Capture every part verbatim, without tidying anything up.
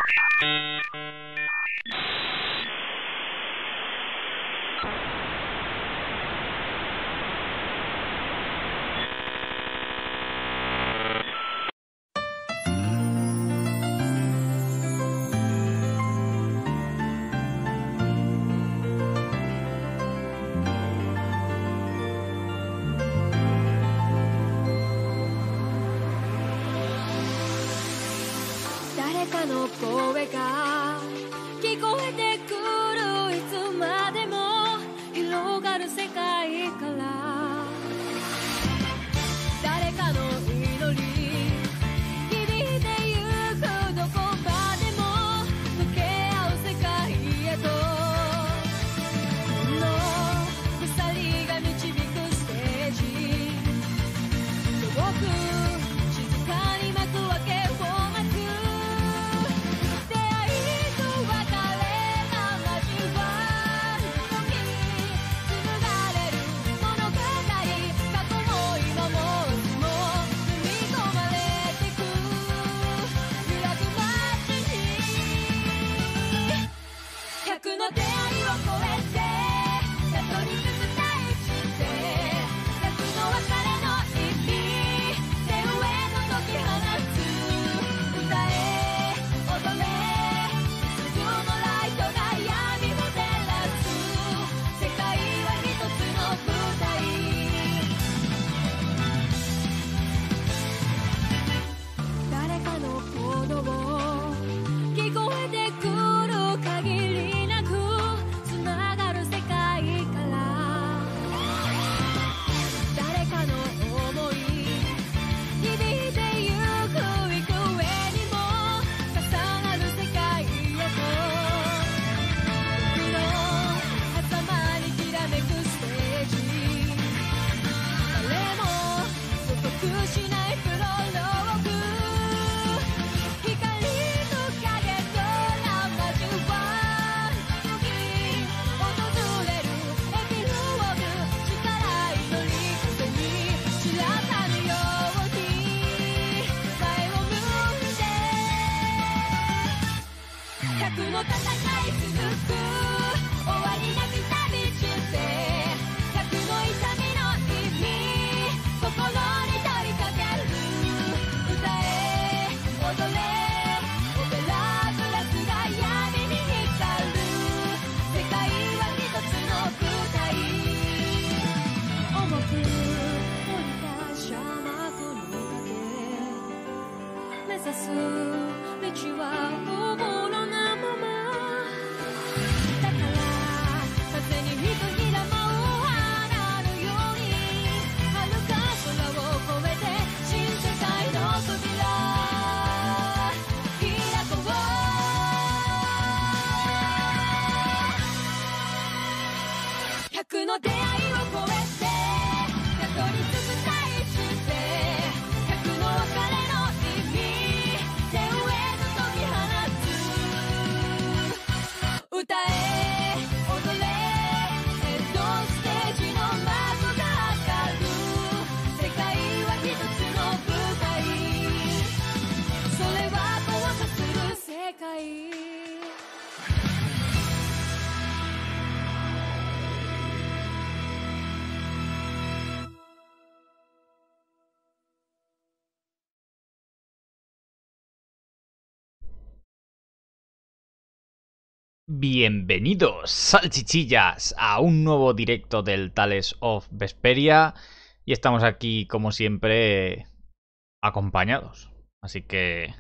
Bienvenidos, salchichillas, a un nuevo directo del Tales of Vesperia. Y estamos aquí, como siempre, acompañados. Así que...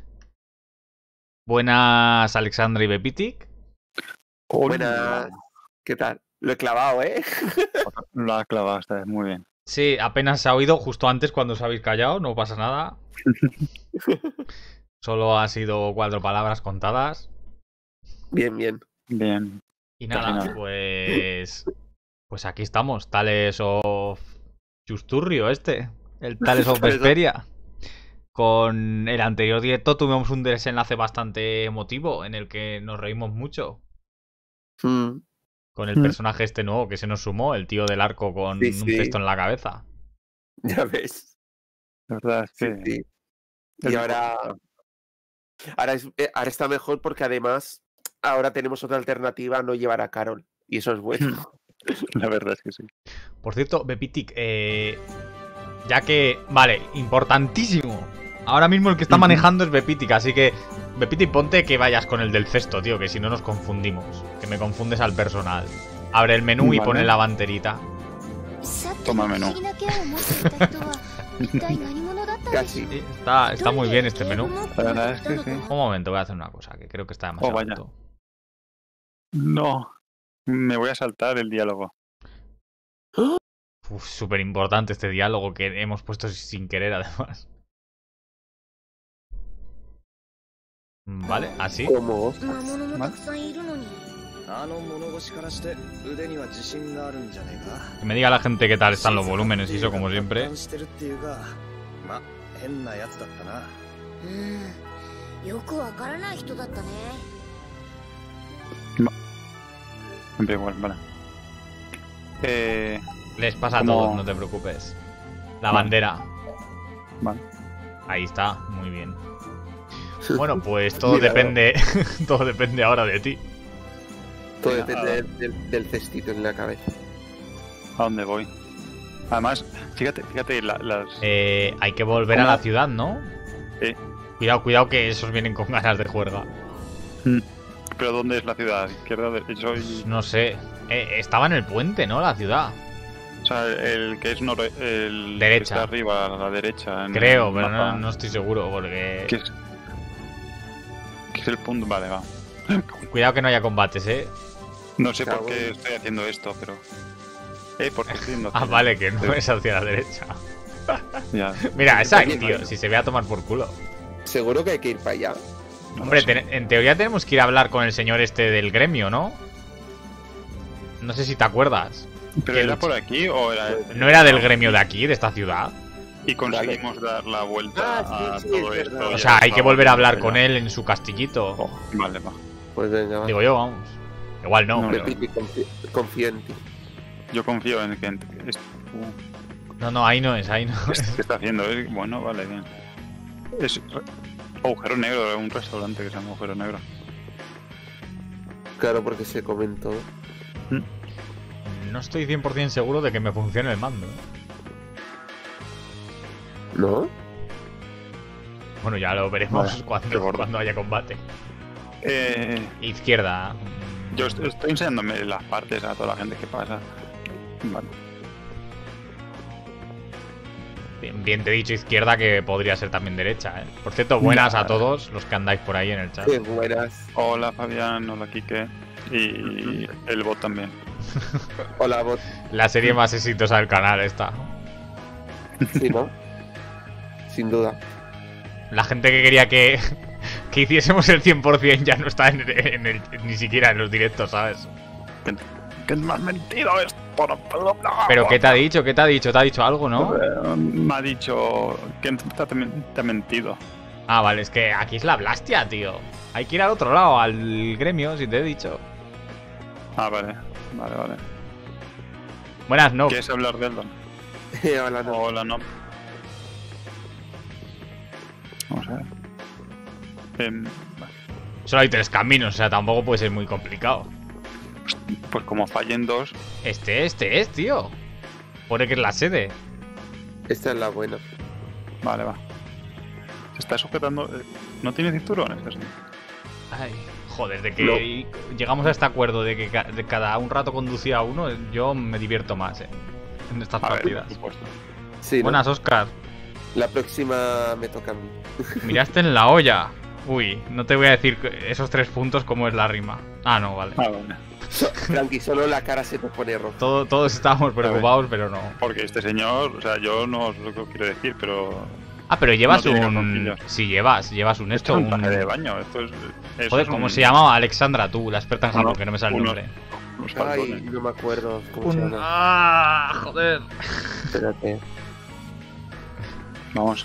Buenas, Alexandra y Bepitic. Buenas. ¿Qué tal? Lo he clavado, ¿eh? Lo has clavado esta vez, muy bien. Sí, apenas se ha oído justo antes cuando os habéis callado, no pasa nada. Solo ha sido cuatro palabras contadas. Bien, bien. Bien. Y nada, pues... Pues aquí estamos, Tales of Justurrio este. El Tales of Vesperia. Con el anterior directo tuvimos un desenlace bastante emotivo en el que nos reímos mucho. Mm. Con el Mm. personaje este nuevo que se nos sumó, el tío del arco con Sí, un sí. cesto en la cabeza. Ya ves. La verdad es Sí, que... sí. Y el- ahora Ahora, es, eh, ahora está mejor porque además ahora tenemos otra alternativa a no llevar a Carol. Y eso es bueno. La verdad es que sí. Por cierto, Bepitic, eh, ya que... Vale, importantísimo. Ahora mismo el que está manejando es Bepitic, así que... Bepitic, ponte que vayas con el del cesto, tío, que si no nos confundimos. Que me confundes al personal. Abre el menú y Vale. pone la banderita. Toma menú. Casi. Sí, está, está muy bien este menú. La verdad es que sí. Un momento, voy a hacer una cosa, que creo que está demasiado Oh, vaya. alto. No. Me voy a saltar el diálogo. Uf, súper importante este diálogo que hemos puesto sin querer, además. Vale, así. ¿Cómo? Que me diga la gente qué tal están los volúmenes y eso, como siempre. Siempre igual, vale. Eh, Les pasa a Como- todos, no te preocupes. La Vale. bandera. vale. Ahí está, muy bien. Bueno, pues todo Mira, depende. Todo depende ahora de ti. Todo Venga, depende a- del, del- del cestito en la cabeza. ¿A dónde voy? Además, fíjate, fíjate la- las... Eh, hay que volver a ¿Cómo? la ciudad, ¿no? Sí. Cuidado, cuidado que esos vienen con ganas de juerga. ¿Pero dónde es la ciudad? ¿Izquierda? De... Soy... No sé. Eh, estaba en el puente, ¿no? La ciudad. O sea, el que es nor... el que Derecha. está arriba, a la derecha. En Creo, el pero no, mapa. no estoy seguro porque... ¿Qué es? ¿Qué es el punto? Vale, va. Cuidado que no haya combates, ¿eh? No sé por Cago qué en- estoy haciendo esto, pero... Eh, ¿por qué estoy haciendo Ah, esto? vale, que no Sí. es hacia la derecha. Ya. Mira, esa Oye, tío, vale. si se ve a tomar por culo. Seguro que hay que ir para allá. No Hombre, lo sé. ten- en teoría tenemos que ir a hablar con el señor este del gremio, ¿no? No sé si te acuerdas. ¿Pero que era lucha- por aquí o era...? ¿No era del gremio de aquí, de esta ciudad? Y conseguimos dar la vuelta Ah, a sí, sí, todo es esto. verdad. y O sea, hay a- que volver a hablar allá. con él en su castillito. Oh, vale, va. Pues venga, va. Digo yo, vamos. Igual no, No, pero... Bepitic, confío, confío en ti. Yo confío en que... es- uh, No, no, ahí no es, ahí no ¿Qué es. está haciendo? Es- Bueno, vale, bien. Es re- agujero negro, un restaurante que se llama agujero negro. Claro, porque se comentó. No estoy cien por ciento seguro de que me funcione el mando. ¿eh? ¿No? Bueno, ya lo veremos Vale, qué cuando, gordo. cuando haya combate. Eh, Izquierda. yo est- estoy enseñándome las partes a toda la gente que pasa. Vale. Bien, bien te he dicho izquierda, que podría ser también derecha, ¿eh? Por cierto, buenas a Nada. todos los que andáis por ahí en el chat. Qué buenas. Hola Fabián, hola Kike. Y el bot también. Hola, bot. La serie más exitosa del canal esta. Sí, ¿no? Sin duda. La gente que quería que, que hiciésemos el cien por ciento ya no está en, en el, ni siquiera en los directos, ¿sabes? ¿Qué me has mentido esto? No puedo hablar. Pero ¿qué te ha dicho? ¿Qué te ha dicho? ¿Te ha dicho algo, no? Eh, Me ha dicho que te, te, te ha mentido. Ah, vale, es que aquí es la Blastia, tío. Hay que ir al otro lado, al gremio, si te he dicho. Ah, vale, vale, vale. Buenas, no. ¿Quieres hablar de Eldon? Hola, no. Hola, no. Vamos a ver. Em, Solo hay tres caminos, o sea, tampoco puede ser muy complicado. pues como fallen dos, Este, este es, tío. Pone que es la sede. Esta es la buena. vale, va. Se está sujetando. eh, ¿No tiene cinturones? Así. Ay, joder, de que llegamos a este acuerdo de que ca- de cada un rato conducía uno, yo me divierto más, eh, en estas A ver, partidas. por supuesto. Sí, ¿no? Buenas, Oscar. La próxima me toca a mí. Miraste en la olla. Uy, no te voy a decir que- esos tres puntos cómo es la rima. Ah, no, vale. Ah, vale. So- Tranqui, solo la cara se te pone roja. Todo- todos estábamos preocupados, pero no. Porque este señor, o sea, yo no os lo quiero decir, pero. Ah, pero llevas No tiene un... calzoncillos. Sí, llevas, llevas un Esto esto, es un traje un... de baño. Esto es. eso Joder, es ¿cómo un- se llamaba? Alexandra, tú, la experta en Uno- Japón, que no me sale el uno- nombre. unos Ay, calzones. no me acuerdo cómo se Un... llama. Ah, joder. Espérate. Vamos.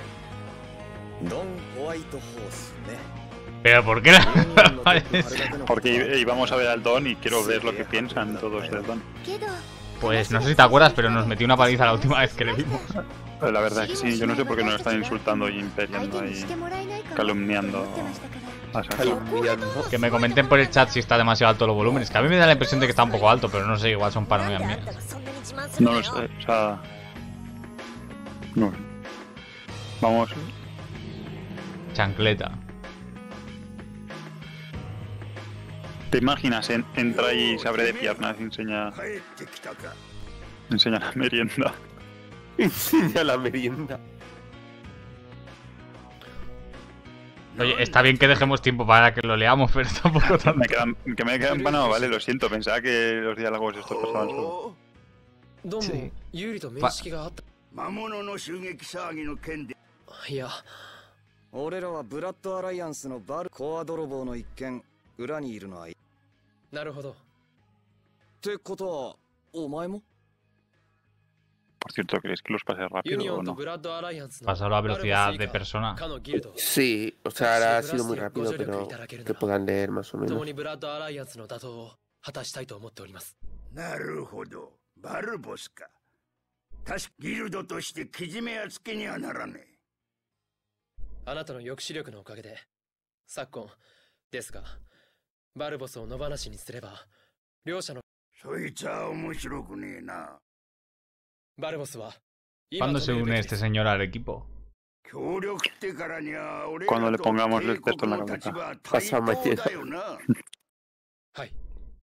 Pero ¿por qué la... Porque í- íbamos a ver al Don y quiero ver lo que piensan todos del Don. Pues no sé si te acuerdas, pero nos metió una paliza la última vez que le vimos. La verdad es que sí, yo no sé por qué nos están insultando y imperiando ahí, calumniando a Sasha. Calumniando. Que me comenten por el chat si está demasiado alto los volúmenes. Que a mí me da la impresión de que está un poco alto, pero no sé, igual son paranoias mías. No lo sé, o sea... No sé. Vamos... Chancleta. ¿Te imaginas? En, entra y se abre de piernas y enseña... Enseña la merienda. Enseña la merienda. Oye, está bien que dejemos tiempo para que lo leamos, pero tampoco tanto. Me quedan, que me queda empanado, vale, lo siento, pensaba que los diálogos estos pasaban solo. Sí. Pa- 魔物の襲撃騒ぎの件でいや俺らはブラッドアライアンスのバルコア泥棒の一件裏にいるのはいなるほどってことはお前も Por cierto, ¿crees que los pase ユ rápido ニオ o ンと no? ブラッドアライアンスの Pasarlo a velocidad de persona. かのギルド Sí, o sea, ahora ha sido muy rápido, pero que puedan leer más o 共 menos. にブラッドアライアンスの打倒を果たしたいと思っております。 なるほどバルボスか確かギルドとしてけじめやつけにはならねえあなたの抑止力のおかげで昨今ですがバルボスを野放しにすれば両者のそいつは面白くねえなバルボスは ¿Cuándo se une este señor al equipo? 協力ってからには俺 Cuando ら le と pongamos 帝 el texto 国 en la の cabeza. 立場は Pasa 対 mañana. 等だよなはい。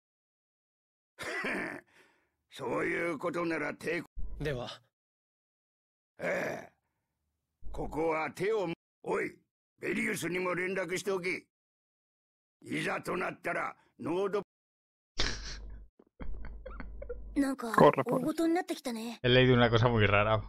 そういうことなら帝国ではええここは手をおいベリウスにも連絡しておけいざとなったらノードなんか Corre, 大 corre. 事になってきたね。 He leído una cosa muy rara.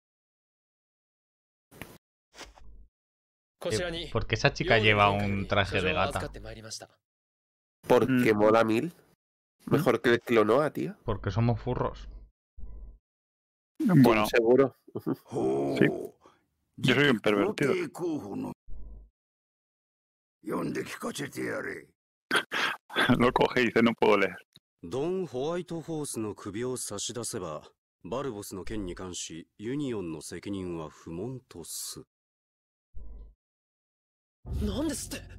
こちらに ¿Por qué esa chica lleva un traje de 預か gata? ってまいりました。 Porque Mm. mola mil. Mejor que el Clonoa, tío. Porque somos furros. Bueno, Seguro. ほう Sí. Yo soy un pervertido. 皇帝候補の読んで聞かせてやれ lo coge y dice no puedo leer. ドン・ホワイトホースの首を差し出せばバルボスの件に関しユニオンの責任は不問とす。 なんですって。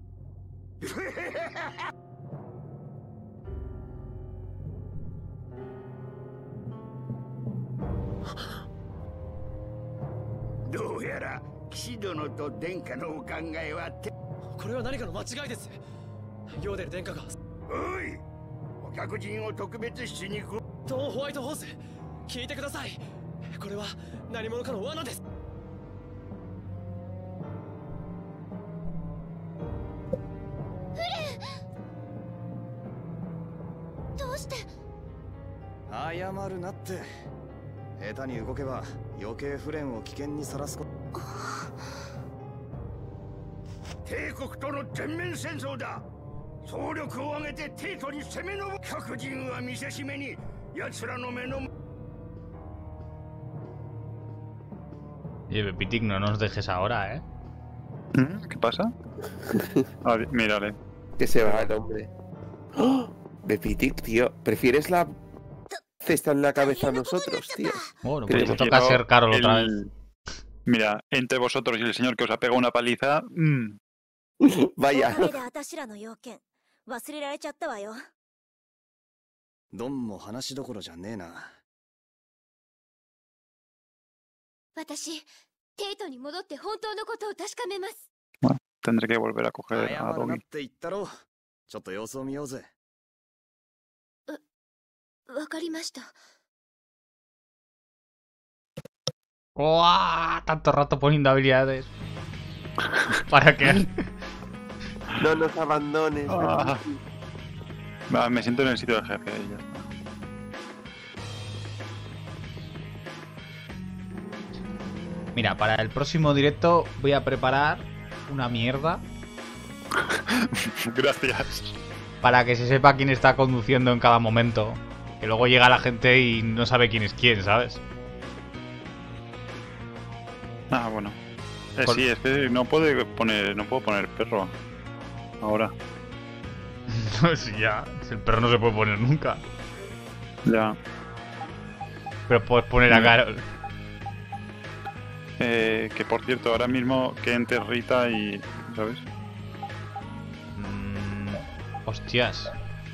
どうやら騎士殿と殿下のお考えはてこれは何かの間違いです。ヨーデル殿下がおいお客人を特別しに来ドン・ホワイトホース聞いてください。これは何者かの罠です。 どうして謝るなって。下手に動けば余計フレンを危険にさらすこと。 帝国との全面戦争だ総力を挙げて帝都に攻めの各人は見せしめに奴らの目の Oye, Pepitic, no nos dejes ahora, ¿eh? ¿Mm? ¿Qué pasa? Ah, mírale. Que se va el hombre. ¡Oh! Bepitic, tío. ¿Prefieres la cesta en la cabeza a nosotros, tío? Bueno, Que pues te te toca ser Carol El- otra vez. Mira, entre vosotros y el señor que os ha pegado una paliza, mm, お Vaya. かげで私らの要件忘れられちゃったわよ。 ドンも話どころじゃねえな。 私、テイトに戻って本当のことを確かめます。 tendré que volver a coger a 謝るなっ Domi. て言ったろ。ちょっと様子を見ようぜ。 わかりました。 ¡Guau! Tanto rato poniendo habilidades. ¿Para qué? No nos abandones. Ah. Bepitic. Va, me siento en el sitio del jefe. y ya está. Mira, para el próximo directo voy a preparar una mierda Gracias. para que se sepa quién está conduciendo en cada momento. Que luego llega la gente y no sabe quién es quién, ¿sabes? Ah, bueno. Eh, Por- Sí, es que no puedo poner, no puedo poner perro. Ahora. Sí, ya. El perro no se puede poner nunca. Ya. Pero puedes poner a Mm. Carol. Eh, que por cierto, ahora mismo que entre Rita y... ¿sabes? Mm, hostias.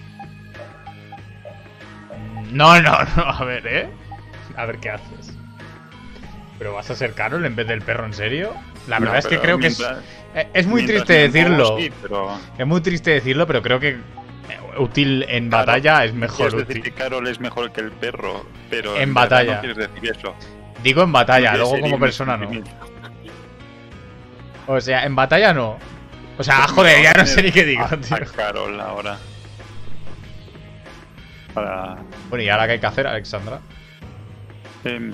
No, no, no, a ver, ¿eh? A ver qué haces. ¿Pero vas a ser Carol en vez del perro, en serio? La verdad No, es que pero creo que mientras- es... Es muy mientras triste me muevo, decirlo. sí, pero... Es muy triste decirlo, pero creo que útil en batalla es mejor Quieres decir útil. que Carol es mejor que el perro, pero En verdad batalla. no quieres decir eso. Digo en batalla, No luego quieres como herir mi persona no. sentimiento. O sea, en batalla no. O sea, Pues joder, me ya voy a no sé ni poner qué digo, a- tío. A Carol ahora. Para... Bueno, ¿y ahora qué hay que hacer, Alexandra? em,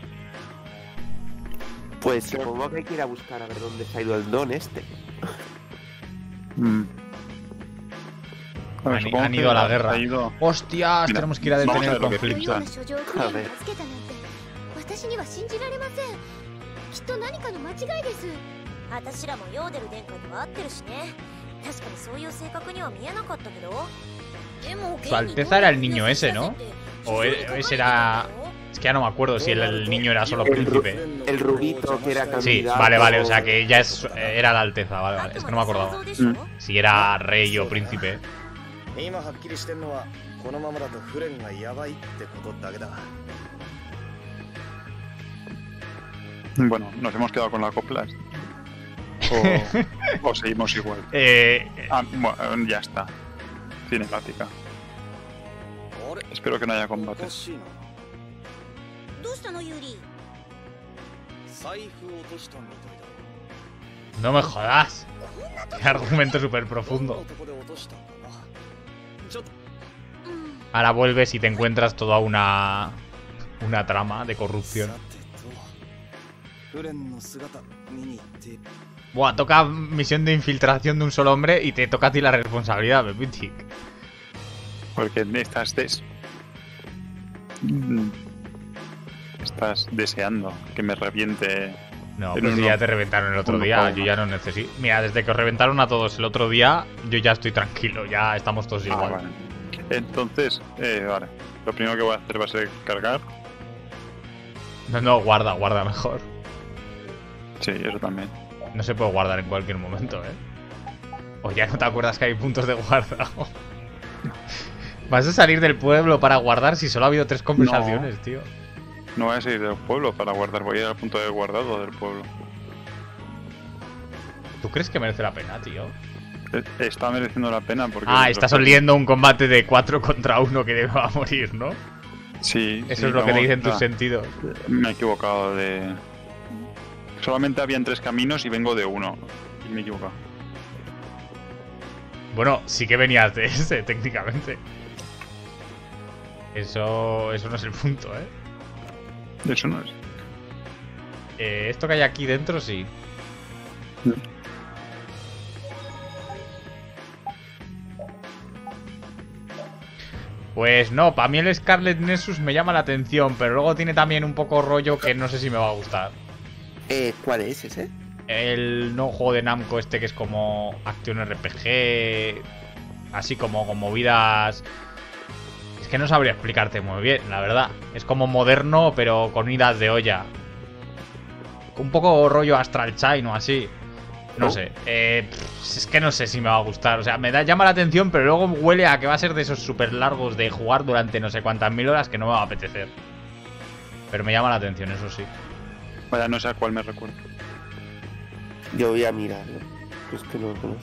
Pues supongo que hay que ir a buscar a ver dónde se ha ido el don este. mm. A ver, Han- supongo han que ido a la ha- guerra. ha ido- Hostias, Mira, tenemos que ir a vamos detener a el ver lo que このよう conflicto. な書状クレームをつけたなんて私には信じられません。きっと何かの間違いです。 私らもヨーデル殿下には合ってるしね。確かにそういう性格には見えなかったけど。でも Su Alteza era el niño ese, ¿no? O e- ese era... Es que ya no me acuerdo si el, el niño era solo El, ru- príncipe. el rubito que era candidato. Sí, vale, vale, o sea que ya es, era la Alteza, vale, vale. Es que no me acordaba. Mm. Si era rey o príncipe. 今はっきりしてんのはこのままだとフレンがやばいってことだけだ。 Bueno, nos hemos quedado con la copla. O, o seguimos igual. Eh, Ah, bueno, ya está. Cinemática. Espero que no haya combate. どうしたのユーリ？ 財布を落としたみたいだ。 no me jodas. Qué argumento súper profundo. ここで落としたんだな。ちょっと Ahora vuelves y te encuentras toda una... Una trama de corrupción. さてとフレンの姿見に行って。 Buah, toca misión de infiltración de un solo hombre y te toca a ti la responsabilidad, Pepitic. Porque estás des... Mm. Estás deseando que me reviente. No, En pues si uno- ya te reventaron el otro uno día, para yo uno. ya no necesito... Mira, desde que os reventaron a todos el otro día, yo ya estoy tranquilo, ya estamos todos Ah, igual. vale. Entonces, eh, vale. Lo primero que voy a hacer va a ser cargar. No, no, guarda, guarda mejor. Sí, eso también. No se puede guardar en cualquier momento, ¿eh? O ya no te acuerdas que hay puntos de guarda. Vas a salir del pueblo para guardar si solo ha habido tres conversaciones, tío. No voy a salir del pueblo para guardar, voy a ir al punto de guardado del pueblo. ¿Tú crees que merece la pena, tío? Eh, Está mereciendo la pena porque... Ah, es estás lo que- oliendo un combate de cuatro contra uno que debe a morir, ¿no? Sí. Eso sí, es lo que te vamos, dicen tus ah, sentidos. Me he equivocado de... Solamente habían tres caminos y vengo de uno. Y me he equivocado. Bueno, sí que venías de ese, técnicamente. Eso, eso no es el punto, ¿eh? Eso no es. Eh, Esto que hay aquí dentro, sí. Pues no, para mí el Scarlet Nexus me llama la atención, pero luego tiene también un poco rollo que no sé si me va a gustar. Eh, ¿Cuál es ese? El nuevo juego de Namco este que es como acción R P G, así como con movidas... Es que no sabría explicarte muy bien, la verdad. Es como moderno, pero con idas de olla. Un poco rollo Astral Chain o así. No ¿No? sé. Eh, pff, es que no sé si me va a gustar. O sea, me da, llama la atención, pero luego huele a que va a ser de esos súper largos de jugar durante no sé cuántas mil horas que no me va a apetecer. Pero me llama la atención, eso sí. Vaya, no sé a cuál me recuerdo. Yo voy a mirarlo. Es que no lo conozco.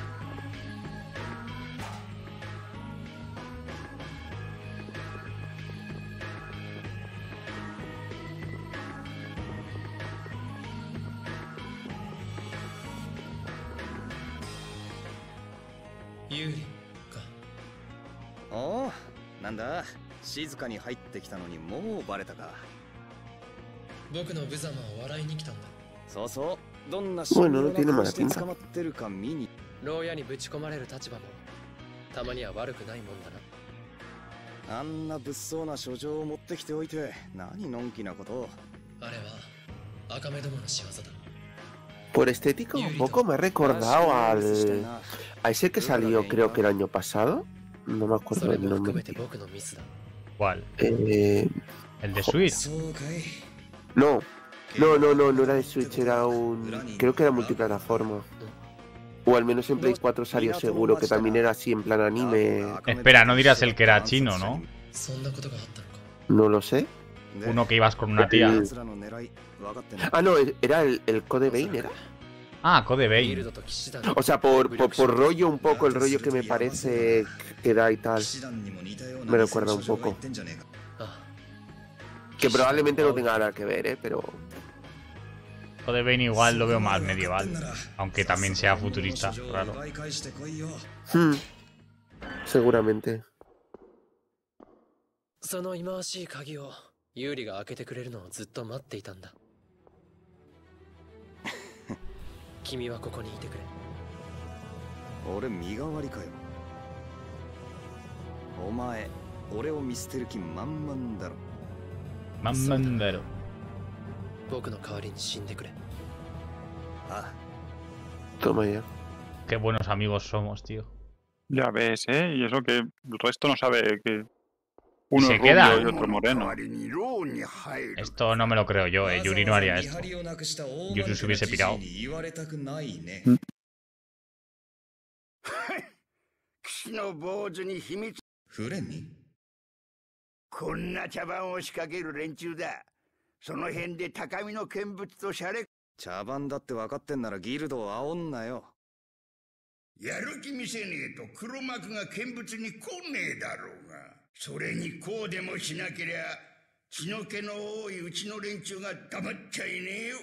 Yuri か。おお、なんだ。静かに入ってきたのにもうバレたか。 僕の無様を笑いに来たんだ。 そうそう。どんな Bueno, no tiene mala して pinta. 捕まってるか見に。 牢屋にぶち込まれる立場もたまには悪くないもんだな。 あんな物騒な書状を持ってきておいて何のんきなことを。 あれは赤目どもの仕業だ。 Por estética un poco me ha recordado al... a ese que salió creo que el año pasado. No me そ acuerdo れ del も含 nombre. めて僕のミスだ。 ¿Cuál? Eh, El de Switch. そうかい。 no, No, no, no, no era de Switch, era un... Creo que era multiplataforma. O al menos en Play cuatro salió seguro, que también era así en plan anime. Espera, no dirás el que era chino, ¿no? No lo sé. Uno que ibas con una tía. El... Ah, no, era el, el Code Vein, ¿era? Ah, Code Vein. O sea, por, por, por rollo un poco, el rollo que me parece que da y tal. Me recuerda un poco. Que probablemente no tenga nada que ver, ¿eh? Pero... Code Vein igual lo veo más medieval. Aunque también sea futurista, claro. Hmm. Seguramente. その忌まわしい鍵をユーリが開けてくれるのをずっと待っていたんだ。君はここにいてくれ。 俺身代わりかよ。お前、俺を見捨てる気満々だろ。 満々だろ。 僕の代わりに死んでくれ。 ああ。 Toma ya. Qué buenos amigos somos, tío. Ya ves, ¿eh? Y eso que el resto no sabe que uno se es queda. rubio y otro moreno. Esto no me lo creo yo, eh. Yuri no haría esto. Yuri se hubiese pirado. ¿Mm? フレミこんな茶番を仕掛ける連中だ。その辺で高みの見物とシャレ。 茶番だって分かってんならギルドを煽んなよ。 やる気見せねえと黒幕が見物に来ねえだろうが。それにこうでもしなけりゃ血の気の多いうちの連中が黙っちゃいねえよ。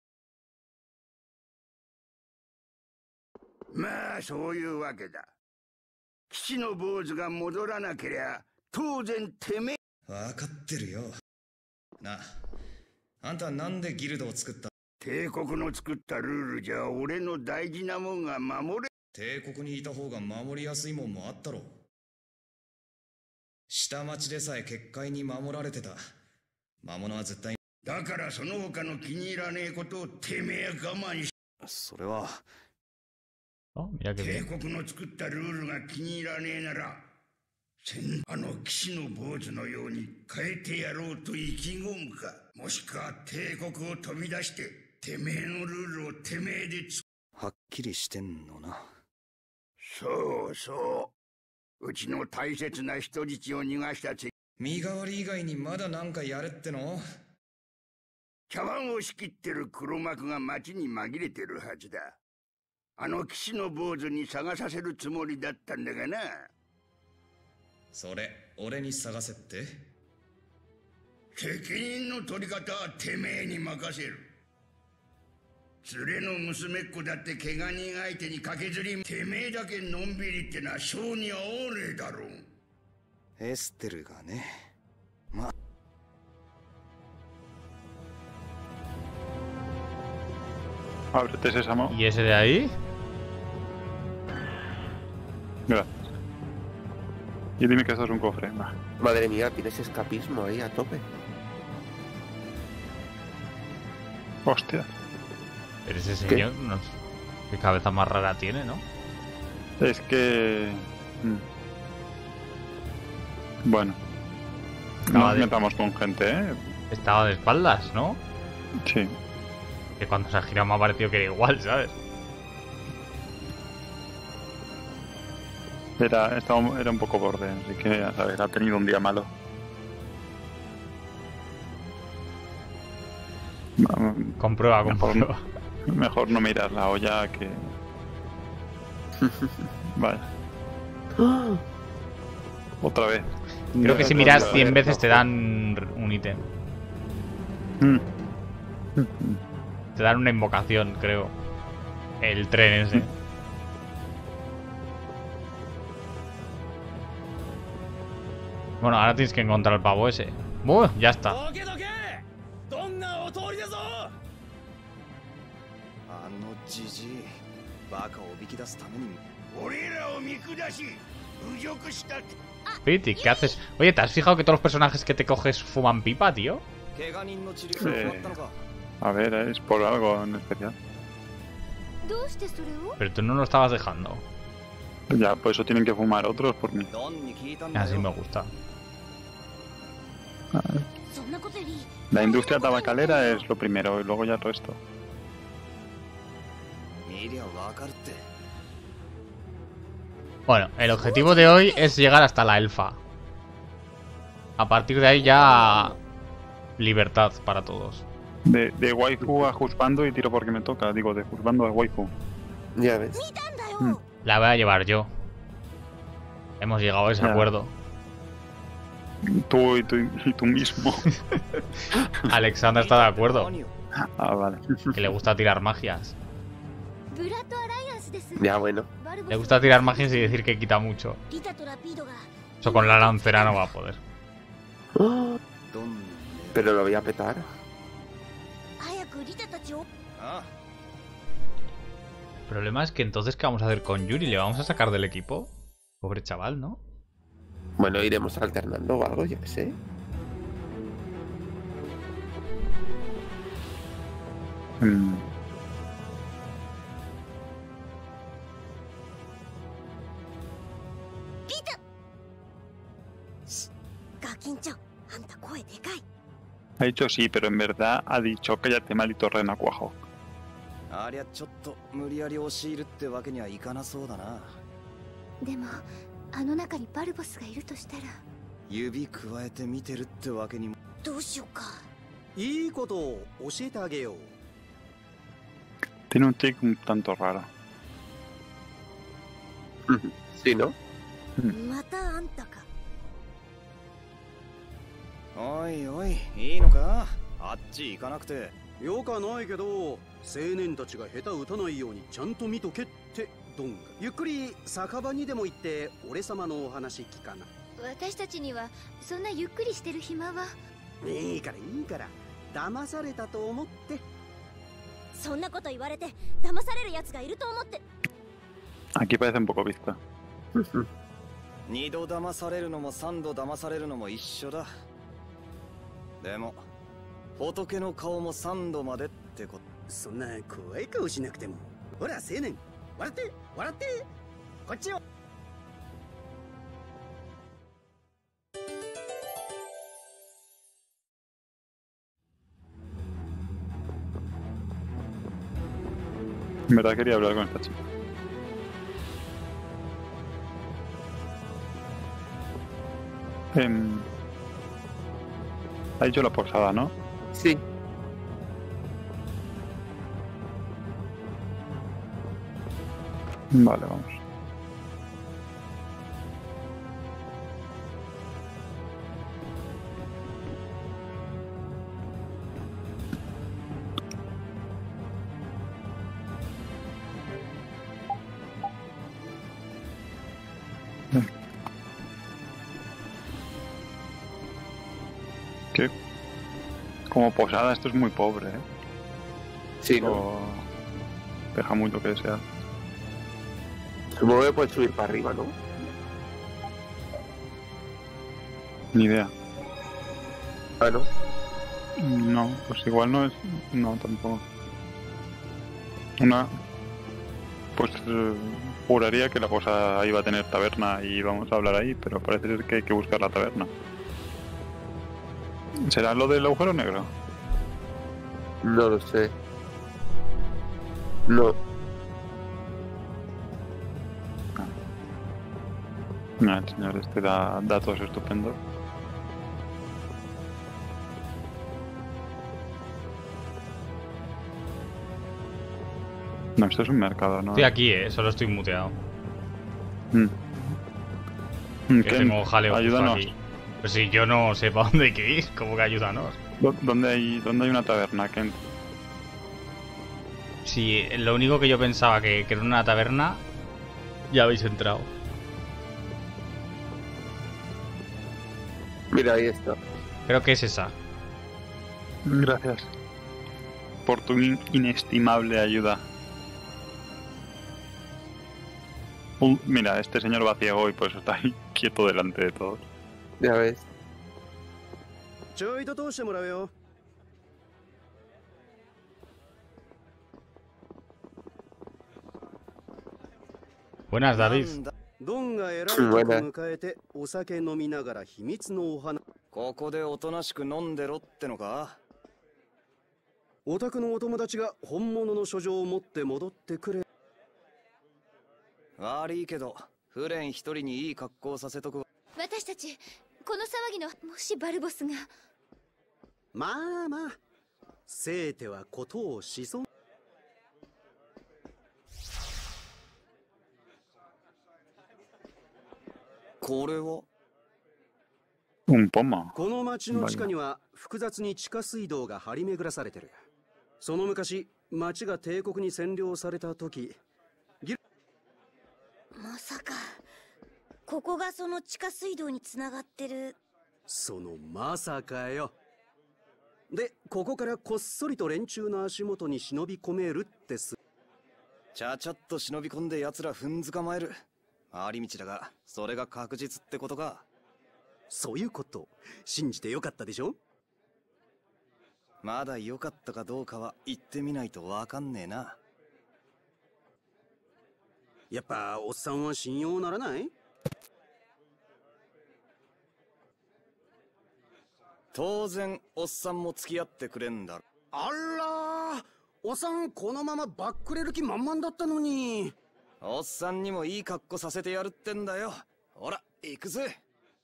まあそういうわけだ。騎士の坊主が戻らなけりゃ当然てめえ。 分かってるよ。なあ、あんたなんでギルドを作った？ 帝国の作ったルールじゃ俺の大事なもんが守れ。 帝国にいた方が守りやすいもんもあったろ。下町でさえ結界に守られてた。魔物は絶対。 だからその他の気に入らねえことをてめえ我慢し。 それは。 帝国の作ったルールが気に入らねえなら、あの騎士の坊主のように変えてやろうと意気込むか、もしくは帝国を飛び出して、てめえのルールをてめえでつ。 はっきりしてんのな。 そうそう。うちの大切な人質を逃がしたつ。 身代わり以外にまだなんかやれっての？ 茶碗を仕切ってる黒幕が町に紛れてるはずだ。あの騎士の坊主に探させるつもりだったんだがな。 それ、俺に探せって？ 責任の取り方はてめえに任せる。連れの娘っ子だって怪我人相手に駆けずり、てめえだけのんびりってのは性に合わねえだろう。 エステルがね。ま。 Ábrete sésamo. ¿Y ese de ahí? Gracias. Y dime que esto es un cofre. Va. Madre mía, tienes escapismo ahí a tope. Hostia. Pero ese señor, ¿qué? No sé, qué cabeza más rara tiene, ¿no? Es que... Bueno. No nos metamos con gente, ¿eh? Estaba de espaldas, ¿no? Sí. Que cuando se ha girado me ha parecido que era igual, ¿sabes? Era, estaba, era un poco borde, así que ya sabes, ha tenido un día malo. Comprueba, comprueba. Mejor, mejor no mirar la olla que... Vale. Otra vez. Creo que si miras cien veces te dan un ítem. Mm. Te dan una invocación, creo. El tren ese. Bueno, ahora tienes que encontrar el pavo ese. ¡Uh! Ya está. Piti, ¿qué haces? Oye, ¿te has fijado que todos los personajes que te coges fuman pipa, tío? Eh, a ver, es por algo en especial. Pero tú no lo estabas dejando. Ya, por eso tienen que fumar otros por mí. Así me gusta. A ver. La industria tabacalera es lo primero y luego ya el resto. Bueno, el objetivo de hoy es llegar hasta la elfa. A partir de ahí ya... libertad para todos. De, de waifu a juzbando y tiro porque me toca. Digo, de juzbando a waifu. Ya ves. Mm. La voy a llevar yo. Hemos llegado a ese Ya. acuerdo. Tú y tú, y tú mismo. Alexandra está de acuerdo. Ah, vale. Que le gusta tirar magias. Ya, bueno. Le gusta tirar magias y decir que quita mucho. Eso con la lancera no va a poder. Pero lo voy a petar. El problema es que entonces, ¿qué vamos a hacer con Yuri? ¿Le vamos a sacar del equipo? Pobre chaval, ¿no? Bueno, iremos alternando o algo, yo qué sé. Mm. Ha dicho sí, pero en verdad ha dicho cállate malito rena cuajo. ありゃちょっと無理やり押し入るってわけにはいかなそうだな。 でもあの中にバルボスがいるとしたら指加えて見てるってわけにも。 どうしようか。 いいことを教えてあげよう。 Tiene un tic un tanto raro. Sí, ¿no? またあんたか。 おいおい、いいのか？あっち行かなくて。 よかないけど、青年たちが下手打たないようにちゃんと見とけってドンが。ゆっくり酒場にでも行って俺様のお話聞かな。 私たちにはそんなゆっくりしてる暇は。 いいからいいから、騙されたと思って。 そんなこと言われて騙される奴がいると思って。 Aquí parece un poco vista. 二度騙されるのも三度騙されるのも一緒だ。でも仏の顔も三度までってこと。 そんな怖い顔しなくても。ほら青年、笑って笑ってこっちを。 En verdad quería hablar con esta chica. Eh, ha dicho la posada, ¿no? Sí. Vale, vamos. Que como posada esto es muy pobre, ¿eh? Sí, ¿no? O... deja mucho que desear. Supongo que puedes subir para arriba, ¿no? Ni idea. Ah, ¿no? No, pues igual no es... No, tampoco. Una... Pues eh, juraría que la posada iba a tener taberna y vamos a hablar ahí, pero parece ser que hay que buscar la taberna. ¿Será lo del agujero negro? No lo sé. No. No, el señor este da datos estupendos. No, esto es un mercado, ¿no? Estoy aquí, eh, solo estoy muteado. Mm. Mm, Que ¿qué? tengo jaleo justo Ayúdanos. aquí. Pues si yo no sé para dónde hay que ir, ¿cómo que ayúdanos? ¿Dó- ¿Dónde hay, dónde hay una taberna, Kent? Si lo único que yo pensaba que, que era una taberna, ya habéis entrado. Mira, ahí está. Creo que es esa. Gracias por tu in- inestimable ayuda. Uh, mira, este señor va ciego y pues está ahí quieto delante de todos. Ya ves. ちょいと通してもらうよ。 Buenas, David. ドンが偉いとこ迎えてお酒飲みながら秘密のお話。 ここでおとなしく飲んでろってのか？ お宅のお友達が本物の書状を持って戻ってくれ。 悪いけどフレン一人にいい格好させとく。 私たちこの騒ぎの、もしバルボスが。 まあまあ、せいてはことをしそ。 これは Un pomo. この町の地下には複雑に地下水道が張り巡らされてる。その昔、町が帝国に占領された時、 まさかここがその地下水道につながってる。 そのまさかよ。で、ここからこっそりと連中の足元に忍び込めるってす。 ちゃちゃっと忍び込んで奴ら踏んづかまえる。回り道だが、それが確実ってことか。 そういうこと。信じてよかったでしょ？ まだ良かったかどうかは言ってみないとわかんねえな。 やっぱおっさんは信用ならない？ 当然おっさんも付き合ってくれんだろ。 あらー、おっさんこのままバックれる気満々だったのに。 おっさんにもいい格好させてやるってんだよ。ほら行くぜ。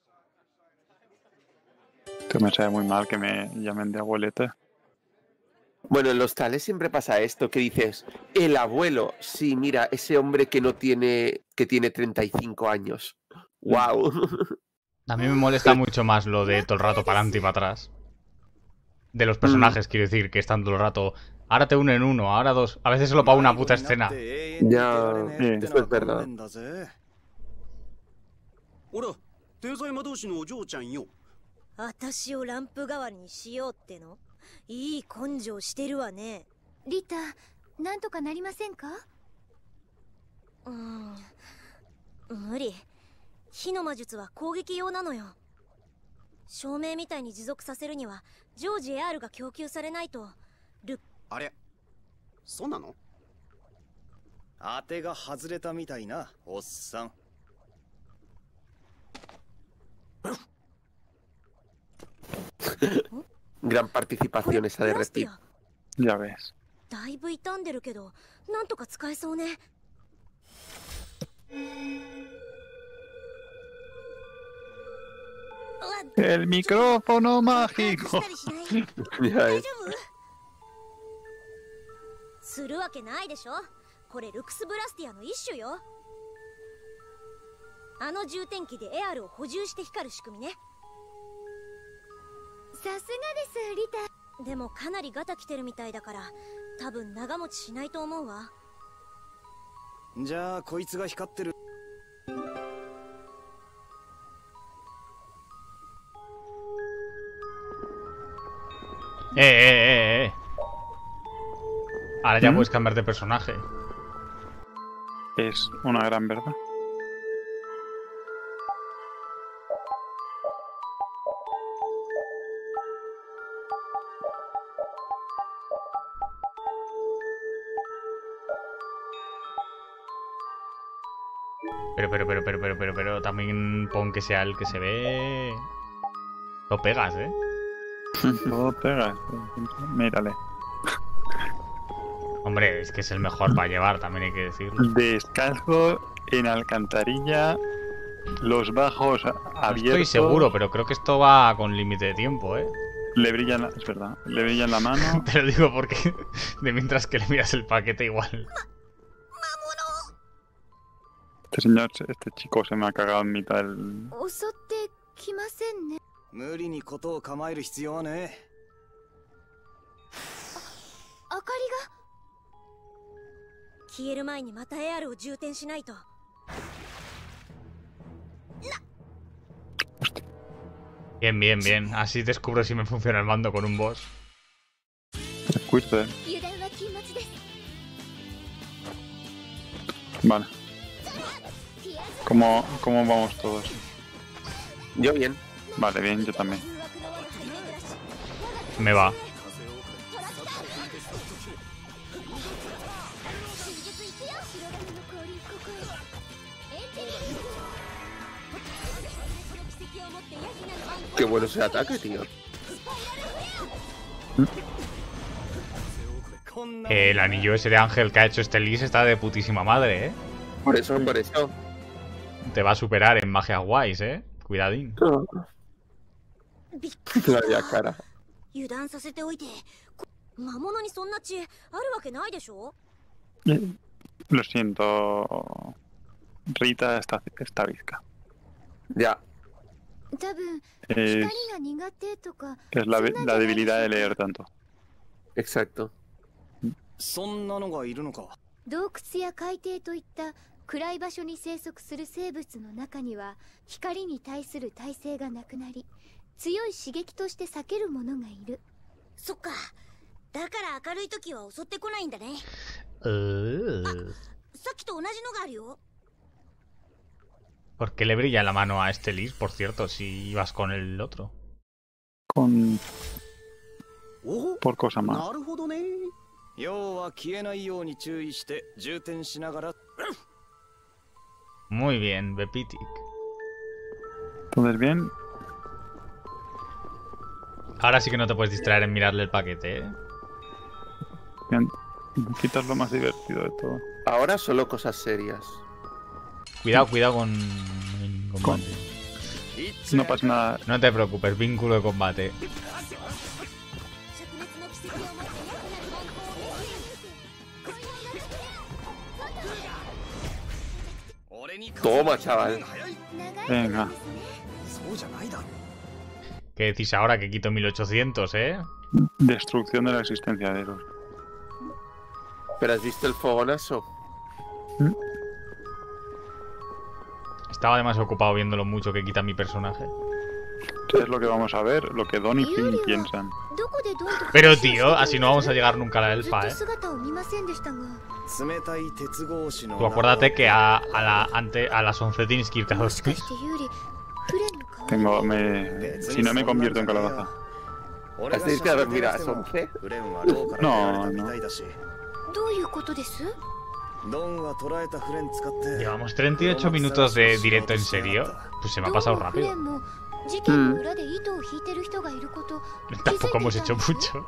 Que me sabe muy mal que me llamen de abuelita. Bueno, en los tales siempre pasa esto, que dices, el abuelo, sí, mira, ese hombre que no tiene, que tiene treinta y cinco años. ¡Wow! A mí me molesta mucho más lo de todo el rato para adelante y para atrás. De los personajes, mm. quiero decir, que están todo el rato, ahora te unen uno, ahora dos, a veces solo para una puta escena. Ya, sí, eso es verdad. 私をランプ代わりにしようっての？いい根性してるわね。 リタ、なんとかなりませんか？ うーん、無理。火の魔術は攻撃用なのよ。照明みたいに持続させるには常時 エーアール が供給されないと。ルあれ、そうなの？ 当てが外れたみたいな、おっさん。 Gran participación esa de Reptil. Ya ves. だいぶ傷んでるけど、なんとか使えそうね。 El micrófono mágico. 大丈夫？するわけないでしょ。これルクスブラスティアの一種よ。あの充填器で エーアール を補充して光る仕組みね。 さすがです、リタ。 でもかなりガタきてるみたいだから多分長持ちしないと思うわ。 じゃあこいつが光ってる。 ええええええ Ahora ya puedes cambiar de personaje. Es una gran verdad. Pero, pero, pero, pero, pero, pero, pero, también pon que sea el que se ve. Lo pegas, ¿eh? Lo pegas. Mírale. Hombre, es que es el mejor para llevar, también hay que decirlo. Descalzo en alcantarilla, los bajos abiertos. No estoy seguro, pero creo que esto va con límite de tiempo, ¿eh? Le brillan la... Es verdad, le brillan la mano. Te lo digo porque de mientras que le miras el paquete igual. Este señor, este chico se me ha cagado en mitad del... 襲ってきませんね。 無理にことを構える必要はね。 あ、明かりが。 消える前にまた エーアール を充填しないと。 Bien, bien, bien. Así descubro si me funciona el mando con un boss. Escucha. Vale. ¿Cómo, ¿Cómo vamos todos? Yo bien. Vale, bien, yo también. Me va. Qué bueno ese ataque, tío. El anillo ese de ángel que ha hecho este Liz está de putísima madre, ¿eh? Por eso, por eso. Te va a superar en magias guays, ¿eh? Cuidadín. La cara. 油断させておいて、魔物にそんな血あるわけないでしょ? Lo siento, Rita está, está bizca. Ya. Es, es la, la debilidad de leer tanto. Exacto. そんなのがいるのか。 洞窟や海底といった暗い場所に生息する生物の中には光に対する耐性がなくなり、強い刺激として避ける者がいる。 そっか。だから明るい時は襲ってこないんだね。 Uh. あ、さっきと同じのがあるよ。 ¿Por qué le brilla la mano a este Liz, por cierto, si ibas con el otro? Con... Por cosa más. なるほどね。要は消えないように注意して充填しながら。 Muy bien, Bepitic. Entonces bien. Ahora sí que no te puedes distraer en mirarle el paquete, ¿eh? Bien. Quitas lo más divertido de todo. Ahora solo cosas serias. Cuidado, cuidado con... con combate. No pasa nada. No te preocupes, vínculo de combate. Toma, chaval. Venga. ¿Qué decís ahora que quito mil ochocientos, eh? Destrucción de la existencia de Eros. ¿Pero has visto el fogonazo? ¿Mm? Estaba además ocupado viendo lo mucho que quita mi personaje. Es lo que vamos a ver, lo que Don y Finn piensan. Pero tío, así no vamos a llegar nunca a la elfa, ¿eh? Tú acuérdate que a, a, la, ante, a las once tienes que irte a los pies. Tengo, me... Si no me convierto en calabaza. ¿Has de irte a dormir a las once? No, no. Llevamos treinta y ocho minutos de directo, ¿en serio? Pues se me ha pasado rápido. Mm. Tampoco hemos hecho mucho.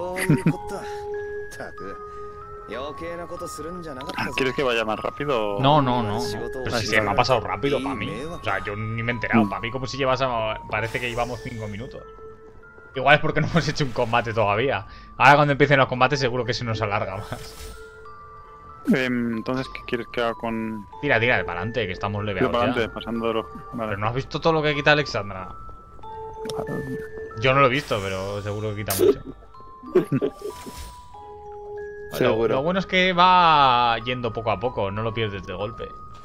¿Quieres que vaya más rápido? No, no, no. Pero si se me ha pasado rápido para mí. O sea, yo ni me he enterado. Para mí como si llevas a... Parece que llevamos cinco minutos. Igual es porque no hemos hecho un combate todavía. Ahora cuando empiecen los combates seguro que se nos alarga más. Eh, entonces, ¿qué quieres que haga con...? Tira, tira, para adelante, que estamos leveados para ya. adelante, pasando de los... Vale. Pero no has visto todo lo que quita Alexandra. Yo no lo he visto, pero seguro que quita mucho. Lo, lo bueno es que va yendo poco a poco, no lo pierdes de golpe.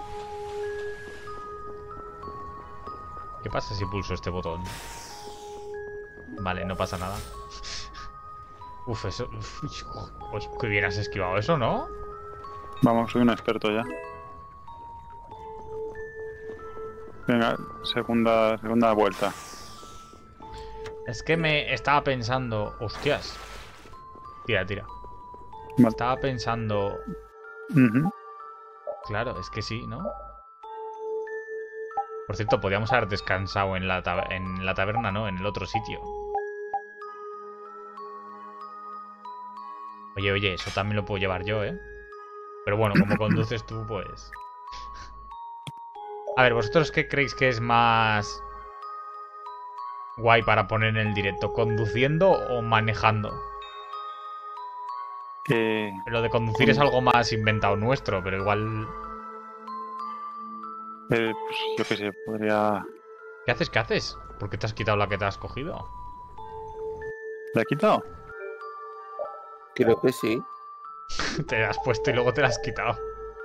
¿Qué pasa si pulso este botón? Vale, no pasa nada. Uf, eso... Uf, pues que bien has esquivado eso, ¿no? Vamos, soy un experto ya. Venga, segunda, segunda vuelta. Es que me estaba pensando... Hostias. Tira, tira. Vale. Estaba pensando... Uh-huh. Claro, es que sí, ¿no? Por cierto, podríamos haber descansado en la, en la taberna, ¿no? En el otro sitio. Oye, oye, eso también lo puedo llevar yo, ¿eh? Pero bueno, como conduces tú, pues... A ver, ¿vosotros qué creéis que es más guay para poner en el directo? ¿Conduciendo o manejando? Eh... Lo de conducir es algo más inventado nuestro, pero igual... Eh, pues yo qué sé, podría... ¿Qué haces? ¿Qué haces? ¿Por qué te has quitado la que te has cogido? ¿La he quitado? Creo que sí. Te la has puesto y luego te la has quitado.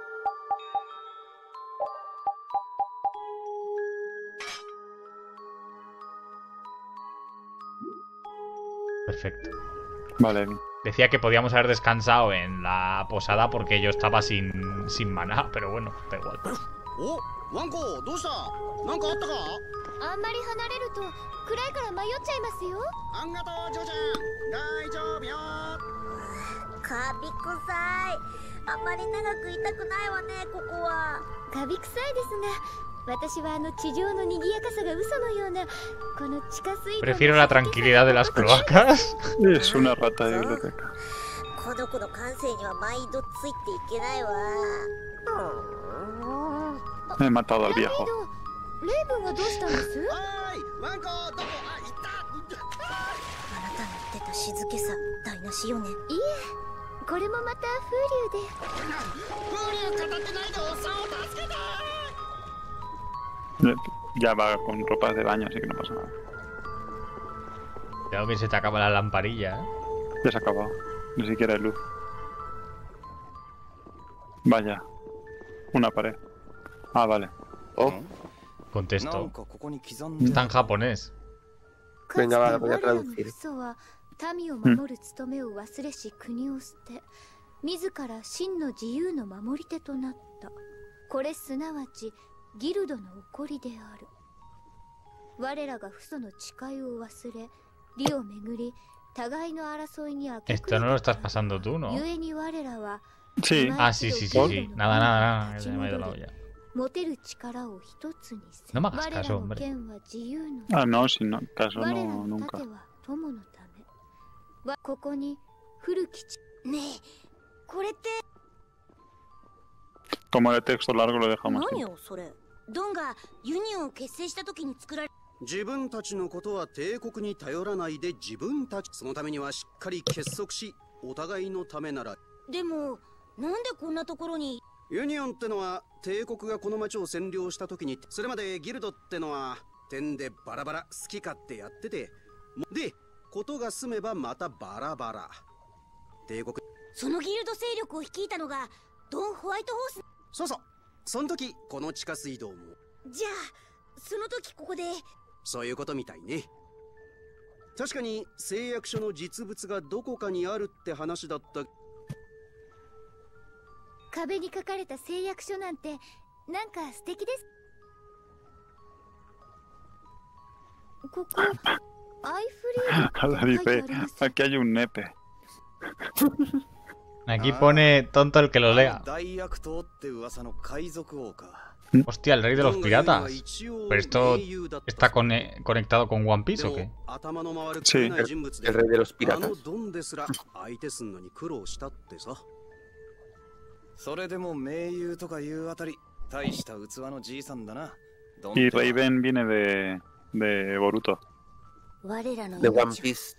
Perfecto. Vale. Decía que podíamos haber descansado en la posada porque yo estaba sin, sin maná, pero bueno, da igual. Oh, Wanko, ¿qué pasa? ¿Nanka atta ka? あんまり離れると暗いから迷っちゃいますよ。 あんがとう、ジョちゃん。大丈夫よ。 カビ臭い。あんまり長くいたくないわね、ここは。 カビ臭いですが、 Prefiero la tranquilidad de las cloacas. Es una rata de biblioteca. Me he matado al viejo. Ya va con ropas de baño, así que no pasa nada. Creo que se te acaba la lamparilla, ¿eh? Ya se ha acabado. Ni siquiera hay luz. Vaya. Una pared. Ah, vale. Oh. Contesto. Está en japonés. Venga, va, voy a traducir. 民を守る務めを忘れし国を捨て、自ら真の自由の守り手となった。これすなわちギルドの起こりである。我らが父祖の誓いを忘れ、利を巡り、互いの争いに明け暮れ Esto no lo estás pasando tú, ¿no? 故に我らは Sí. Ah, sí, sí, sí, sí. Nada, nada, nada. Se me ha ido la olla. 持てる力を一つにせ。 No me hagas 我ら caso, の hombre. 剣は自由の。 Ah, no, si no, caso 我ら no, の nunca. 盾は友のため。わここに古き地。ねえ、これって Como el texto largo lo dejamos. 何よそれ。ドンがユニオンを結成した時に作られ、 自分たちのことは帝国に頼らないで自分たち、そのためにはしっかり結束し、お互いのためなら。 でもなんでこんなところに。 ユニオンってのは帝国がこの町を占領した時に、それまでギルドってのは点でバラバラ好き勝手やってて、でことが済めばまたバラバラ。帝国、 そのギルド勢力を率いたのがドン・ホワイトホース。 そうそう、その時この地下水道も。 じゃあその時ここで。 そういうことみたいね。確かに誓約書の実物がどこかにあるって話だった。 壁に書かれた誓約書なんてなんか素敵です。ここアイフリー Dice, aquí hay un nepe. Aquí pone tonto el que lo lea. 大悪党って噂の海賊王か。 Hostia, el rey de los piratas. Pero esto está cone conectado con One Piece o qué? Sí, el, el rey de los piratas. それでも盟友とかいうあたり、大した器のじいさんだな。 Y Raven viene de, de Boruto. De One Piece.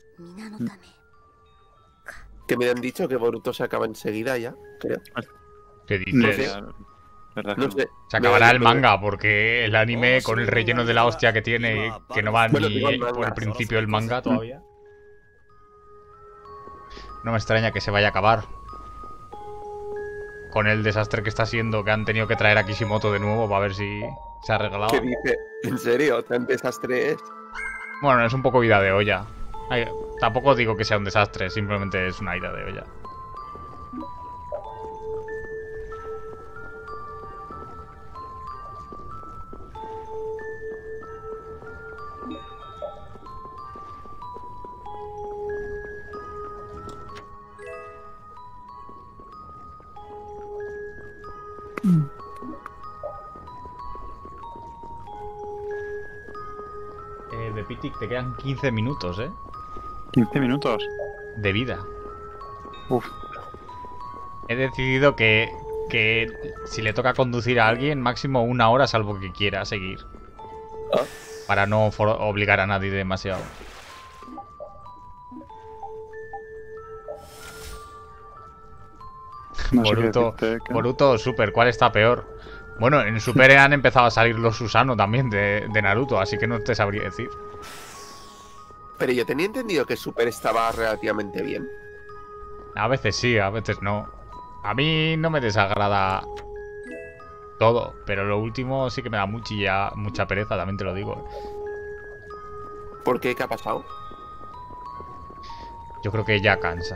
Que me han dicho que Boruto se acaba enseguida ya, creo. ¿Qué No dices? sé. ¿Verdad? No sé. Se acabará el manga porque el anime con el relleno de la hostia que tiene, que no va Bueno, ni digo el por el manga. principio del manga todavía. No me extraña que se vaya a acabar. Con el desastre que está siendo, que han tenido que traer a Kishimoto de nuevo para ver si se ha regalado. ¿Qué dice? ¿En serio? ¿Tan desastre es? Bueno, es un poco ida de olla. Ay, tampoco digo que sea un desastre, simplemente es una ida de olla. Eh, de Pitic te quedan quince minutos, ¿eh? ¿quince minutos? De vida. Uf. He decidido que, que si le toca conducir a alguien, máximo una hora, salvo que quiera seguir. ¿Ah? Para no obligar a nadie demasiado. No sé Boruto, qué decirte, que- Boruto Super, ¿cuál está peor? Bueno, en Super han empezado a salir los Susano también de, de Naruto, así que no te sabría decir. Pero yo tenía entendido que Super estaba relativamente bien. A veces sí, a veces no. A mí no me desagrada todo, pero lo último sí que me da mucha, mucha pereza, también te lo digo. ¿Por qué? ¿Qué ha pasado? Yo creo que ya cansa.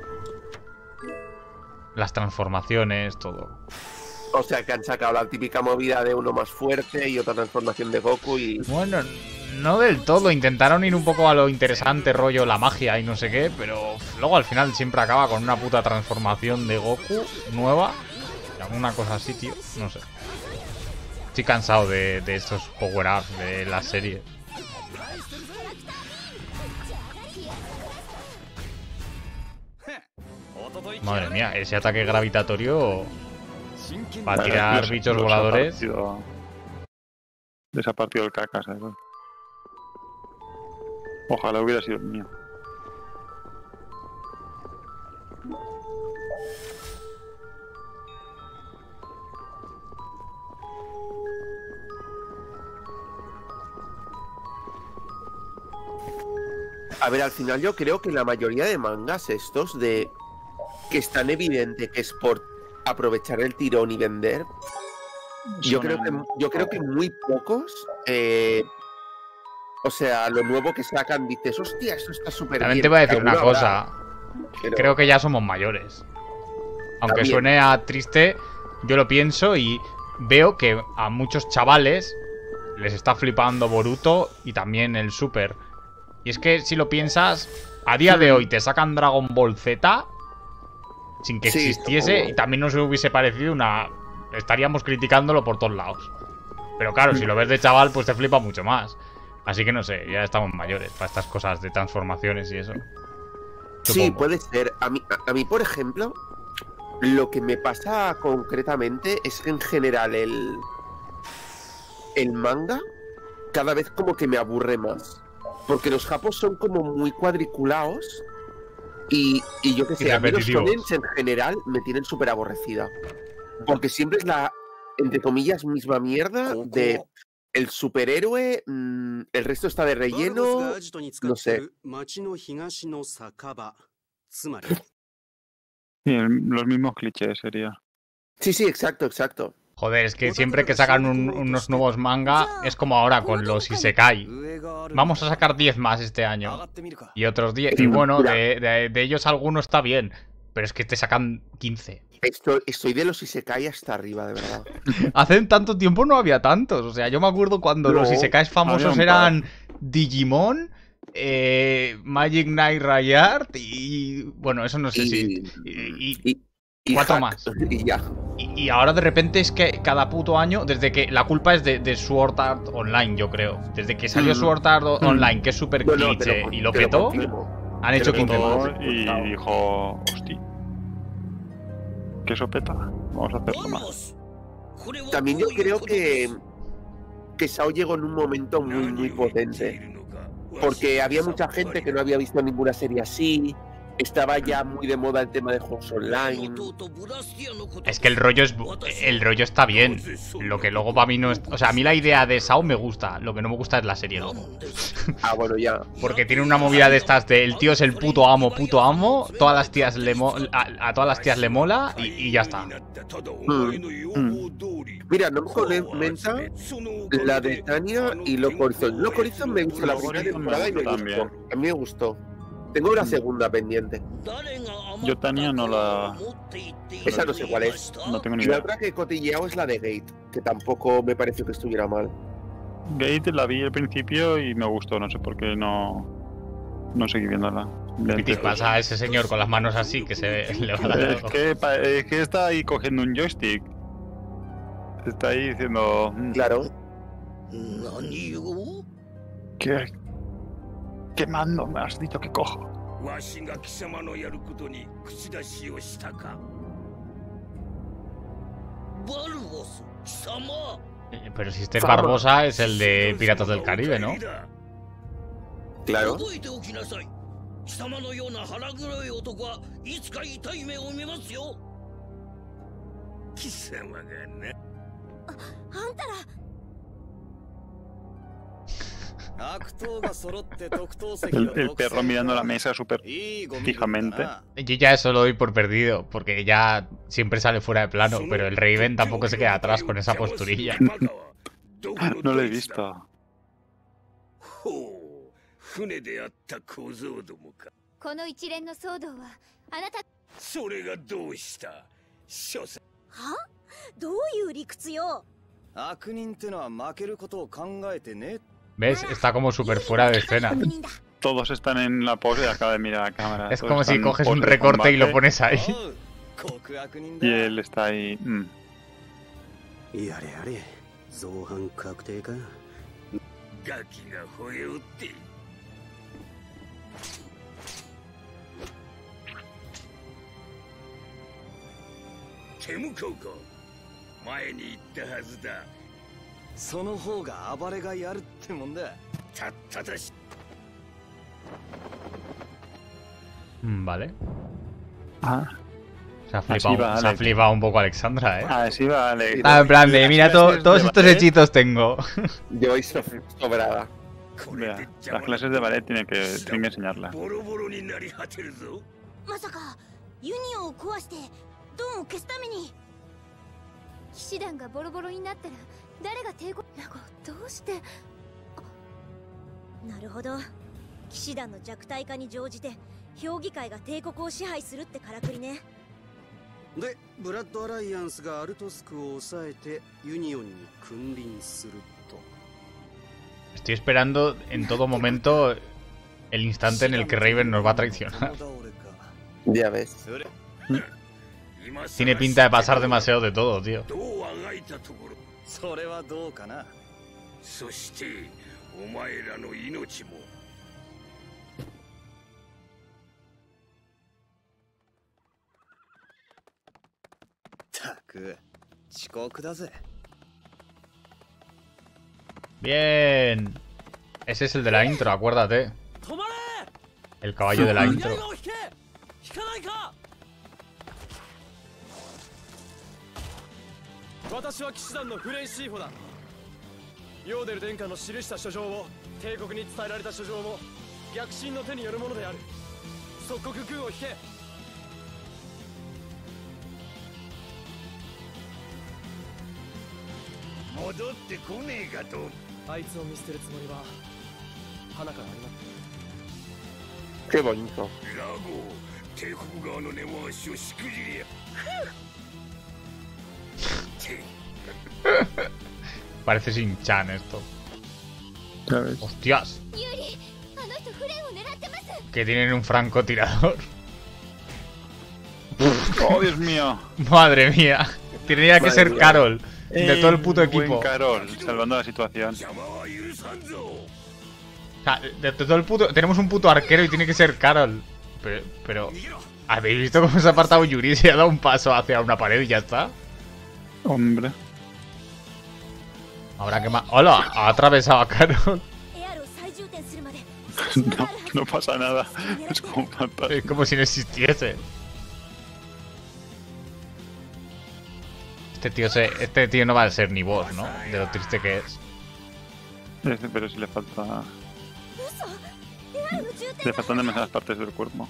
Las transformaciones, todo. O sea, que han sacado la típica movida de uno más fuerte y otra transformación de Goku y... Bueno, no del todo. Intentaron ir un poco a lo interesante, rollo la magia y no sé qué, pero luego al final siempre acaba con una puta transformación de Goku nueva. Y alguna cosa así, tío. No sé. Estoy cansado de, de estos power-ups de la serie. Madre mía, ese ataque gravitatorio para Vale, tirar los- bichos los ha voladores. partido- Les ha partido el caca, ¿sabes? Ojalá hubiera sido el mío. A ver, al final yo creo que la mayoría de mangas estos de que es tan evidente que es por aprovechar el tirón y vender, yo Son creo que en- yo creo que muy pocos, eh, o sea, lo nuevo que sacan dices, hostia, esto está súper bien. También te voy a decir una Alguno cosa. habrá, pero- Creo que ya somos mayores. Aunque También. suene a triste, yo lo pienso y veo que a muchos chavales les está flipando Boruto y también el Super. Y es que si lo piensas, a día de hoy te sacan Dragon Ball Z sin que Sí, existiese como- y también nos hubiese parecido una... Estaríamos criticándolo por todos lados. Pero claro, si lo ves de chaval, pues te flipa mucho más. Así que no sé, ya estamos mayores para estas cosas de transformaciones y eso. Sí, Supongo. puede ser. A mí, a, a mí, por ejemplo, lo que me pasa concretamente es que en general el, el manga cada vez como que me aburre más. Porque los japos son como muy cuadriculados y, y yo que Y sé, a mí los repetitivos. shonens en general me tienen súper aborrecida. Porque siempre es la, entre comillas, misma mierda de el superhéroe, mm, el resto está de バルボス relleno, がアジトに使 no って sé. る町の東の酒場。つまり、 Sí, el- los mismos clichés sería. Sí, sí, exacto, exacto. Joder, es que siempre que sacan un- unos nuevos manga es como ahora con los Isekai. 上がある。 Vamos a sacar diez más este 上 año. がってみるか。 Y otros diez. Sí, Y bueno, mira. de, de- de ellos alguno está bien. Pero es que te sacan quince. Estoy, estoy de los Isekai hasta arriba, de verdad. Hace tanto tiempo no había tantos. O sea, yo me acuerdo cuando No, los Isekais famosos había un eran Digimon, eh, Magic Knight Rayard y... Bueno, eso no sé si... Y, y- y- y cuatro Hack, más. Y ya. Y, y ahora de repente es que cada puto año, desde que la culpa es de, de Sword Art Online, yo creo. Desde que salió Mm. Sword Art o- Mm. Online, que es súper No, no, te cliché lo- y lo te lo petó, confirmo. han te hecho lo quince confirmo. más. Y dijo, hostia, que eso peta. Vamos a hacerlo más. También yo creo que, que Sao llegó en un momento muy, muy potente. Porque había mucha gente que no había visto ninguna serie así. Estaba ya muy de moda el tema de juegos online. Es que el rollo es el rollo está bien. Lo que luego para mí no es... O sea, a mí la idea de Sao me gusta. Lo que no me gusta es la serie luego. Ah, bueno, ya. Porque tiene una movida de estas de el tío es el puto amo, puto amo. Todas las tías le mo- a, a todas las tías le mola y, y ya está. Mira, no comenta la de Tania y Loco Horizon. Loco Horizon me gustó la Loco primera Horizon me temporada y me gustó gustó. también. A mí me gustó. Tengo una segunda pendiente. Yo Tania no la... Esa no sé cuál es. No tengo ni Y la idea. otra que he cotilleado es la de Gate, que tampoco me pareció que estuviera mal. Gate la vi al principio y me gustó, no sé por qué no... No seguí viéndola. ¿Qué pasa a ese señor con las manos así que se le va a dar Es algo? que, pa- es que está ahí cogiendo un joystick. Está ahí diciendo... "Mm, Claro. ¿Qué, ¿Qué mando me has dicho que cojo? わしが貴様のやることに口出しをしたかバルボス貴様 Eh, Pero si este es Barbosa es el de Piratas del Caribe, ¿no? Claro. 覚えておきなさい貴様のような腹黒い男はいつか痛い目を見ますよ貴様がなあんたら悪党が揃って特等席 El, の el 独 perro 占 mirando だ la mesa súper いいゴミだ fijamente. な Yo ya eso lo doy por perdido, porque ya siempre sale fuera de plano, pero el Raven tampoco se queda atrás con esa posturilla. No lo he visto. ほう船であった小僧どもかこの一連の騒動はあなたそれがどうした所詮はどういう理屈よ悪人ってのは負けることを考えてね ¿Ves? Está como súper fuera de escena. 悪人だ Todos están en la pose y acaba de mirar a la cámara. Es Todos como si están en coges pose un de recorte y lo combate pones ahí. おう極悪人だ Y él está ahí... mm. やれやれ造反確定か。 ガキが吠えおって。手向こうか。前に言ったはずだ。 その方が暴れがやるってもんだ。 たっただし。 Mm, Vale. Ah, Se ha Así flipado, va, se ha Alex. flipado un poco Alexandra, ¿eh? así vale. Ah, en plan de, mira, to- todos estos ballet. hechizos tengo. Yo voy so- sobrada. Vea, las clases de ballet tienen que, tienen que enseñarlas. ボロボロになり果てるぞ。 まさかユニオンを壊してドンを消すために。 騎士団がボロボロになったら誰が帝国なんかどうして。 なるほど。騎士団の弱体化に乗じて評議会が帝国を支配するってからくりね。 で、ブラッドアライアンスがアルトスクを抑えてユニオンに君臨すると。 Estoy esperando en todo momento el instante en el que Raven nos va a traicionar. Ya ves. Tiene pinta de pasar demasiado de todo, tío. どうあがいたところ。 それはどうかな。 そしてお前らの命も。 たく遅刻だぜ。 Bien. Ese es el de la intro, acuérdate. El caballo de la intro. 私は騎士団のフレンシーフォだ。ヨーデル殿下の記した書状を帝国に伝えられた書状も逆進の手によるものである。即刻軍を引け。 戻ってこねえかと。 あいつを見捨てるつもりは花からありま Qué bonito. ラゴ帝国側の根回しをしくじりや。 Parece Shin-chan esto. ¿Sabes? ¡Hostias! ユーリ、あの人フレンを狙ってます。 Que tienen un francotirador. ¡Oh, Dios mío! Madre mía. Tendría que Madre ser mía. Carol. De todo el puto Eh, buen equipo. Carol, salvando la situación. 邪魔は許さんぞ。 O sea, de, de todo el puto... Tenemos un puto arquero y tiene que ser Carol. Pero... pero ¿habéis visto cómo se ha apartado Yuri y se ha dado un paso hacia una pared y ya está? Hombre. Habrá que más... ¡Hola! Ha atravesado a Carol. エアルを再充填するまで No, no pasa nada. Es como fantasma. Es como si no existiese. Este tío, se, este tío no va a ser ni boss, ¿no? De lo triste que es. Este, pero si le falta. 嘘。エアルの充填 Le faltan demasiadas partes del cuerpo.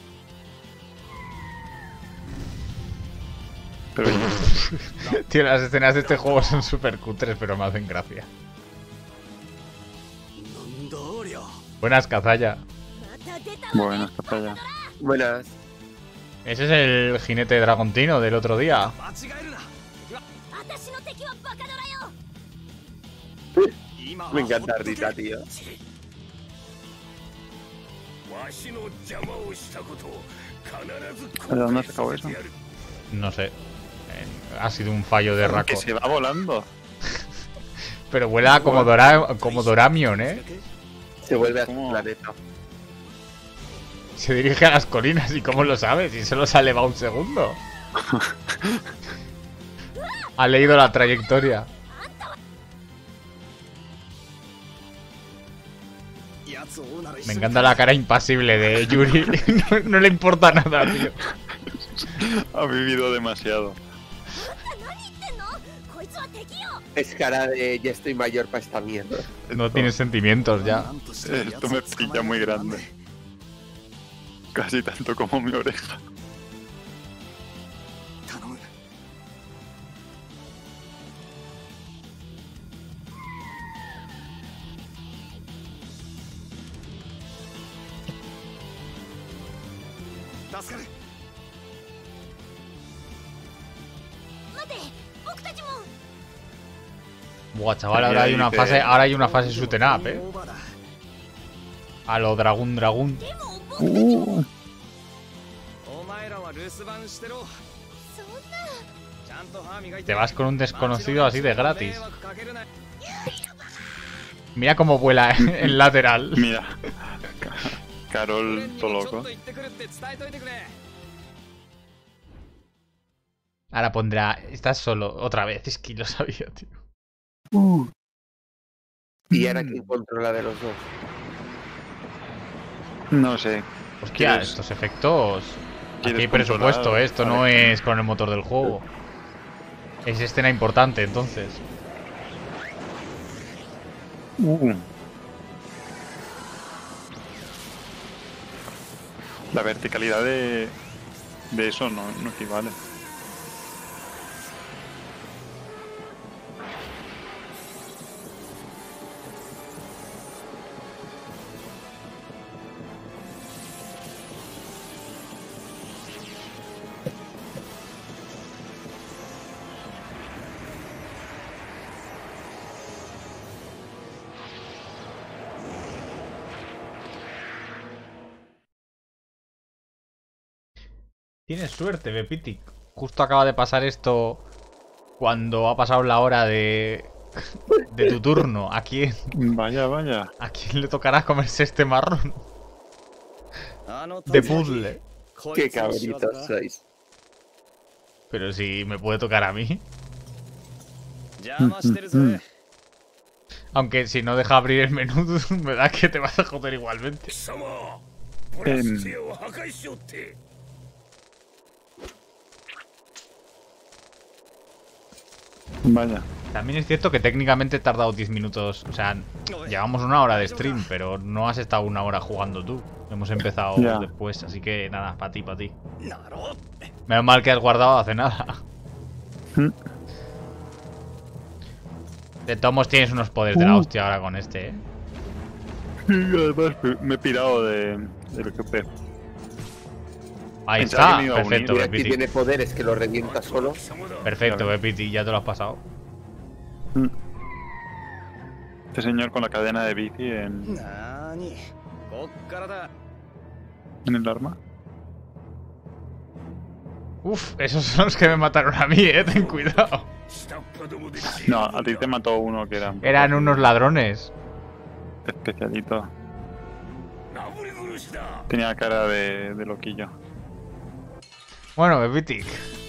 Pero Tío, las escenas de este juego son súper cutres, pero me hacen gracia. なんだありゃ。 Buenas, Kazaya. また出たわ。 bueno, está para allá. Buenas. Ese es el jinete dragontino del otro día. 間違えるな。 私の敵はバカドラよ。 今は Me encanta Rita, tío. わしの邪魔をしたことを必ず ¿De dónde has sacado eso? No sé. Eh, Ha sido un fallo de Rako. Que se va volando. Pero vuela como, Dora, como Doramion, ¿eh? Se vuelve a su ¿Cómo? planeta. Se dirige a las colinas. ¿Y cómo lo sabes? Si solo se ha elevado un segundo. Ha leído la trayectoria. Me encanta la cara impasible de Yuri. No, no le importa nada, tío. Ha vivido demasiado. 何言ってんの？こいつは敵よ。 Es cara de ya estoy mayor para esta mierda. No tiene sentimientos ya. Esto me pilla muy grande. Casi tanto como mi oreja. 頼む。 助かる。 待て、僕たちも。 Buah, chaval, ahora hay una fase, ahora hay una fase shoot 'em up, eh. A lo Dragon Dragon. でも僕たちも。 お前らは留守番してろ。 そんな。 ちゃんと歯磨いて。 Te vas con un desconocido así de gratis. 迷惑かけるな。 Mira cómo vuela en lateral. Mira. Carol, todo loco. Ahora pondrá, estás solo, otra vez. Es que lo sabía, tío. Uh. ¿Y ahora quién controla de los dos? No sé. Hostia, ¿Quieres- estos efectos... quieres Aquí hay presupuesto, controlar? ¿eh? Esto Vale. no es con el motor del juego. Es escena importante, entonces. Uh. La verticalidad de, de eso no, no equivale. Tienes suerte, Bepiti. Justo acaba de pasar esto cuando ha pasado la hora de, de tu turno. ¿A quién, Vaya, vaya. ¿A quién le tocará comerse este marrón? De puzzle. Qué cabritos sois. Pero si me puede tocar a mí. Aunque si no deja abrir el menú, me da que te vas a joder igualmente. Em, vaya. También es cierto que técnicamente he tardado diez minutos. O sea, llevamos una hora de stream, pero no has estado una hora jugando tú. Hemos empezado Ya. después, así que nada, para ti, para ti. Menos mal que has guardado hace nada. Mm. De todos modos tienes unos poderes de la Uh. hostia ahora con este, ¿eh? Y además me- me he pirado de, del G P. Ahí Pensaba está, que me iba a unir. perfecto, Y aquí Bepiti. tiene poderes que lo revienta solo. Perfecto, Bepiti, ya te lo has pasado. Mm. Este señor con la cadena de bici en, なーにこっからだ en el arma. Uf, esos son los que me mataron a mí, eh, ten cuidado. No, a ti te mató uno que era Eran unos ladrones. especialito. Tenía cara de, de loquillo. Bueno, Bepitic.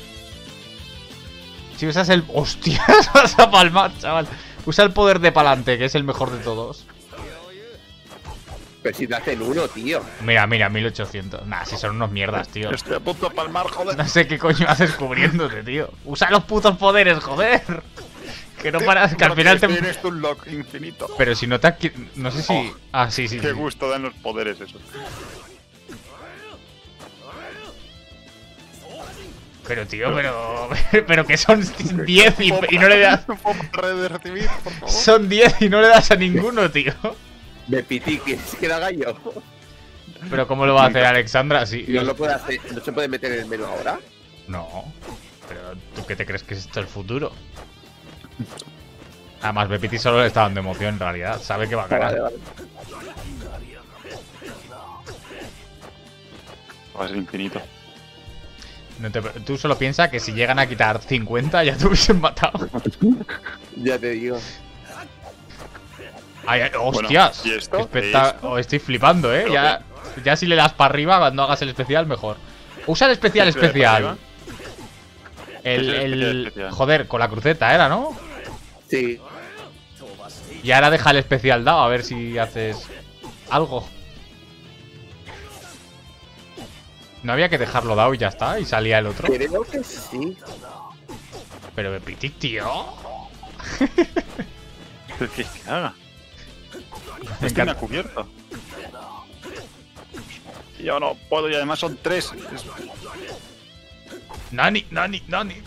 Si usas el... ¡Hostias! Vas a palmar, chaval. Usa el poder de pa'lante, que es el mejor de todos. Pero si te hacen uno, tío. Mira, mira, mil ochocientos. Nah, si son unos mierdas, tío. Estoy a punto de palmar, joder. No sé qué coño haces cubriéndote, tío. Usa los putos poderes, joder. Que no paras, que al final te... Tienes un lock infinito. Pero si no te... adqui- No sé si... Oh, Ah, sí, sí, Qué sí. gusto dan los poderes esos. Pero, tío, pero... Pero que son diez y, y no le das... ¿No puedo parar de recibir, por favor? Son diez y no le das a ninguno, tío. De piti, que se queda gallo. Pero ¿cómo lo va a hacer Alexandra? Sí, No lo puede hacer, no se puede meter en el menú ahora. No. Pero ¿tú qué te crees que es esto el futuro? Además, Bepiti solo le está dando emoción en realidad. Sabe que va a Vale, ganar. vale. Va a ser infinito. No te- tú solo piensa que si llegan a quitar cincuenta ya te hubiesen matado. Ya te digo. Ay, ay, ¡hostias! ¿y esto? Especta- ¿Esto? oh, estoy flipando, ¿eh? ¿Pero Ya, ya si le das para arriba cuando hagas el especial, mejor. Usa el especial ¿Qué se ve para especial. El, ¿Qué es el el- especial especial? Joder, con la cruceta era, ¿no? Sí. Y ahora deja el especial dado a ver si haces algo. No había que dejarlo dado y ya está, y salía el otro. Creo que sí. Pero Bepitic, tío. ¿Pero qué es que haga? Me Este me ha encanta. cubierto. Y yo no puedo, y además son tres. Es- Nani, Nani, Nani.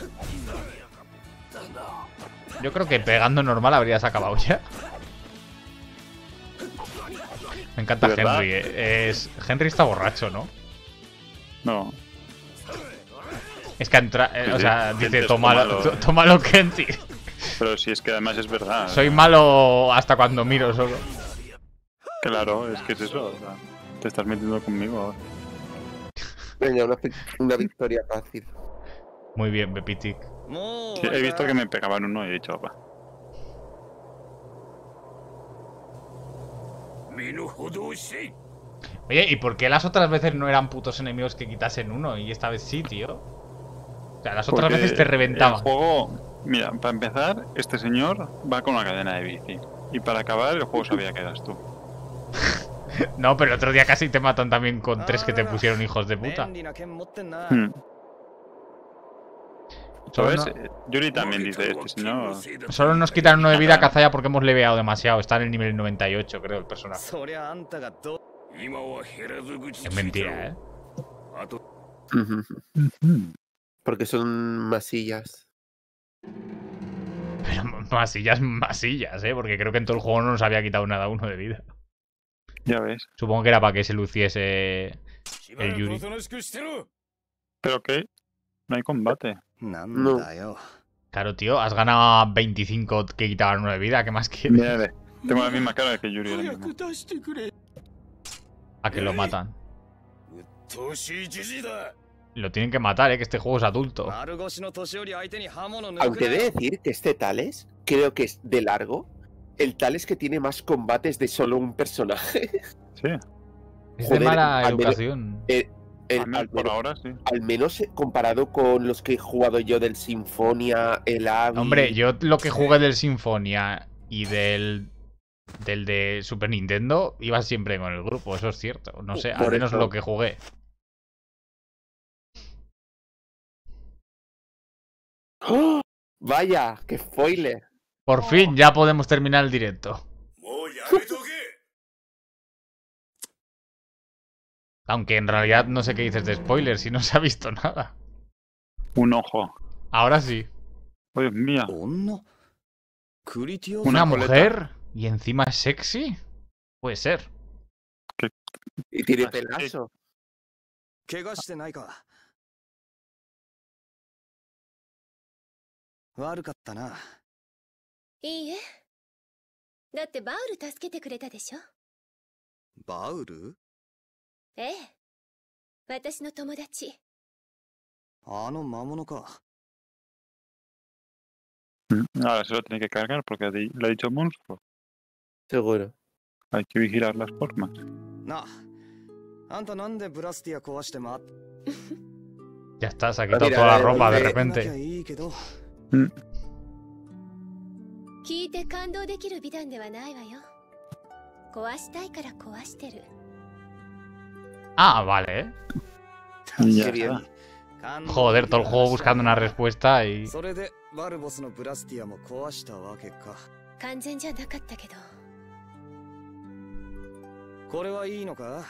Yo creo que pegando normal habrías acabado ya. Me encanta ¿De verdad? Henry. eh. Es... Henry está borracho, ¿no? No. Es que entra... eh, Sí, o sí. sea, Henry dice, es tómalo, malo, tó- eh. tómalo, Kenty. Pero si es que además es verdad. Soy malo hasta cuando miro solo. Claro, es que es eso. O sea, te estás metiendo conmigo ahora. Venga, una, una victoria fácil. Muy bien, Bepitic. もう Sí, he visto que me pegaban uno y he dicho, va. Oye, ¿y por qué las otras veces no eran putos enemigos que quitasen uno y esta vez sí, tío? O sea, las otras Porque veces te reventaban. El juego, mira, para empezar, este señor va con una cadena de bici. Y para acabar, el juego sabía que eras tú. No, pero el otro día casi te matan también con tres que te pusieron hijos de puta. Hmm. ¿Sabes? Solo, Yuri también dice este señor. solo nos quitaron uno de vida a Kazaya porque hemos leveado demasiado. Está en el nivel noventa y ocho, creo, el personaje. Es mentira, ¿eh? Porque son masillas. Pero masillas, masillas, ¿eh? Porque creo que en todo el juego no nos había quitado nada uno de vida. Ya ves. Supongo que era para que se luciese el Yuri. ¿Pero qué? No hay combate. No. Claro, tío, has ganado a veinticinco que quitaban uno de vida. ¿Qué más quieres? Mira, tengo la misma cara que Yuri ahora mismo. A que lo matan. Lo tienen que matar, ¿eh? Que este juego es adulto. Aunque he de decir que este Thales, creo que es de largo el Thales que tiene más combates de solo un personaje. Sí. Es Joder, de mala al menos- educación. Eh, el- Al menos al, por menos, ahora sí. al menos comparado con los que he jugado yo del Sinfonia, el Avi... Hombre, yo lo que jugué del Sinfonia y del del de Super Nintendo iba siempre con el grupo, eso es cierto. No sé, al Por menos eso. lo que jugué. ¡Oh! Vaya, qué spoiler. Por fin ya podemos terminar el directo. Aunque en realidad no sé qué dices de spoilers si no se ha visto nada. Un ojo. Ahora sí. Oh, Dios mío. ¿Una, Una mujer? ¿Y encima es sexy? Puede ser. Y tiene Ah, sí. pelazo. 怪我してないか悪かったな。 いいえ。だってバウル助けてくれたでしょ。 バウル？ ええ。私の友達。 あの魔物か。 Mm, Ahora se lo tiene que cargar porque ha di- le ha dicho monstruo. Seguro. Hay que vigilar las formas. なあ、あんたなんでブラスティア壊してまっ Ya está, se ha quitado Mira, toda la eh, ropa de eh, なきゃ repente. いいけど。 聞いて感動できる美談ではないわよ。壊したいから壊してる。 Ah, vale, ¿eh? Y ya Qué bien. está. Joder, todo el juego buscando una respuesta y... それでバルボスのブラスティアも壊したわけか。 完全じゃなかったけど。 これはいいのか？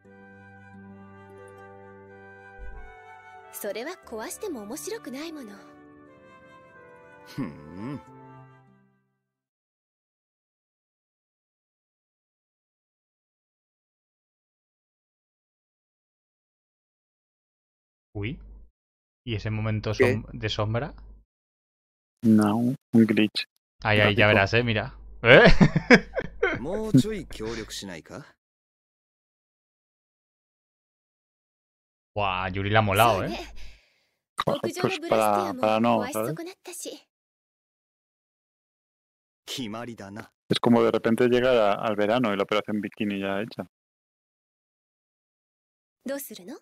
それは壊しても面白くないもの。 ふん。 Uy. ¿Y ese momento ¿Qué? som- de sombra? No, un glitch. Ahí, ahí, ya Gráfico. verás, eh, mira. ¿Eh? もうちょい協力しないか？ Buah, Yuri le ha molado, そう ¿eh? ね。 Pues, 屋上 pues のブラスティア para, も para no, 壊し ¿sabes? 損なったし。 決まりだな。 Es como de repente llegar a- al verano y la operación bikini ya hecha. どうするの？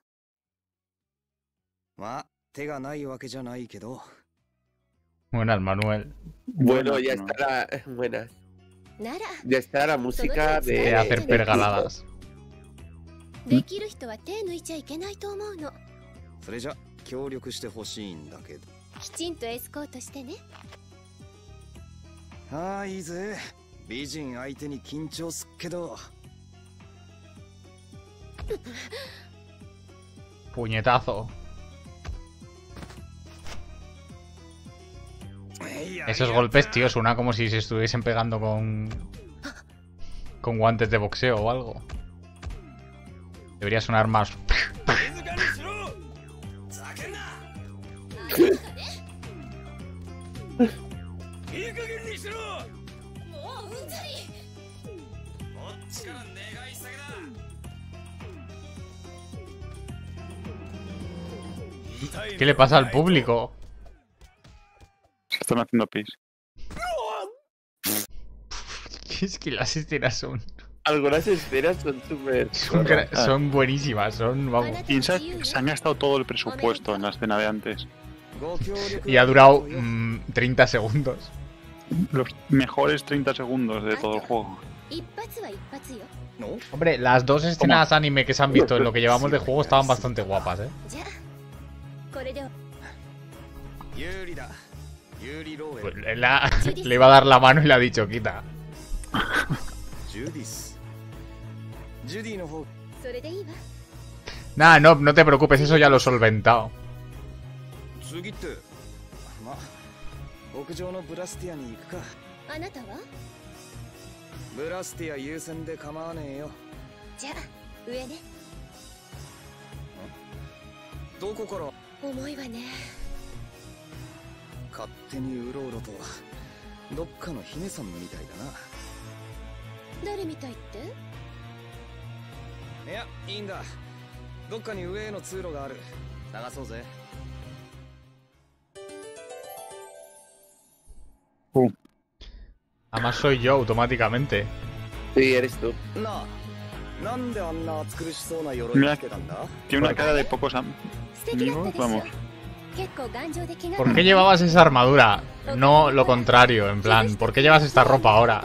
まあ、手がないわけじゃないけど。 Buenas, Manuel. Bueno, ya no. está la... Buenas. なら、 Ya está la música Todo De de... hacer pergaladas. できる人は手抜いちゃいけないと思うの。 それじゃ協力してほしいんだけど。 きちんとエスコートしてね。 ああ、いいぜ。美人相手に緊張すっけど。 Puñetazo. Esos golpes, tío, suena como si se estuviesen pegando con... con guantes de boxeo o algo. Debería sonar más... 静かにしろ。ざけんな。いい加減にしろ。 もううんざり。 こっちから願い下げだ。 ¿Qué le pasa al público? Se están haciendo pis. Es que las escenas son... Algunas escenas son súper... Son, gra- son buenísimas, son, vamos. Piensa que se han gastado todo el presupuesto en la escena de antes. Y ha durado mmm, treinta segundos. Los mejores treinta segundos de todo el juego. Hombre, las dos escenas anime que se han visto en lo que llevamos de juego estaban bastante guapas, ¿eh? Pues la- le iba a dar la mano y le ha dicho, quita. Nah, no, no te preocupes, eso ya lo he solventado. Uh. Además soy yo automáticamente. Sí, eres tú. Mira, tiene una cara de pocos am- amigos, vamos. ¿Por qué llevabas esa armadura? No lo contrario, en plan, ¿por qué llevas esta ropa ahora?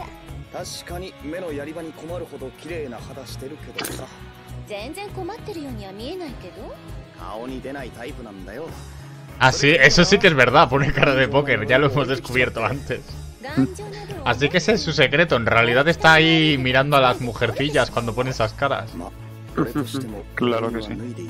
Ah, sí, eso sí que es verdad, pone cara de póker, ya lo hemos descubierto antes. Así que ese es su secreto, en realidad está ahí mirando a las mujercillas cuando pone esas caras. Claro que sí.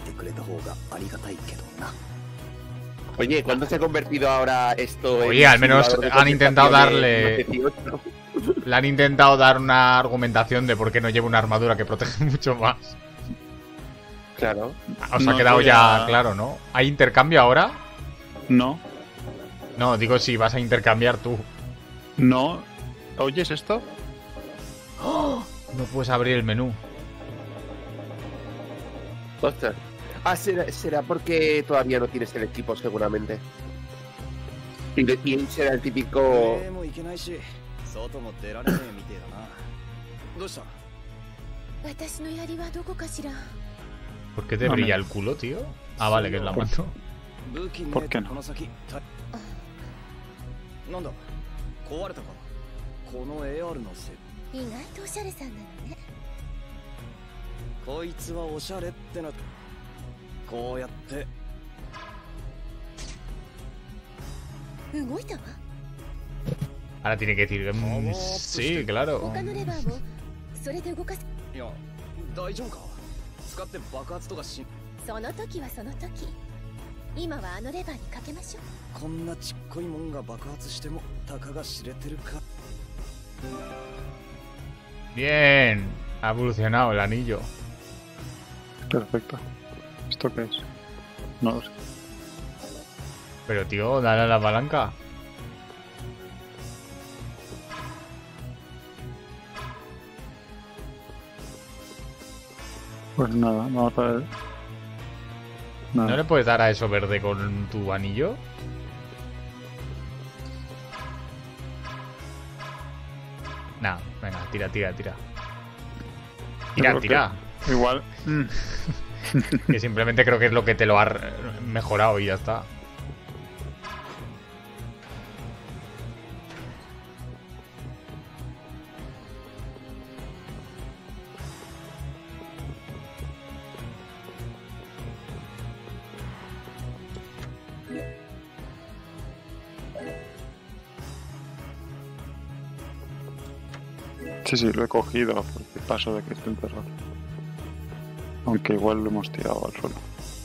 Oye, ¿cuándo se ha convertido ahora esto en... Oye, al menos simulador de han intentado concentración darle... en dieciocho? Le han intentado dar una argumentación de por qué no lleva una armadura que protege mucho más. Claro. Os No ha quedado voy ya a- claro, ¿no? ¿Hay intercambio ahora? No, No, digo si vas a intercambiar tú. no. ¿Oyes esto? No puedes abrir el menú. Ostras. Ah, será, será porque todavía no tienes el equipo, seguramente. Y, de- y será el típico... ¿Por qué te No, brilla me- el culo, tío? Ah, vale, que es la mano. ¿Por qué no? なんだ壊れたかこの エーアール のせい意外とおしゃれさんなのね。 こいつはおしゃれってなこうやって動いたわ。 Ahora tiene que decir... mm, sí, claro. 他のレバーもそれで動かす。 いや大丈夫か使って爆発とかしその時はその時。今はあのレバーにかけましょう。 こんなちっこいもんが爆発してもたかが知れてるか Bien. Ha evolucionado el anillo. Perfecto. ¿Esto qué es? No lo sé. Pero, tío, dale a la palanca. Pues nada, vamos a ver. Nada. ¿No le puedes dar a eso verde con tu anillo? Nah, venga, tira, tira, tira. Yo Tira, creo tira. que Igual. mm, Que simplemente creo que es lo que te lo ha r- mejorado y ya está. Sí, sí, lo he cogido porque paso de que esté enterrado. Aunque igual lo hemos tirado al suelo.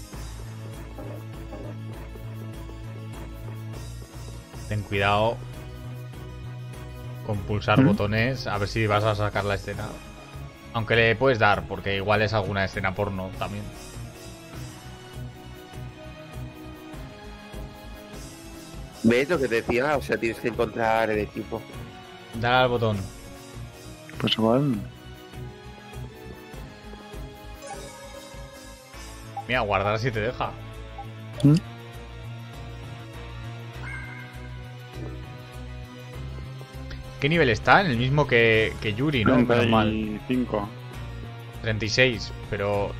Ten cuidado con pulsar ¿Mm? botones a ver si vas a sacar la escena. Aunque le puedes dar, porque igual es alguna escena porno también. ¿Ves lo que te decía? O sea, tienes que encontrar el equipo. Dale al botón. Pues igual. Mira, guardar si te deja. ¿Qué nivel está? En el mismo que, que Yuri, ¿no? Menos mal. treinta y cinco. treinta y seis, pero...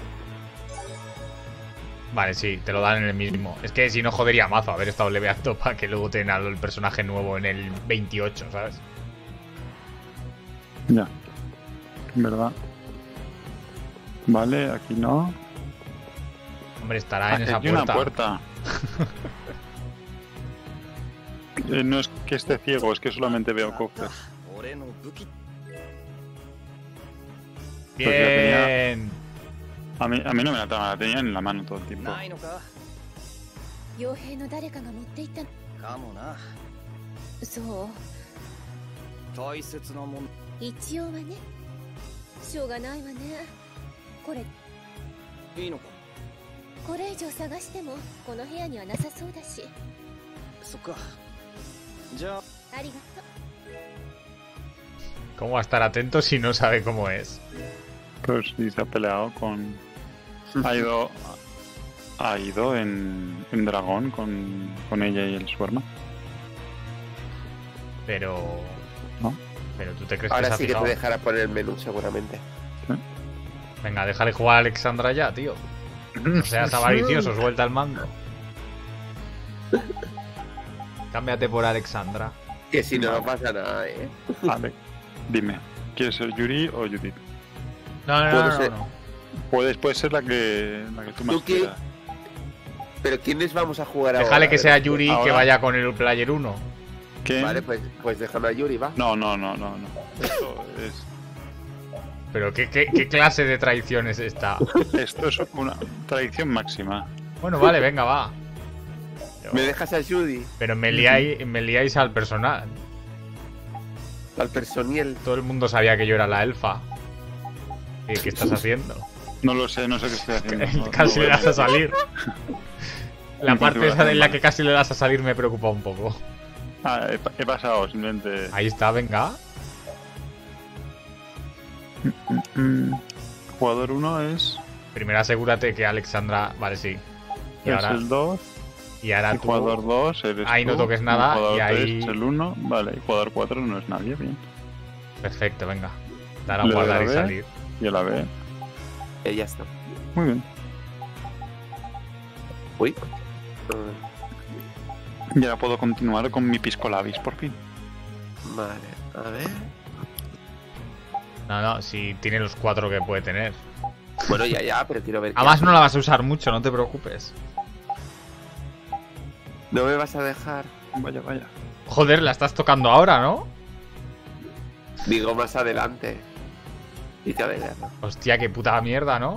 Vale, sí, te lo dan en el mismo. Es que si no jodería mazo haber estado leveando para que luego tenga el personaje nuevo en el veintiocho, ¿sabes? Ya. En verdad. Vale, aquí no. Hombre, estará en Ah, esa aquí puerta. una puerta. Eh, no es que esté ciego, es que solamente veo cofres. Bien. A mí, a mí no me la trama, la tenía en la mano todo el tiempo. 傭兵の誰かが持っていったかもな。 そう大切なもん。 一応はねしょうがないわねこれいいのか。 これ以上探してもこの部屋にはなさそうだしそっか。じゃあありがとう ¿Cómo va a estar atento si no sabe cómo es? Pues sí, se ha peleado con... Ha ido... Ha ido en, en dragón con, con ella y el su hermano. Pero... ¿No? Pero tú te crees que Ahora se ha sí que fijado? te dejará poner el menú, seguramente. Venga, déjale jugar a Alexandra ya, tío. No seas avaricioso, suelta el mando. Cámbiate por Alexandra. Que si no, no pasa nada, eh. Vale. Dime, ¿quieres ser Yuri o Judith? No, no, no, Puedo no, ser- no. Puedes, puedes ser la que, la que tú más ¿Tú qué? quieras. Pero ¿quiénes vamos a jugar ahora? Déjale que A ver. sea Yuri y que ahora- vaya con el player uno. ¿Qué? Vale, pues, pues déjame a Yuri, va. No, no, no, no, no. Esto es, Pero ¿qué, qué, qué clase de traición es esta? esto es una tradición máxima. Bueno, vale, venga, va. ¿Me dejas a Judy? Pero me liáis, me liáis al personal. Al personiel. Todo el mundo sabía que yo era la elfa. ¿Qué, qué estás haciendo? No lo sé, no sé qué estoy haciendo. No, Casi no le veo. das a salir. La Mi parte esa en la configuración, que casi le das a salir me preocupa un poco. Ah, he, pa- he pasado, simplemente. Ahí está, venga. Mm, jugador uno es, Primero asegúrate que Alexandra... Vale, sí. Y es ahora, el dos. y ahora Y tú... jugador dos eres Ahí no tú, toques nada, y jugador y ahí- tres es el uno. Vale, y jugador cuatro no es nadie, bien. Perfecto, venga. Dar a Le doy guardar a y ver. salir. Y a la B. Eh, ya está. Muy bien. Uy. Y ahora puedo continuar con mi pisco labis, por fin. Vale, a ver. No, no, si tiene los cuatro que puede tener. Bueno, ya, ya, pero quiero ver. qué Además hace. no la vas a usar mucho, no te preocupes. No me vas a dejar. Vaya, vaya. Joder, la estás tocando ahora, ¿no? Digo más adelante. Pica de guerra. Hostia, qué puta mierda, ¿no?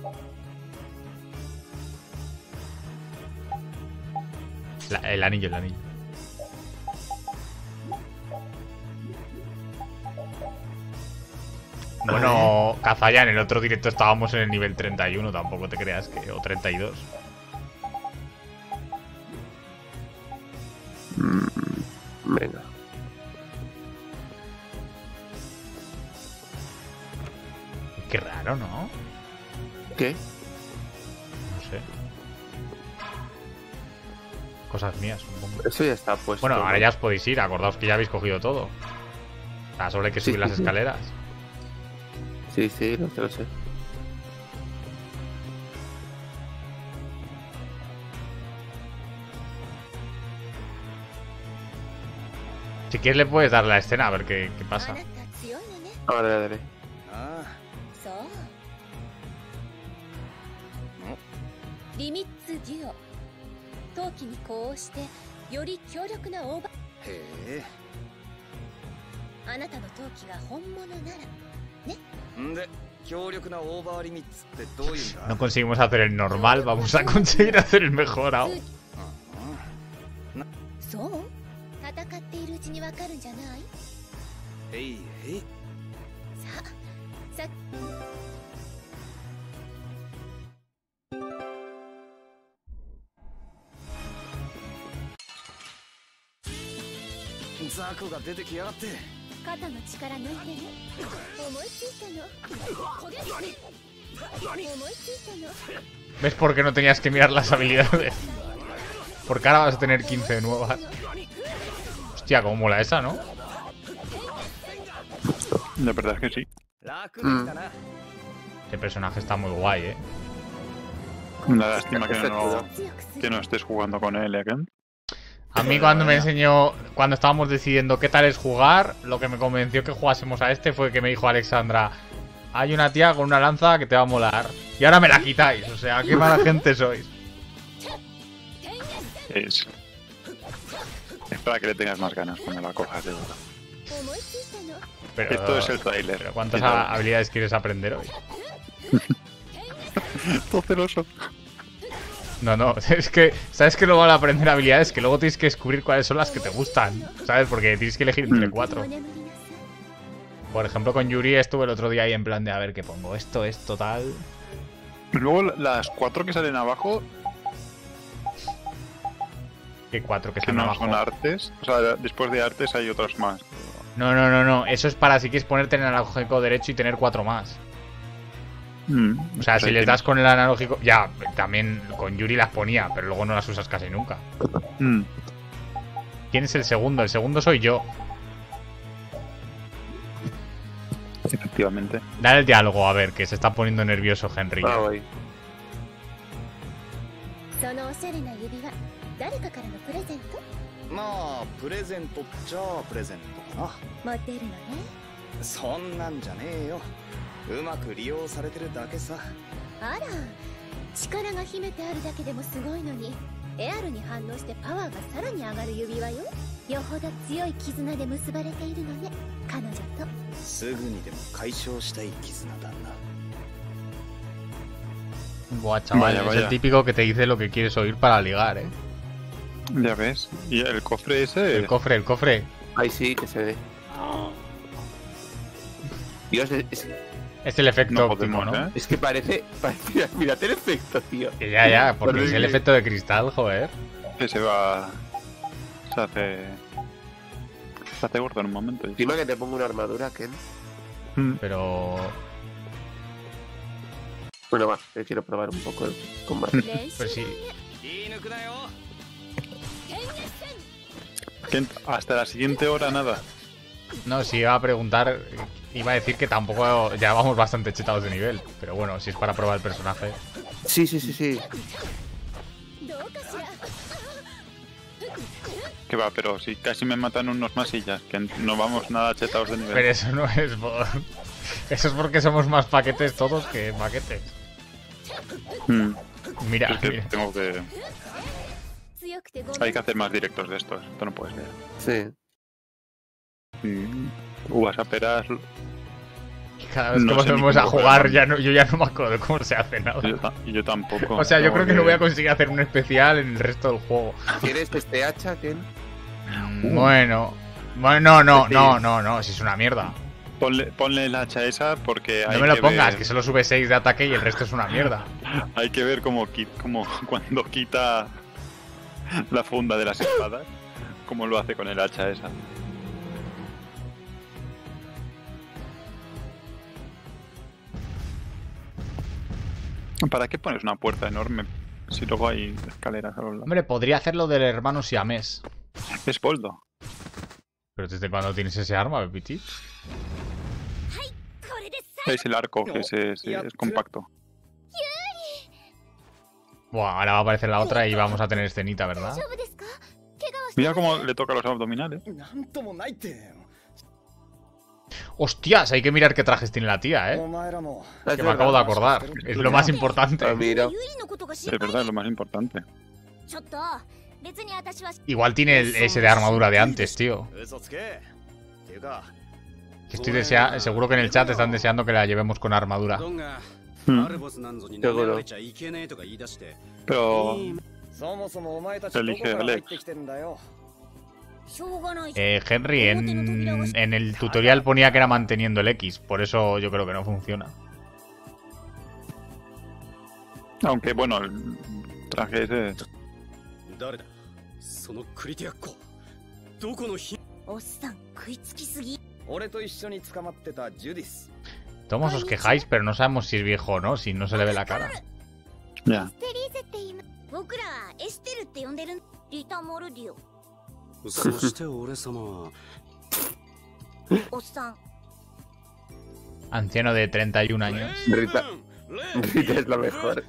La- el anillo, el anillo. Bueno, Kazaya, en el otro directo estábamos en el nivel treinta y uno, tampoco te creas que... O treinta y dos. Mm, venga. Qué raro, ¿no? ¿Qué? No sé. Cosas mías, supongo. Eso ya está puesto. Bueno, ahora ¿no? ya os podéis ir, acordaos que ya habéis cogido todo. O sea, solo hay que Sí, subir sí, las sí. escaleras. Sí, sí, lo sé, lo sé. Si quieres le puedes dar la escena a ver qué, qué あ pasa. なた強いのね Ahora, dale, dale. あそうリミッツデュオ陶器に呼応してより強力なオーバあ。へえ。 ーあなたの陶器が本物ならんで、強力なオーバーリミッツってどういうんだ No conseguimos hacer el normal, vamos a conseguir hacer el mejorado. そう戦っているうちにわかるんじゃないへいへい。 さあさザクが出てきやがって。 肩の力抜いてね思いついたのこれ思いついたの ¿Ves por qué no tenías que mirar las habilidades? Porque ahora vas a tener quince nuevas. Hostia, cómo mola esa, ¿no? La verdad es que sí. Mm. Este personaje está muy guay, ¿eh? Una lástima que no, que no estés jugando con él, ¿eh, Ken? A mí cuando me enseñó, cuando estábamos decidiendo qué tal es jugar, lo que me convenció que jugásemos a este fue que me dijo Alexandra, hay una tía con una lanza que te va a molar. Y ahora me la quitáis, o sea, qué mala gente sois. Es, es para que le tengas más ganas cuando la cojas de verdad. Pero, Esto es el trailer. Pero ¿cuántas habilidades quieres aprender hoy? Todo celoso. No, no, es que, ¿sabes que luego al aprender habilidades que luego tienes que descubrir cuáles son las que te gustan? ¿Sabes? Porque tienes que elegir entre cuatro. Por ejemplo, con Yuri estuve el otro día ahí en plan de a ver qué pongo. Esto es total. Luego las cuatro que salen abajo. ¿Qué cuatro que Que salen no abajo? son artes. O sea, después de artes hay otras más. No, no, no, no. Eso es para si quieres ponerte en el analógico derecho y tener cuatro más. Mm, O sea, pues si ahí les tienes. das con el analógico... Ya, también con Yuri las ponía, pero luego no las usas casi nunca. Mm. ¿Quién es el segundo? El segundo soy yo. Efectivamente. Dale el diálogo, a ver, que se está poniendo nervioso Henry. Ah, guay. そのおしゃれな指輪誰かからのプレゼント？ まあプレゼントっちゃプレゼントかな。 持っているのね。 そんなんじゃねえよ。うまく利用されてるだけさ。 あら、力が秘めてあるだけでもすごいのに、エアルに反応してパワーがさらに上がる指輪よ。よほど強い絆で結ばれているのね、彼女と。 すぐにでも解消したい絆だな。 Buah, chaval, Vaya, es vaya. el típico que te dice lo que quieres oír para ligar, ¿eh? Ya ves. Y el cofre ese. El cofre, el cofre. Ahí sí que se ve. Dios, es, es, Es el efecto No óptimo, podemos, ¿no? ¿eh? es que parece, parece... Mírate el efecto, tío. Que ya, ya, porque es el Horrible. efecto de cristal, joder. Que se va. Se hace. Se hace gordo en un momento. Encima que te pongo una armadura, Ken. Mm. Pero... Bueno, va, que quiero probar un poco el combate. Pues sí. Que hasta la siguiente hora nada. No, si iba a preguntar, iba a decir que tampoco ya vamos bastante chetados de nivel. Pero bueno, si es para probar el personaje. Sí, sí, sí, sí. Que va, pero si casi me matan unos masillas, que no vamos nada chetados de nivel. Pero eso no es por... Eso es porque somos más paquetes todos que paquetes. Mm. Mira, Es que mira. tengo que. Hay que hacer más directos de estos. Esto no puedes ver. Sí. Mm. Uvas a peras. Cada vez que No sé ni volvemos a cómo jugar, juegan. ya no, yo ya no me acuerdo cómo se hace nada. Yo, ta- yo tampoco. O sea, yo Tengo creo que no voy a conseguir hacer un especial en el resto del juego. ¿Quieres este hacha, Ken? Mm, Bueno. Bueno, no, no, no, no, no, si es una mierda. Ponle, ponle el hacha esa porque hay No me lo que pongas, ver, que solo sube seis de ataque y el resto es una mierda. hay que ver cómo, qui- cómo cuando quita la funda de las espadas, cómo lo hace con el hacha esa. ¿Para qué pones una puerta enorme si luego hay escaleras a los lados? Hombre, podría hacerlo del hermano siamés. Es Boldo. Pero ¿desde cuándo tienes ese arma, Pepiti? Es el arco, que es, es- es compacto. Buah, ahora va a aparecer la otra y vamos a tener escenita, ¿verdad? Mira cómo le toca los abdominales. なんともないって。 ¡Hostias! Hay que mirar qué trajes tiene la tía, ¿eh? お前らも。 Que me acabo de acordar. Es lo más importante. Ah, mira. Es verdad, es lo más importante. ちょっと別に私は Igual tiene el- ese de armadura de antes, tío. 嘘つけ。っていうか。 Que estoy desea seguro que en el chat están deseando que la llevemos con armadura. ドンが Hmm. アルボスなんぞに舐められちゃいけねえとか言い出して Pero そもそもお前たちどこから入ってきてんだよ。 しょうがない。 Eh, Henry, en, en el tutorial ponía que era manteniendo el X, por eso yo creo que no funciona. aunque bueno, el traje ese 誰だそのクリティアッコどこのひおっさん食いつきすぎ。 俺と一緒に捕まってたジュディス。 Todos os quejáis, pero no sabemos si es viejo o no, si no se le ve la cara. ya. ステリーゼって言いま僕らはエステルって呼んでる。リタモルディオ。 そして俺様はおっさん。 Anciano de treinta y un años. Rita, Rita es lo mejor.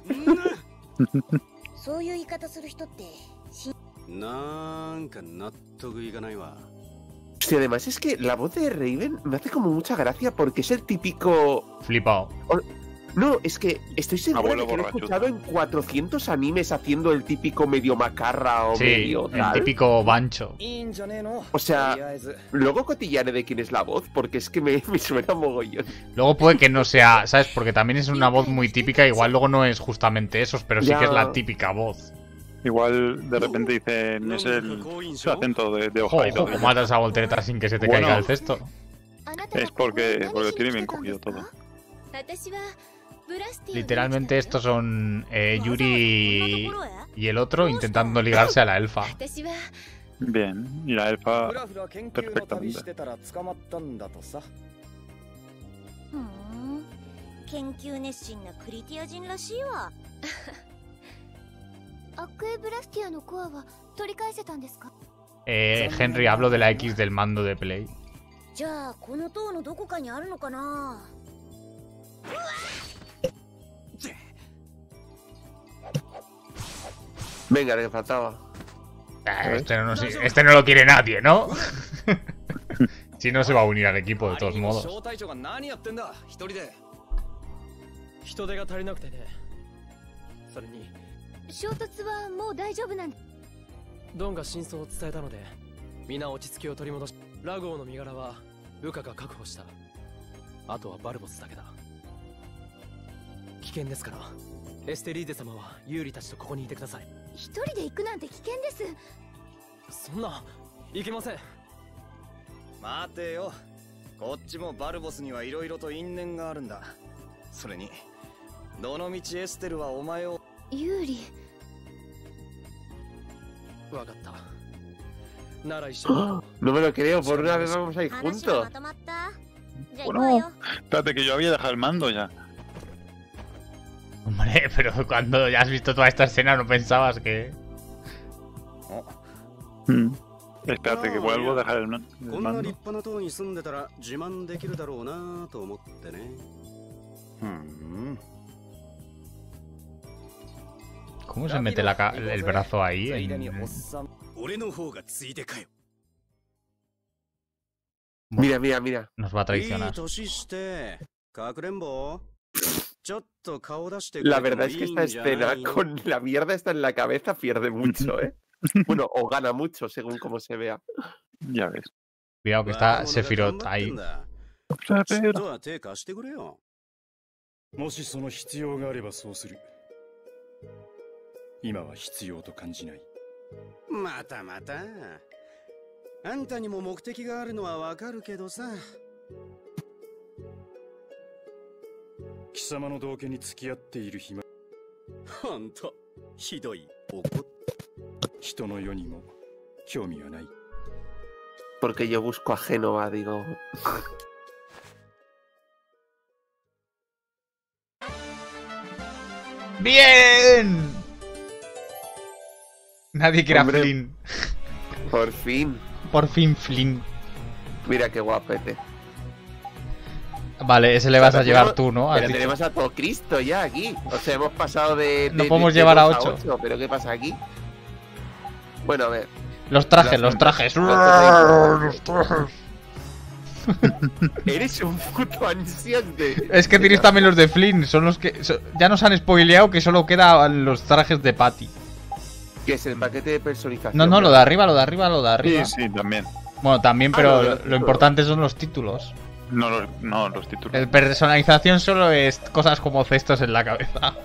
そういう言い方する人ってなんか納得いかないわ。 Sí, además es que la voz de Raven me hace como mucha gracia porque es el típico... Flipado. No, es que estoy seguro Abuelo de que lo he borracho. escuchado en cuatrocientos animes haciendo el típico medio macarra o Sí, medio el tal. típico bancho. O sea, luego cotillaré de quién es la voz porque es que me, me suena mogollón. Luego puede que no sea, ¿sabes? Porque también es una voz muy típica, igual luego no es justamente esos, pero sí Ya. que es la típica voz. Igual de repente dicen es el, el acento de, de Ojo, Hokkaido. ojo, matas a voltereta sin que se te Bueno. caiga el cesto. Es porque, porque tiene bien cogido todo. Literalmente estos son eh, Yuri y el otro intentando ligarse a la elfa. Bien, y la elfa ふらふら研究の旅 perfectamente. してたら捕まったんだとさ。 ふん研究熱心なクリティア人らしいわ。 アクエブラスティアのコアは取り返せたんですか？ Eh, Henry, hablo de la X del mando de Play. じゃあこの塔のどこかにあるのかな。 Venga, le faltaba. Ah, este, no, nos- este no lo quiere nadie, ¿no? Si no se va a unir al equipo de todos 招 modos. 待長が何やってんだ一人で。 人手が足りなくてね。それに衝突はもう大丈夫なんで。 ドンが真相を伝えたので皆落ち着きを取り戻し、ラゴーの身柄はウカが確保した。あとはバルボスだけだ。危険ですから、エステリーゼ様はユーリたちとここにいてください。 一人で行くなんて危険です。 そんな、いけません。 待てよ。こっちもバルボスにはいろいろと因縁があるんだ。それに、どのみちエステルはお前を。 ユーリ。 わかった。なら一緒に。 No me lo creo, por una vez vamos a ir 話は juntos. まとまった。じゃあ行くわよ。 Bueno, espérate que yo había dejado el mando ya. Hombre, pero cuando ya has visto toda esta escena no pensabas que... Mm. Espérate que vuelvo a dejar el, man- el こんな mando. 立派な塔に住んでたら自慢できるだろうなと思ってね。ふん。 ¿Cómo se mete la ca- el brazo ahí? ついでに En... おっさん。 俺の方がついでかよ。 Mira, mira, mira. Nos va a いい traicionar. 年してかくれんぼちょっと顔出してく La れても verdad es い que い esta んじゃない escena con la mierda esta en la cabeza pierde mucho, ¿eh? Bueno, o gana mucho según cómo se vea. Ya ves. Cuidado que está Sephiroth ahí. ちょっとは手貸してくれよ。 もしその必要があればそうする。今は必要と感じない。 またまた。あんたにも目的があるのはわかるけどさ。 貴様の道家に付き合っている暇。 ほんと、ひどい。怒っ人の世にも興味はない。 Porque yo busco a Génova, digo. ¡Bien! Nadie quiere a Hombre. Flynn. Por fin. Por fin Flynn. Mira qué guapete. Vale, ese le vas a llevar tú, ¿no? Has Pero dicho. tenemos a todo Cristo ya aquí. O sea, hemos pasado de. No de- podemos de llevar a dos ocho. Pero ¿qué pasa aquí? Bueno, a ver. Los trajes, los Las- trajes. las- Los trajes. Eres un puto ansias de. Es que tienes también los de Flynn. Son los que. so- ya nos han spoileado que solo quedan los trajes de Patty. Que es el paquete de personificación. No, no, lo de arriba, lo de arriba, lo de Sí, arriba. sí, también. Bueno, también, Ah, pero lo de lo, los lo títulos. importante son los títulos. No los, no, los títulos. El personalización solo es cosas como cestos en la cabeza.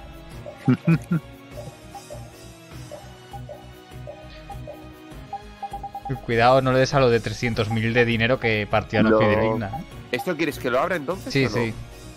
Cuidado, no le des a lo de trescientos mil de dinero que partió a la No. fideligna. ¿eh? ¿Esto quieres que lo abra entonces? Sí, o no? sí.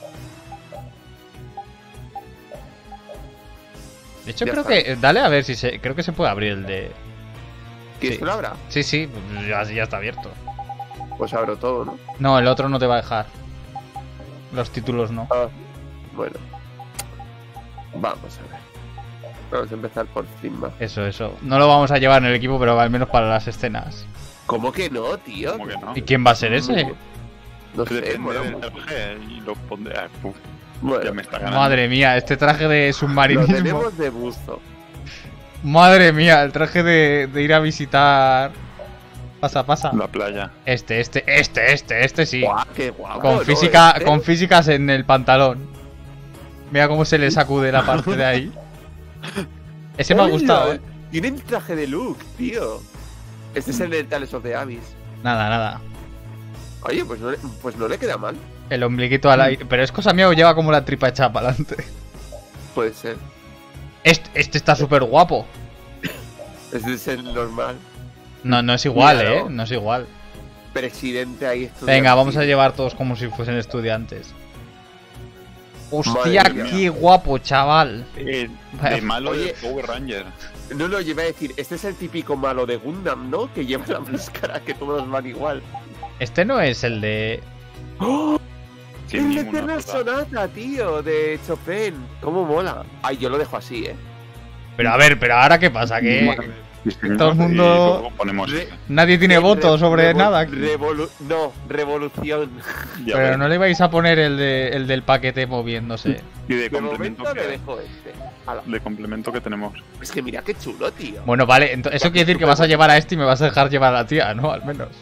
De hecho, Ya creo está. que. Dale a ver si se. Creo que se puede abrir el de. ¿Quieres Sí. que lo abra? Sí, sí, pues ya, ya está abierto. Pues abro todo, ¿no? No, el otro no te va a dejar. Los títulos no. Ah, bueno. Vamos a ver. Vamos a empezar por Flynn. Eso, eso. No lo vamos a llevar en el equipo, pero al menos para las escenas. ¿Cómo que no, tío? ¿Cómo que no? ¿Y quién va a ser ese? No sé, Depende bueno, del traje y lo pondré. Ah, uf, bueno, ya me está ganando. Madre mía, este traje de lo submarinismo. tenemos de buzo. Madre mía, el traje de, de ir a visitar. Pasa, pasa. La playa. Este, este, este, este, este sí. Guau, qué guapo, Con ¿no? física, Este. con físicas en el pantalón. Mira cómo se le sacude la parte de ahí. Ese me ha Hola, gustado, eh. Tiene el traje de Luke, tío. Este es el de Tales of the Abyss. Nada, nada. Oye, pues no, le, pues no le queda mal. El ombliguito al aire. Pero es cosa mía o lleva como la tripa echada para adelante. Puede ser. Este, este está súper guapo. Este es el normal. No, no es igual, Míralo. eh. No es igual. Presidente ahí estudiando. Venga, vamos a llevar todos como si fuesen estudiantes. Hostia, Madre mía. qué guapo, chaval. Eh, de malo Oye. de Power Ranger. No, no, yo iba a decir, este es el típico malo de Gundam, ¿no? Que lleva la máscara, que todos van igual. Este no es el de. ¡Oh! Sin el de ninguna Eterna duda. Sonata, tío, de Chopin. ¿Cómo mola? Ay, yo lo dejo así, ¿eh? Pero a ver, pero ahora qué pasa, que todo el mundo. Y luego ponemos. Re- Nadie tiene Re- voto re- sobre revo- nada aquí. revolu- no, revolución. Ya Pero ves. no le vais a poner el, de, el del paquete moviéndose. Y de De complemento, momento le que, dejo este. Ala. de complemento que tenemos. Es que mira qué chulo, tío. Bueno, vale, ento- eso quiere decir que vas a llevar a este y me vas a dejar llevar a la tía, ¿no? Al menos.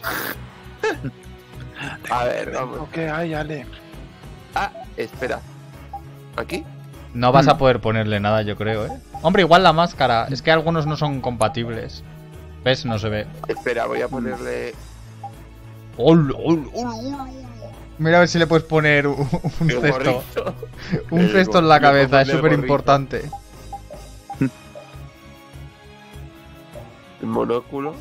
A ver, vamos. ¿Qué hay, Ale? Ah, espera. ¿Aquí? No vas a poder ponerle nada, yo creo, ¿eh? Hombre, igual la máscara. Es que algunos no son compatibles. ¿Ves? No se ve. Espera, voy a ponerle. ¡Ol, ol, ol, ol! Mira a ver si le puedes poner un, un el cesto. gorrito. Un El cesto en la gorrito, cabeza, es ponle el súper gorrito. importante. El monóculo.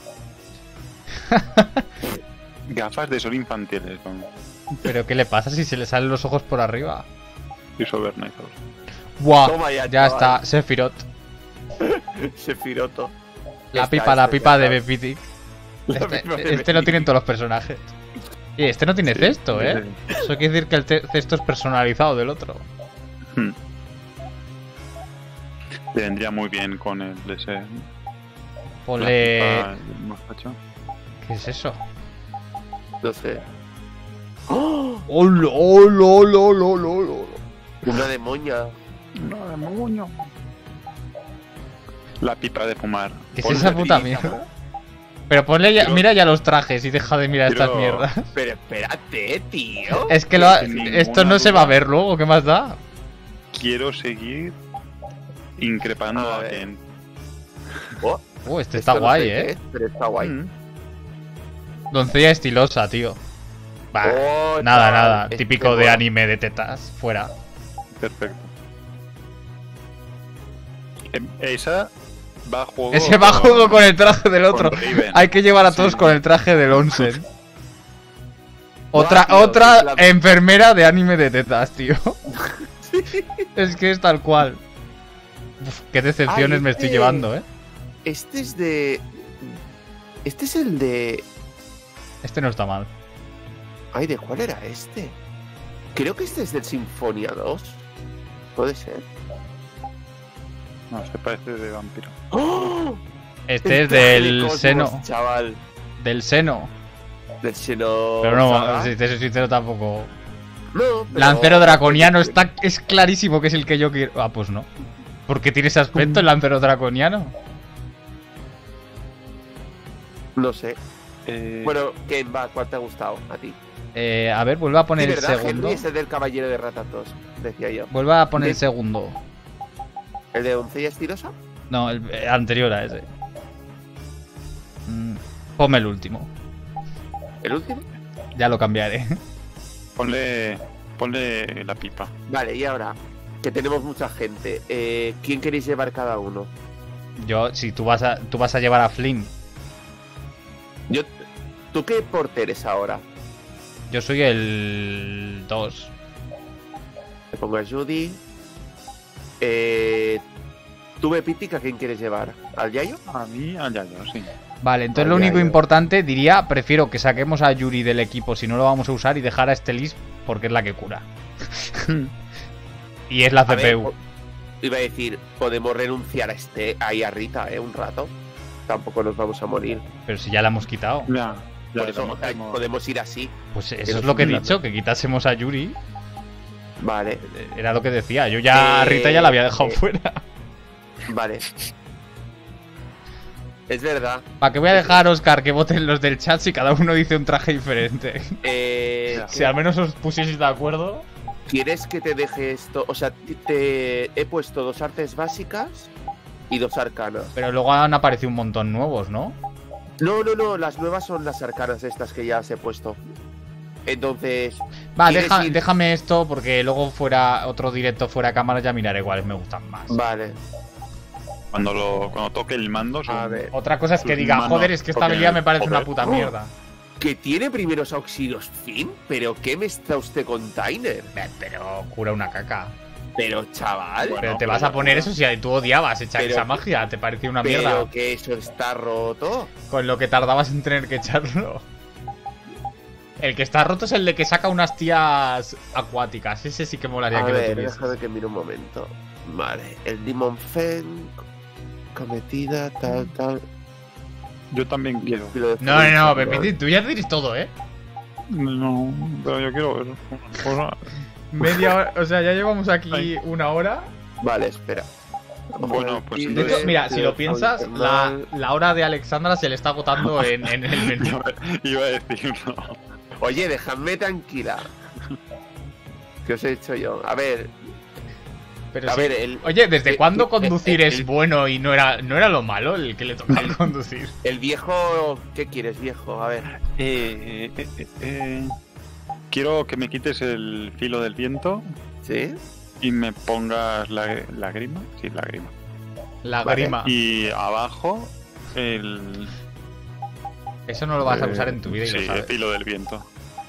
Gafas de sol infantiles, vamos. Pero ¿qué le pasa si se le salen los ojos por arriba? Y sobernazos. ¡Buah! Toma ya, Ya chaval. está, Sephiroth. Sefiroto. La Está, pipa, la está, pipa ya de está. Bepiti. La Este, pipa de este lo Bepiti. tienen todos los personajes. Y este no tiene cesto, ¿eh? Eso quiere decir que el te- cesto es personalizado del otro. Hmm. Le vendría muy bien con el de ese. Ponle... la pipa y el mostacho. ¿Qué es eso? No sé. ¡Oh! ¡Hola, hola, hola, hola, hola, hola! Una demonia. No, demonio. La pipa de fumar. ¿Qué es Ponle esa puta brisa. mierda? Pero ponle ya, Quiero- mira ya los trajes y deja de mirar Quiero- estas mierdas. Pero espérate, tío. Es que lo ha- Sin esto ninguna no se va a duda. ver luego, ¿qué más da? Quiero seguir increpando A a ver. Ken. Oh, Uh, este esto está no guay, sé qué eh. es, pero está guay. Mm. Doncella estilosa, tío. Bah, Oh, nada, chaval, nada. este Típico de mola. anime de tetas. Fuera. Perfecto. Em, Esa va a juego. Ese va a juego con el traje del otro. con Raven. Hay que llevar a todos Sí. con el traje del Onsen. Otra, tío, otra es la- enfermera de anime de tetas, tío. Es que es tal cual. Uf, qué decepciones Ay, me estoy este- llevando, eh. Este es de. Este es el de. Este no está mal. Ay, ¿de cuál era este? Creo que este es del Sinfonia dos. Puede ser. No, se parece de vampiro. ¡Oh! Este El es traje de del Cosmos, seno. Chaval. Del seno. Del seno. Pero no, Saga. si te soy sincero tampoco. No, pero- Lancero draconiano está. Es clarísimo que es el que yo quiero. Ah, pues no. ¿Por qué tiene ese aspecto el lancero draconiano? No sé. Eh, Bueno, Ken, va, ¿cuál te ha gustado a ti? Eh, a ver, vuelve a poner Sí, el ¿verdad? segundo. Henry es el del Caballero de Ratatos, decía yo. Vuelve a poner el De- segundo. ¿El de Doncella Estilosa? No, el eh, anterior a ese. Mm, ponme el último. ¿El último? Ya lo cambiaré. ponle. Ponle la pipa. Vale, y ahora, que tenemos mucha gente, eh, ¿quién queréis llevar cada uno? Yo, si tú vas a, tú vas a llevar a Flynn. Yo, ¿Tú qué porter eres ahora? Yo soy el dos. Te pongo a Judy. Eh, ¿Tú, Bepitic, a quién quieres llevar? ¿Al Yayo? A mí, allá yo, sí. Vale, entonces Ay, lo único ay, ay. importante, diría, prefiero que saquemos a Yuri del equipo si no lo vamos a usar y dejar a Estelis porque es la que cura. Y es la A C ver, P U. po- iba a decir, podemos renunciar a este ahí a Rita, ¿eh? Un rato. Tampoco nos vamos a morir. Pero si ya la hemos quitado. Ya. Ya Por eso hemos- o sea, hemos- podemos ir así. Pues eso Pero es lo que he sí, dicho, que quitásemos a Yuri. Vale, Era lo que decía. Yo ya a Eh, Rita ya la había dejado eh. fuera. vale. Es verdad. ¿Para qué voy a dejar, Oscar, que voten los del chat si cada uno dice un traje diferente? Eh, Si al menos os pusieseis de acuerdo. ¿Quieres que te deje esto? O sea, te- te he puesto dos artes básicas y dos arcanas. Pero luego han aparecido un montón nuevos, ¿no? No, no, no, las nuevas son las arcanas estas que ya os he puesto. Entonces, Va, ¿quieres deja- ir? déjame esto porque luego fuera otro directo fuera de cámara ya miraré cuáles me gustan más. Vale, Cuando, lo, cuando toque el mando... son- a ver. Otra cosa es que Sus diga, manos joder, es que esta toquen habilidad el me parece una poder. puta Oh. mierda. ¿Que tiene primeros auxilios fin? ¿Pero qué me está usted con Tyner? Eh, Pero cura una caca. Pero chaval, Bueno, Pero te pero vas a ya poner cura. eso si tú odiabas echar Pero- esa magia, te parecía una pero mierda. que eso está roto. Con lo que tardabas en tener que echarlo. El que está roto es el de que saca unas tías acuáticas. Ese sí que molaría A que lo ver, tuvieses. déjame que mire un momento. Vale, el Demon Feng, cometida, tal, tal. Yo también y el quiero. filo de No, no, no, fuerza, Pepiti, tú ya tienes todo, ¿eh? No, pero yo quiero ver una cosa. Media hora, o sea, ya llevamos aquí Ay. una hora. Vale, espera. Bueno, pues Y- De hecho, entonces- mira, si lo piensas, la, la hora de Alexandra se le está agotando en, en el menú. Iba, iba a decirlo. Oye, dejadme tranquila. ¿Qué os he dicho yo? A ver, Pero a sí. ver, el, Oye, ¿desde eh, cuándo eh, conducir eh, es el- bueno y no era, no era lo malo el que le tocaba conducir? el viejo. ¿Qué quieres, viejo? A ver. Eh, eh, eh, eh, quiero que me quites el filo del viento ¿Sí? y me pongas la, la grima. Sí, la grima. La Vale. grima. Y abajo el. Eso no lo vas a eh, usar en tu vida y sí, lo el sabes. filo del viento.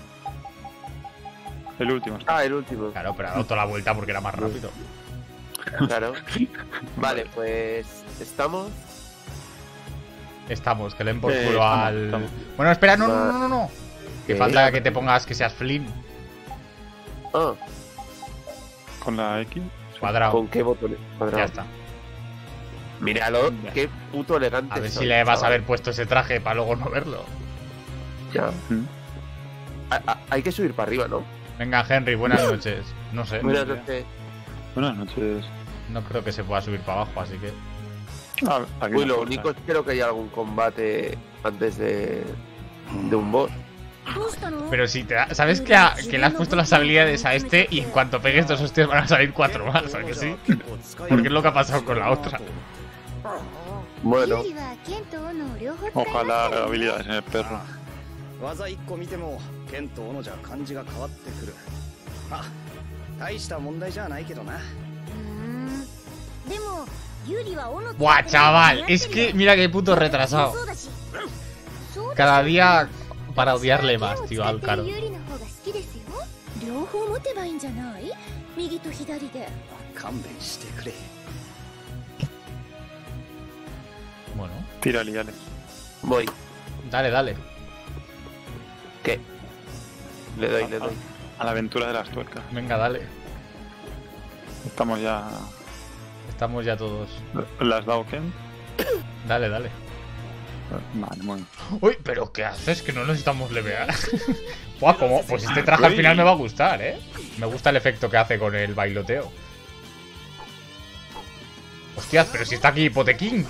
El último. Ah, el último. Claro, pero ha dado toda la vuelta porque era más rápido. Claro. Vale, pues. Estamos. Estamos, que le den por Eh, culo estamos, al. estamos. Bueno, espera, no, no, no, no, no. Que ¿Qué? falta que te pongas que seas Flynn. Ah, Con la X. Cuadrado. ¿con qué botones? Cuadrado. Ya está. Míralo, Ya. qué puto elegante. A ver si soy, le vas a chaval. haber puesto ese traje para luego no verlo. Ya. Mm. A- a- hay que subir para arriba, ¿no? Venga, Henry, buenas noches. No sé, Buenas noches. Buenas noches. no creo que se pueda subir para abajo, así que. Ah, aquí Uy, una lo puerta. único es que creo que hay algún combate antes de, de un boss. Pero si te da- ¿sabes que, a- que le has puesto las habilidades a este y en cuanto pegues dos hostias van a salir cuatro más? ¿A que sí? Porque es lo que ha pasado con la otra. Bueno, ユリは剣と斧を両方使います Ojalá からね habilidades en el perro. 技一個見ても剣と斧じゃ感じが変わってくる。あ、大した問題じゃないけどな。 うーんでもユリは斧 Buah, chaval, es que mira qué puto retrasado. そうだし Cada día para odiarle más, tío, al Caro. ユリの方が好きですよ両方持てばいいんじゃない右と左で勘弁してくれ。 Bueno, Tírale, dale. voy. dale, dale. ¿Qué? Le doy, le doy. A la aventura de las tuercas. Venga, dale. Estamos ya. Estamos ya todos. Las Dauken. Dale, dale. Vale, muy bien. Uy, pero ¿qué haces? Que no necesitamos levear. Buah, como, pues este traje al final me va a gustar, ¿eh? Me gusta el efecto que hace con el bailoteo. Hostias, pero si está aquí Potequín.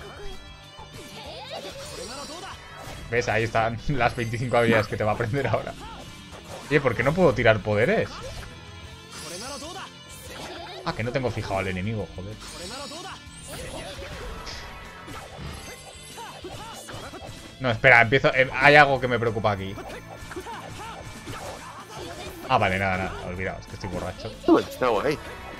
¿Ves? Ahí están las veinticinco habilidades que te va a aprender ahora. Oye, ¿por qué no puedo tirar poderes? Ah, que no tengo fijado al enemigo, joder. No, espera, empiezo. eh, hay algo que me preocupa aquí. Ah, vale, nada, nada. Olvidaos, que estoy borracho. Uy, está guay.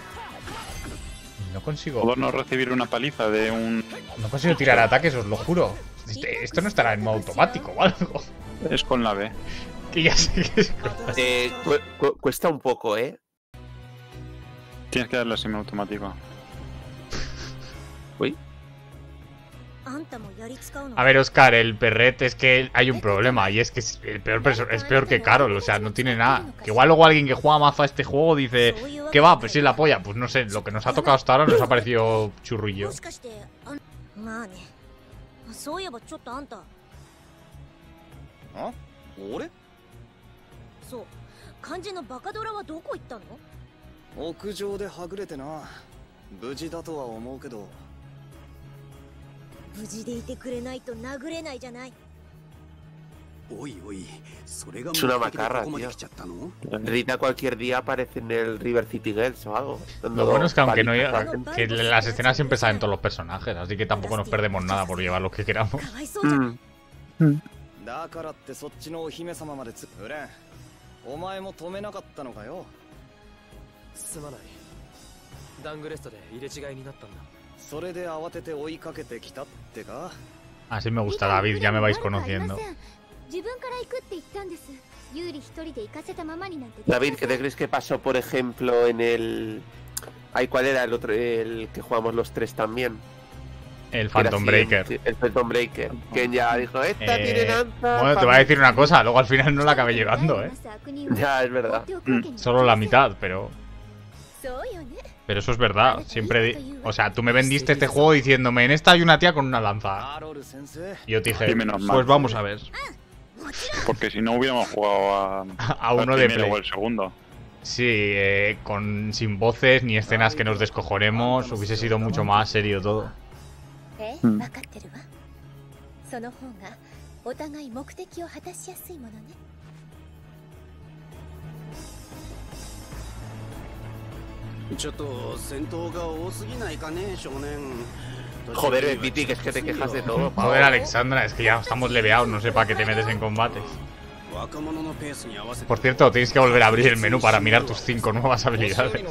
No consigo. Poder no recibir una paliza de un. No consigo tirar ataques, os lo juro. Este- Esto no estará en modo automático o algo. Es con la B. Que ya sé que es. Eh, cu- cu- cuesta un poco, ¿eh? Tienes que darle semiautomático. Uy. あんたもやり使うの A ver, Oscar, el perret es que hay un problema. Y es que es, el peor perso- es peor que Carol. O sea, no tiene nada. Que igual luego alguien que juega mazo a este juego dice: ¿qué va? Pues sí, la polla. Pues no sé, lo que nos ha tocado hasta ahora nos ha parecido churrillo. もしかしてあんまあねそういえばちょっとあんたあ、俺？ そう、肝心のバカドラはどこ行ったの？ 屋上ではぐれてな。無事だとは思うけど。 無事でいてくれないと殴れないじゃない。 おいおい、それが Es una macarra, tío. Rita cualquier día aparece en el River City Girls o algo. Lo bueno es que aunque no haya, que las escenas siempre salen todos los personajes, así que tampoco nos perdemos nada por llevar lo que queramos. Mm. だからってそっちのお姫様までつフレン、お前も止めなかったのかよ。 すまない。ダングレストで入れ違いになったんだ。 それで慌てて追いかけてきたってか。 Así me gusta, David, ya me vais conociendo. David, ¿qué te crees que pasó, por ejemplo, en el... Ay, ¿cuál era el otro? El que jugamos los tres también. El Phantom Breaker. El Phantom Breaker. Que ya dijo, esta eh, tiene lanza... Bueno, te voy a decir una cosa, luego al final no la acabé llevando, ¿eh? Ya, es verdad. Mm, solo la mitad, pero... Pero eso es verdad, siempre... Di... O sea, tú me vendiste este juego diciéndome, en esta hay una tía con una lanza. Y yo te dije, pues vamos a ver. Porque si no hubiéramos jugado a, a uno de Play. O el segundo. Sí, eh, con sin voces ni escenas que nos descojonemos, hubiese sido mucho más serio todo. Mm. Joder, Viti, que es que te quejas de todo. Joder, Alexandra, es que ya estamos leveados, no sé para qué te metes en combates. Por cierto, tienes que volver a abrir el menú para mirar tus cinco nuevas habilidades.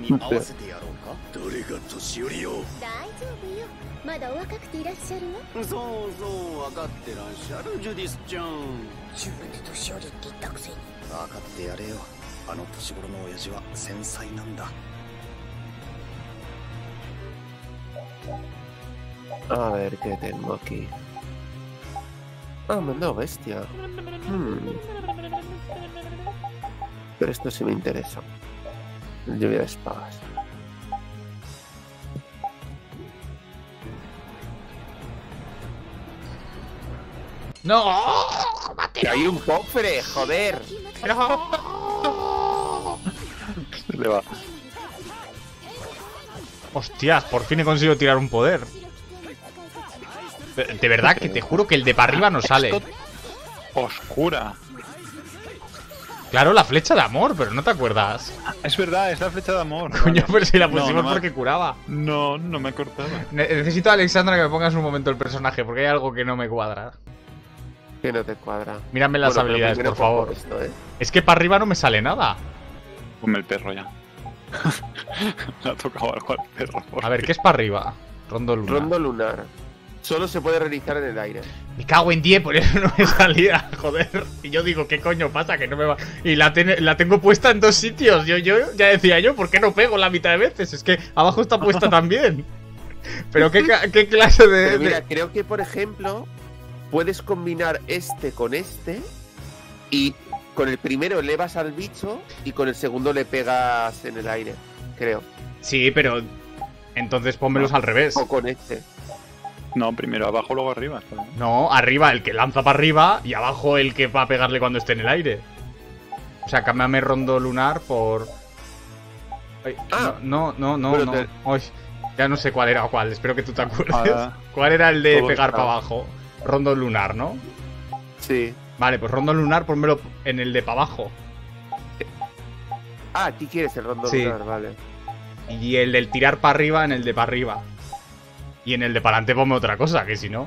A ver, ¿qué tengo aquí? Ah, me han dado bestia. Hmm. Pero esto sí me interesa. Lluvia de espadas. ¡No! ¡Que hay un cofre! ¡Joder! ¡No! Le va. Hostias, por fin he conseguido tirar un poder. De verdad que te juro que el de para arriba no sale. Oscura. Claro, la flecha de amor, pero no te acuerdas. Es verdad, es la flecha de amor. Coño, pero si la pusimos no, no porque curaba. No, no me cortaba. Necesito a Alexandra que me pongas un momento el personaje, porque hay algo que no me cuadra. Que no te cuadra. Mírame las bueno, habilidades, por favor. Esto, ¿eh? Es que para arriba no me sale nada. Ponme el perro ya. Me ha tocado algo al perro. A ver, ¿qué es para arriba? Rondo lunar. Rondo lunar. Solo se puede realizar en el aire. Me cago en diez, por eso no me salía, joder. Y yo digo, ¿qué coño pasa? Que no me va. Y la, ten... la tengo puesta en dos sitios. Yo, yo ya decía yo, ¿por qué no pego la mitad de veces? Es que abajo está puesta también. Pero qué, qué clase de. Pero mira, creo que por ejemplo, puedes combinar este con este. Y con el primero elevas al bicho. Y con el segundo le pegas en el aire. Creo. Sí, pero. Entonces pónmelos no. al revés. O con este. No, primero abajo, luego arriba. No, arriba el que lanza para arriba y abajo el que va a pegarle cuando esté en el aire. O sea, cámbiame rondo lunar por... Ay, ah, no, no, no, no. no. Te... Ay, ya no sé cuál era o cuál, espero que tú te acuerdes. Ah, ¿Cuál era el de pegar está. para abajo? Rondo lunar, ¿no? Sí. Vale, pues rondo lunar, ponmelo en el de para abajo. Ah, aquí quieres el rondo sí. lunar, vale. Y el del tirar para arriba en el de para arriba. Y en el de para adelante ponme otra cosa, que si no...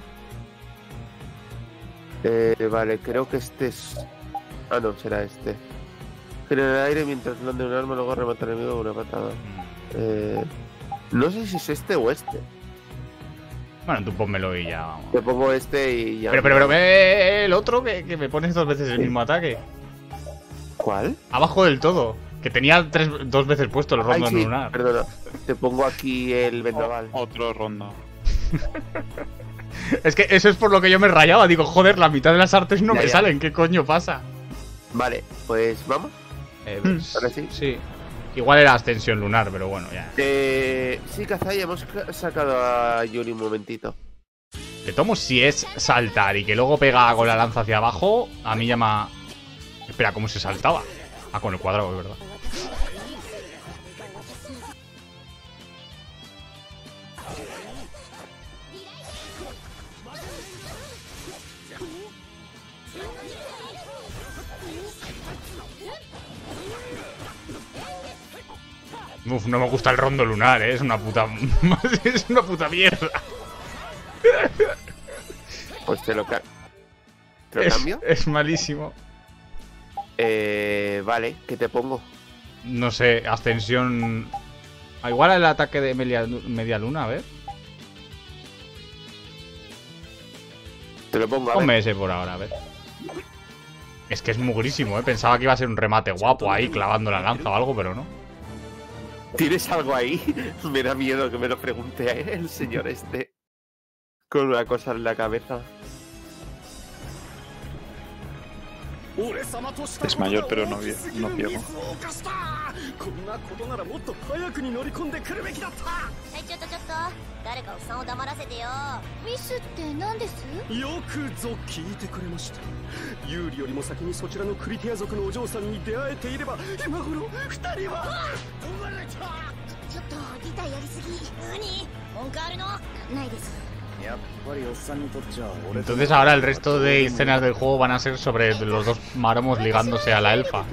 Eh, vale, creo que este es... Ah, no, será este. Genera el aire mientras lande un arma, luego remata al enemigo con una patada. Eh, no sé si es este o este. Bueno, tú pónmelo y ya vamos. Te pongo este y ya... Pero, pero, pero, ve el otro que, que me pones dos veces el mismo ataque. ¿Cuál? Abajo del todo. Que tenía tres, dos veces puesto el rondo Ay, sí, lunar. Perdona, te pongo aquí el vendaval. O, otro rondo. Es que eso es por lo que yo me rayaba. Digo, joder, la mitad de las artes no ya, me ya. salen. ¿Qué coño pasa? Vale, pues vamos. Eh, pues, ¿Ahora sí? Sí. Igual era ascensión lunar, pero bueno, ya. Eh, sí, Kazai, hemos sacado a Yuri un momentito. De tomo, si es saltar y que luego pega con la lanza hacia abajo, a mí llama... Espera, ¿cómo se saltaba? Ah, con el cuadrado, es verdad. Uf, no me gusta el rondo lunar, ¿eh? Es una puta... es una puta mierda. Pues te lo, ca ¿Te lo es, cambio. Es malísimo. Eh, vale, ¿qué te pongo? No sé, ascensión... Ah, igual el ataque de media, media luna, a ver. Te lo pongo, a Ponme ver. ese por ahora, a ver. Es que es mugrísimo, ¿eh? Pensaba que iba a ser un remate guapo ahí, clavando la lanza o algo, pero no. ¿Tienes algo ahí? Me da miedo que me lo pregunte el señor este. Con una cosa en la cabeza. Es mayor, pero no, vie no ciego. こんなことならもっと早くに乗り込んでくるべきだった。 はい、ちょっとちょっと誰かおっさんを黙らせてよ。 ミスって何です？ よくぞ聞いてくれました。ユーリよりも先にそちらのクリティア族のお嬢さんに出会えていれば今頃二人は生まれた。 ちょっとリタやりすぎ。何？文句あるの？ないです。 Entonces ahora el resto de escenas del juego van a ser sobre los dos maromos ligándose a la elfa.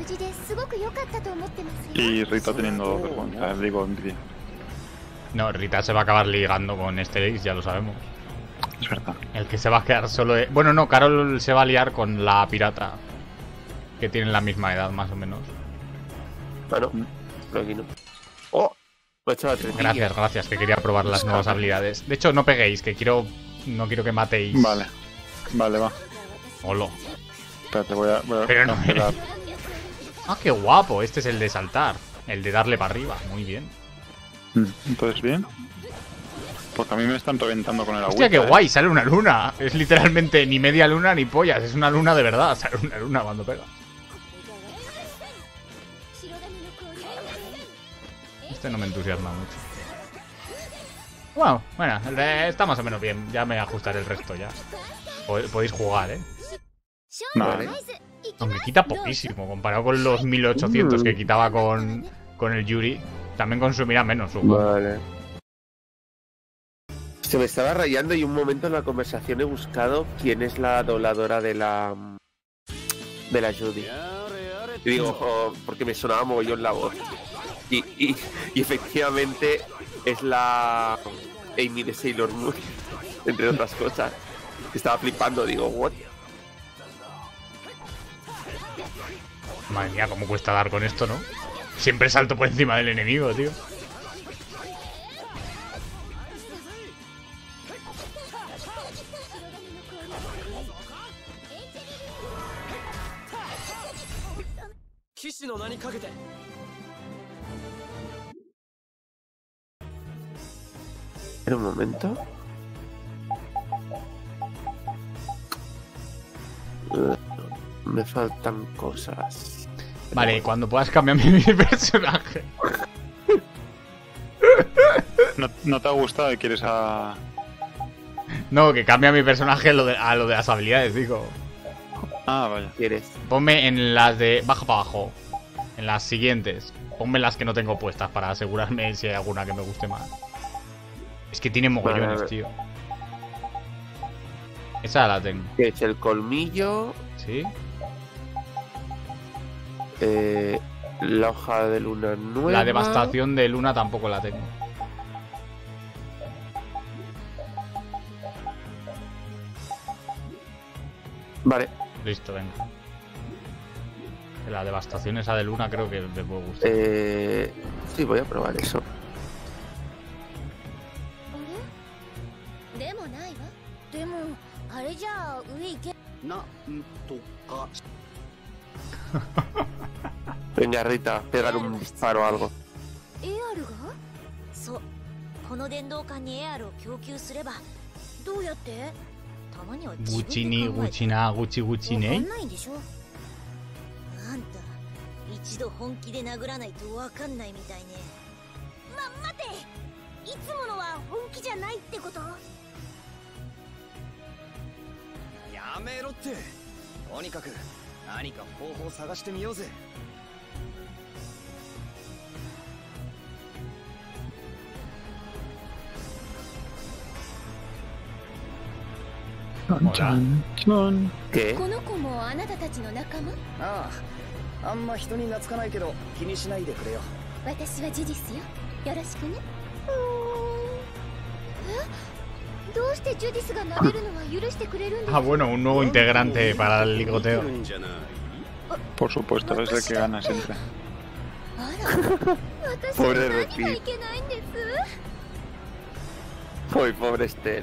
Y Rita teniendo vergüenza, digo envidia. No, Rita se va a acabar ligando con Asterix, ya lo sabemos. Es verdad. El que se va a quedar solo... Es... Bueno, no, Carol se va a liar con la pirata. Que tienen la misma edad, más o menos. Bueno, creo que no. ¡Oh! Gracias, gracias, que quería probar las nuevas habilidades. De hecho, no peguéis, que quiero... No quiero que matéis. Vale. Vale, va. Holo. Espérate, voy a... Voy a Pero no... cancelar. Ah, qué guapo. Este es el de saltar. El de darle para arriba. Muy bien. Entonces, bien. Porque a mí me están reventando con el agua. Hostia, qué guay. Sale una luna. Es literalmente ni media luna ni pollas. Es una luna de verdad. Sale una luna cuando pega. Este no me entusiasma mucho. Bueno, bueno, está más o menos bien. Ya me ajustaré el resto ya. Podéis jugar, ¿eh? Vale. Aunque quita poquísimo comparado con los mil ochocientos que quitaba con, con el Yuri. También consumirá menos, supongo. Vale. Se me estaba rayando y un momento en la conversación he buscado quién es la dobladora de la... de la Judy. Y digo, oh, porque me sonaba mogollón la voz. Y, y, y efectivamente es la Amy de Sailor Moon, entre otras cosas. Estaba flipando, digo, what? Madre mía, cómo cuesta dar con esto, ¿no? Siempre salto por encima del enemigo, tío. En un momento. Uh, me faltan cosas. Vale, cuando puedas cambiarme mi personaje. ¿No, ¿No te ha gustado y quieres a...? No, que cambia mi personaje a lo de, a lo de las habilidades, digo. Ah, vaya. ¿Quieres? Ponme en las de baja para abajo. En las siguientes. Ponme las que no tengo puestas para asegurarme si hay alguna que me guste más. Es que tiene mogollones, vale, tío. Esa la tengo. Que es el colmillo. Sí. Eh, la hoja de luna nueva. La devastación de luna tampoco la tengo. Vale. Listo, venga. La devastación esa de luna creo que me puede gustar. Eh, sí, voy a probar eso. Venga, Rita, pegar un disparo o algo. Gucci ni Gucci na Gucci Gucci ne. 一度本気で殴らないとわかんないみたいね。ま、待って、いつものは本気じゃないってこと？ やめろって。とにかく何か方法を探してみようぜ。 ¿Qué? この子もあなたたちの仲間？ ああ、あんま人に懐かないけど気にしないでくれよ。 私はジュディスよ。よろしくね。え？どうしてジュディスが撫でるのは許してくれるんですか？ Ah, bueno, un nuevo integrante para el ligoteo. Por supuesto, es el que gana siempre. Pobre Repeat. Uy, pobre Estel.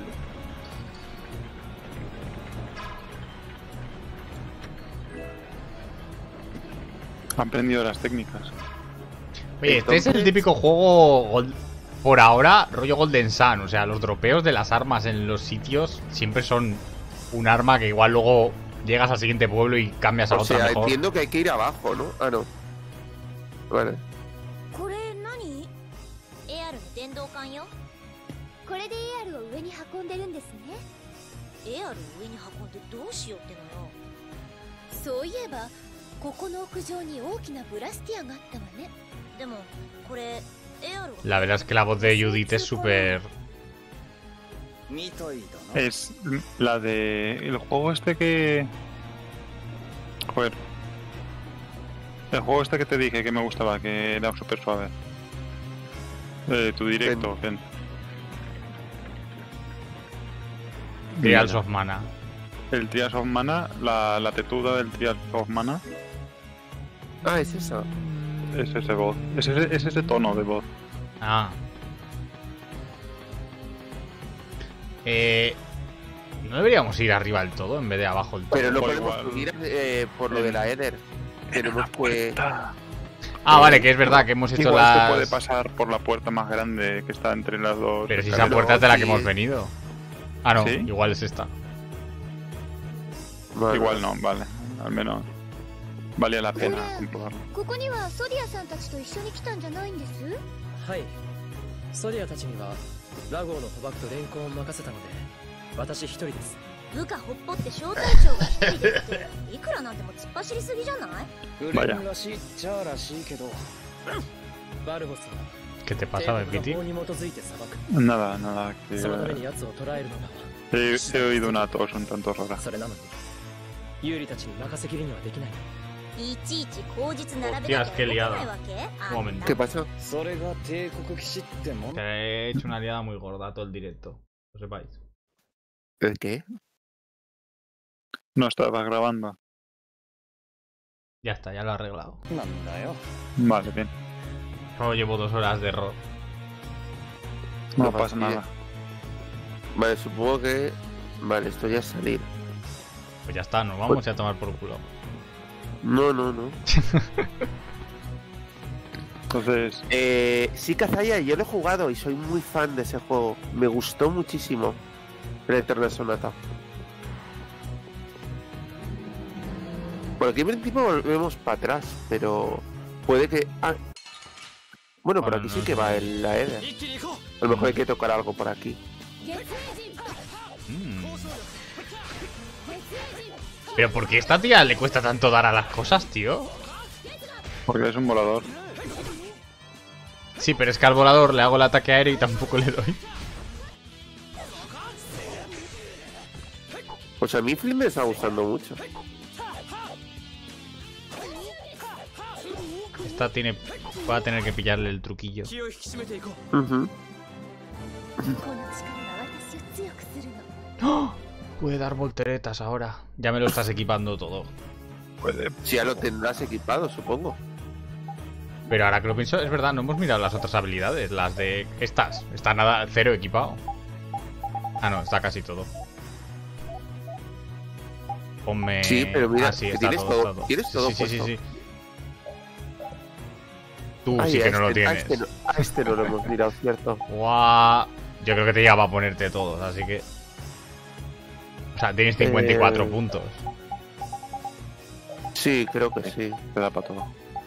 Ha aprendido las técnicas. Oye, este es el típico juego gol- por ahora, rollo Golden Sun. O sea, los dropeos de las armas en los sitios siempre son un arma que igual luego llegas al siguiente pueblo y cambias a O otra sea, mejor. entiendo que hay que ir abajo, ¿no? Ah, no. Vale. これ何？エアルの電動艦よ。これでエアルを上に運んでるんですね。エアルを上に運んでどうしようってのよ。そういえばここの屋上に大きなブラスティアがあったわね。でもこれエアル La verdad es que la voz de Judith es súper... Es la de... El juego este que... Joder. El juego este que te dije que me gustaba, que era súper suave. Eh, tu directo, Ken. Trials of Mana. El Trials of Mana, la, la tetuda del Trials of Mana. Ah, es eso. Es ese voz. Es ese, es ese tono de voz. Ah. Eh... ¿No deberíamos ir arriba del todo en vez de abajo del todo? Pero no Por podemos igual. subir eh, por lo de la Eder. Tenemos que... Ah, vale, que es verdad que hemos hecho Igual las... se puede pasar por la puerta más grande que está entre las dos. Pero si esa escaleras. puerta es de la que sí. hemos venido. Ah, no, ¿Sí? igual es esta. Vale. Igual no, vale. Al menos valía la pena comprobarlo. ここにはソディアさんたちと一緒に来たんじゃないんです？ はい。ソリアたちにはラゴーの捕獲と連行を任せたので、私一人です。 部下ほっぽって小隊長が一人でっていくらなんでも突っ走りすぎじゃない？ グレンらしいっちゃらしいけど。 バルボスは ¿Qué te pasa, 帝国 Bepiti? の法に基づいて裁く。 Nada, nada. Que... そのために奴を捕らえるのが He, he oído una tos un tanto rara. それなのに、ユーリたちに任せきりにはできない。 いちいち口実並べなきゃ Hostias, qué 動か liada. ないわけ？ Un momento. ¿Qué pasó? それが帝国騎士ってもん。 Te he hecho una liada muy gorda todo el directo. Lo sepáis. ¿El qué? No estaba grabando. Ya está, ya lo he arreglado. なんだよ。 Vale, bien. Solo llevo dos horas de error. No, No pasa fastidia. nada. Vale, supongo que... Vale, esto ya es salir. Pues ya está, nos vamos a tomar por culo. No, no, no. Entonces, Eh, sí, Kazaya, yo lo he jugado y soy muy fan de ese juego. Me gustó muchísimo. El Eternal Sonata. Por aquí en principio volvemos para atrás, pero puede que... Ah. Bueno, por Bueno, aquí no sí que sé. va el, la Eder. A lo mejor hay que tocar algo por aquí. Mm. Pero ¿por qué a esta tía le cuesta tanto dar a las cosas, tío? porque es un volador. Sí, pero es que al volador le hago el ataque aéreo y tampoco le doy. Pues a mí Flynn me está gustando mucho. Esta tiene... Va a tener que pillarle el truquillo. Ujú. この力が私を強くするの。 ¡Oh! Puede dar volteretas ahora. Ya me lo estás equipando todo. Puede. Si ya lo tendrás equipado, supongo. Pero ahora que lo pienso, es verdad, no hemos mirado las otras habilidades. Las de... Estas. Está nada... Cero equipado. Ah, no, está casi todo. Ponme... Sí, pero mira, ah, sí, que está tienes todo, todo- está todo. tienes Sí, todo sí, sí, sí, puesto. sí. Tú Ay, sí que a no lo este- a tienes. este no- A este no lo hemos mirado, cierto. Guau. Yo creo que te lleva a ponerte todos, así que... O sea, tienes cincuenta y cuatro Eh, puntos. Sí, creo que sí. Te da para todo.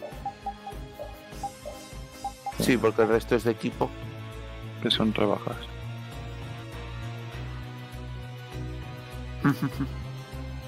Sí, porque el resto es de equipo. Que son rebajas.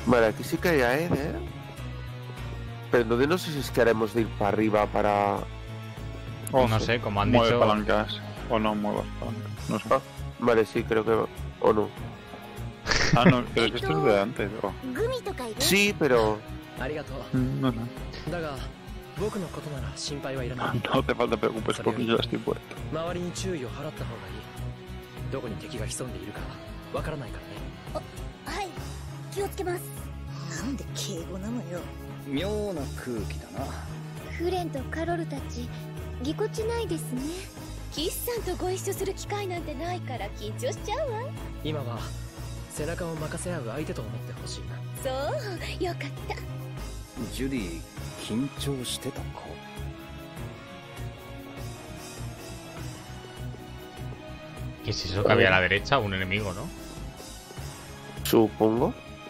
Vale, aquí sí que hay a Ed, ¿eh? Pero entonces no sé si es que haremos de ir para arriba para... Oh, no sí. sé, como han Mueve dicho. palancas. O no muevas palancas. No sé. Ah, vale, sí, creo que... O no. Ah, no, pero si esto es de antes. Oh. グミとかいる？ Sí, pero... ありがとう。 Mm, No sé. だが僕のことなら心配はいらない。 No te falta preocupes porque yo ya estoy puesto. 周りに注意を払った方がいい。どこに敵が潜んでいるかわからないからね。 はい、気をつけます。なんで敬語なのよ。 妙な空気だな。 フレンとカロルたちぎこちないですね。キスさんとご一緒する機会なんてないから緊張しちゃうわ。 今は背中を任せ合う相手と思ってほしいな。 そうよかった。 ジュディ緊張してたか。 ¿Qué es eso que había a la derecha? Un enemigo, ¿no? Supongo.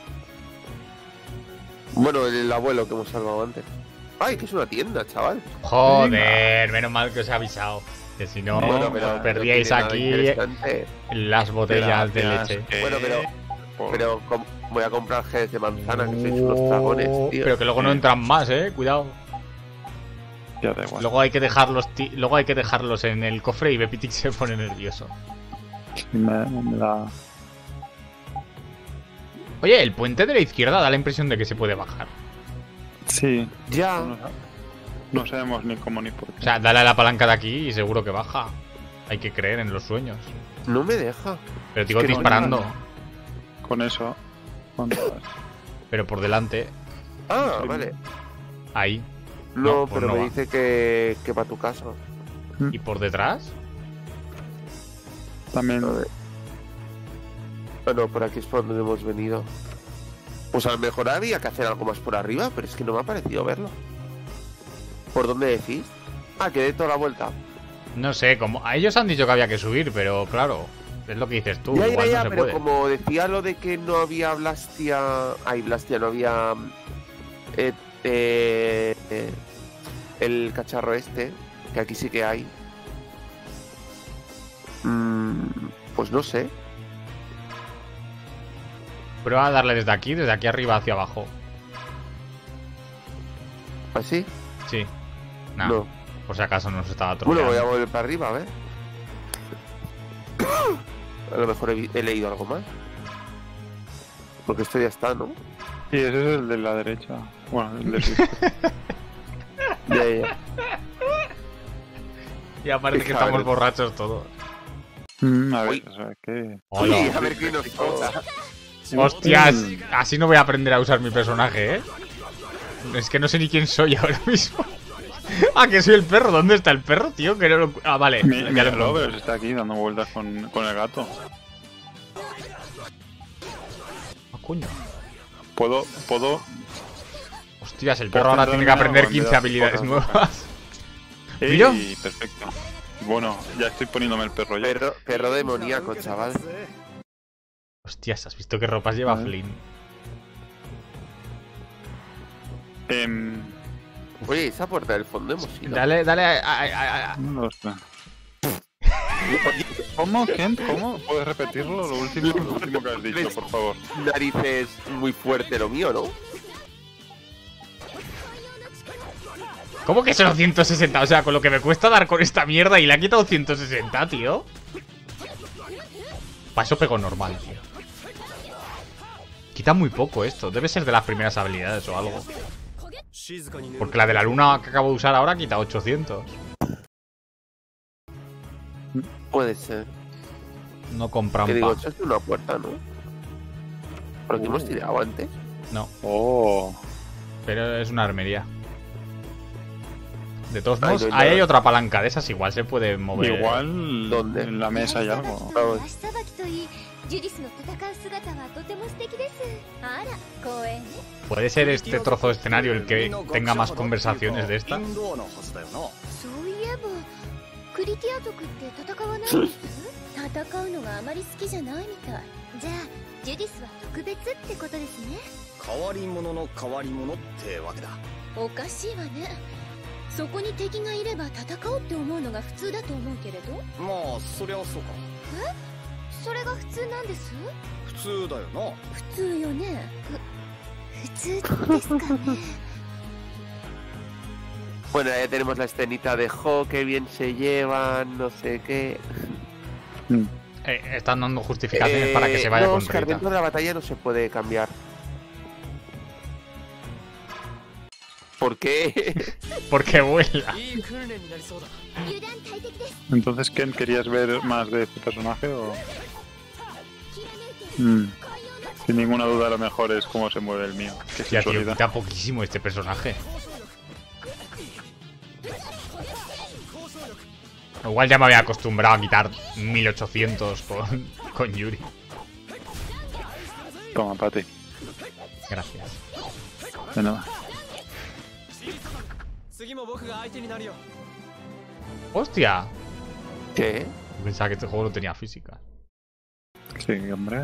Bueno, el abuelo que hemos salvado antes. Ay, que es una tienda, chaval. Joder, menos mal que os he avisado. Que si no, Bueno, pero os perdíais no tiene nada aquí interesante. las botellas de leche. Bueno, pero... Pero com- voy a comprar geles de manzana, que sois unos dragones, tío. Pero que luego no entran más, eh. Cuidado. Ya da igual. Luego hay que dejarlos, ti- luego hay que dejarlos en el cofre y Bepitic se pone nervioso. Me, me da... Oye, el puente de la izquierda da la impresión de que se puede bajar. Sí. Ya. No, no sabemos ni cómo ni por qué. O sea, dale a la palanca de aquí y seguro que baja. Hay que creer en los sueños. No me deja. Pero digo Es que no, disparando. no, no. Con eso. ¿Cuánto vas? Pero por delante. Ah, vale. Ahí. No, No, pues pero no me va. dice que, que va a tu casa. ¿Y por detrás? También. A ver. Ah, no, por aquí es por donde hemos venido. Pues a lo mejor había que hacer algo más por arriba, pero es que no me ha parecido verlo. ¿Por dónde decís? Ah, que dé toda la vuelta. No sé, como a ellos han dicho que había que subir, pero claro, es lo que dices tú, ya, igual ya, ya, no se pero puede. como decía lo de que no había Blastia... Ay, Blastia, no había... Eh, eh, eh, el cacharro este, que aquí sí que hay. Mm, pues no sé. Prueba a darle desde aquí, desde aquí arriba hacia abajo. ¿Así? Sí. Nah, No. por si acaso nos estaba Bueno, troleando. voy a volver para arriba, a ver. A lo mejor he, he leído algo más. Porque esto ya está, ¿no? Sí, ese es el de la derecha. Bueno, el de la Ya, ya. Ya parece que Hija, estamos a ver. borrachos todos. Mm, a ver, o sea, ¿qué? Hola. Uy, a ver qué nos toca. Hostias, así no voy a aprender a usar mi personaje, ¿eh? Es que no sé ni quién soy ahora mismo. Ah, que soy el perro. ¿Dónde está el perro, tío? Que no lo... Ah, vale. Mi, ya mi lo encontré. Lovers está aquí dando vueltas con, con el gato. Ah, coño. Puedo, puedo... Hostias, el Puedo perro ahora centrarme tiene que aprender en quince algo, habilidades cosas. nuevas. ¡Ey! Mira. Perfecto. Bueno, ya estoy poniéndome el perro ya. Perro, perro demoníaco, chaval. Hostias, ¿has visto qué ropas lleva A ver. Flynn? Em, Oye, esa puerta del fondo hemos ido. Dale, dale a... a- a- a- no lo sé. ¿Cómo, Kent? ¿Cómo? ¿Puedes repetirlo? Lo último, lo último que has dicho, por favor. Narices muy fuerte lo mío, ¿no? ¿Cómo que solo ciento sesenta? O sea, con lo que me cuesta dar con esta mierda y le ha quitado ciento sesenta, tío. Para eso pego normal, tío. Quita muy poco esto. Debe ser de las primeras habilidades o algo. Porque la de la luna que acabo de usar ahora quita ochocientos. Puede ser. No compran Que digo, pa. esto es una puerta, ¿no? ¿Por aquí hemos tirado antes? No, Oh. pero es una armería. De todos Ay, modos, no hay ahí hay nada. otra palanca de esas. Igual se puede mover. Igual ¿Dónde? en la mesa hay algo. Vamos. 足さばきといい、ジュディスの戦う姿はとても素敵です。あら、光栄ね。 ¿Puede ser este trozo de escenario el que tenga más conversaciones de esta? インドアなはずだよな。 そういえば、クリティア族って戦わないんです戦うのがあまり好きじゃないみたい。じゃあ、ジュディスは特別ってことですね。 変わり者の変わり者ってわけだ。 おかしいわね。そこに敵がいれば戦おうって思うのが普通だと思うけれど。 まあそりゃそうか。 それが普通なんです。 普通だよな。 普通よね。 Bueno, ya tenemos la escenita de Jo, que bien se llevan, no sé qué. Eh, están dando justificaciones eh, para que se vaya no, con Oscar, Rita. dentro de la batalla no se puede cambiar. ¿Por qué? Porque vuela. Entonces, Ken, ¿querías ver más de este personaje o...? Mm. Sin ninguna duda, lo mejor es cómo se mueve el mío. Que ya, tío, quita poquísimo este personaje. Igual ya me había acostumbrado a quitar mil ochocientos con, con Yuri. Toma, Pati. Gracias. De nada. ¡Hostia! ¿Qué? Pensaba que este juego no tenía física. Sí, hombre.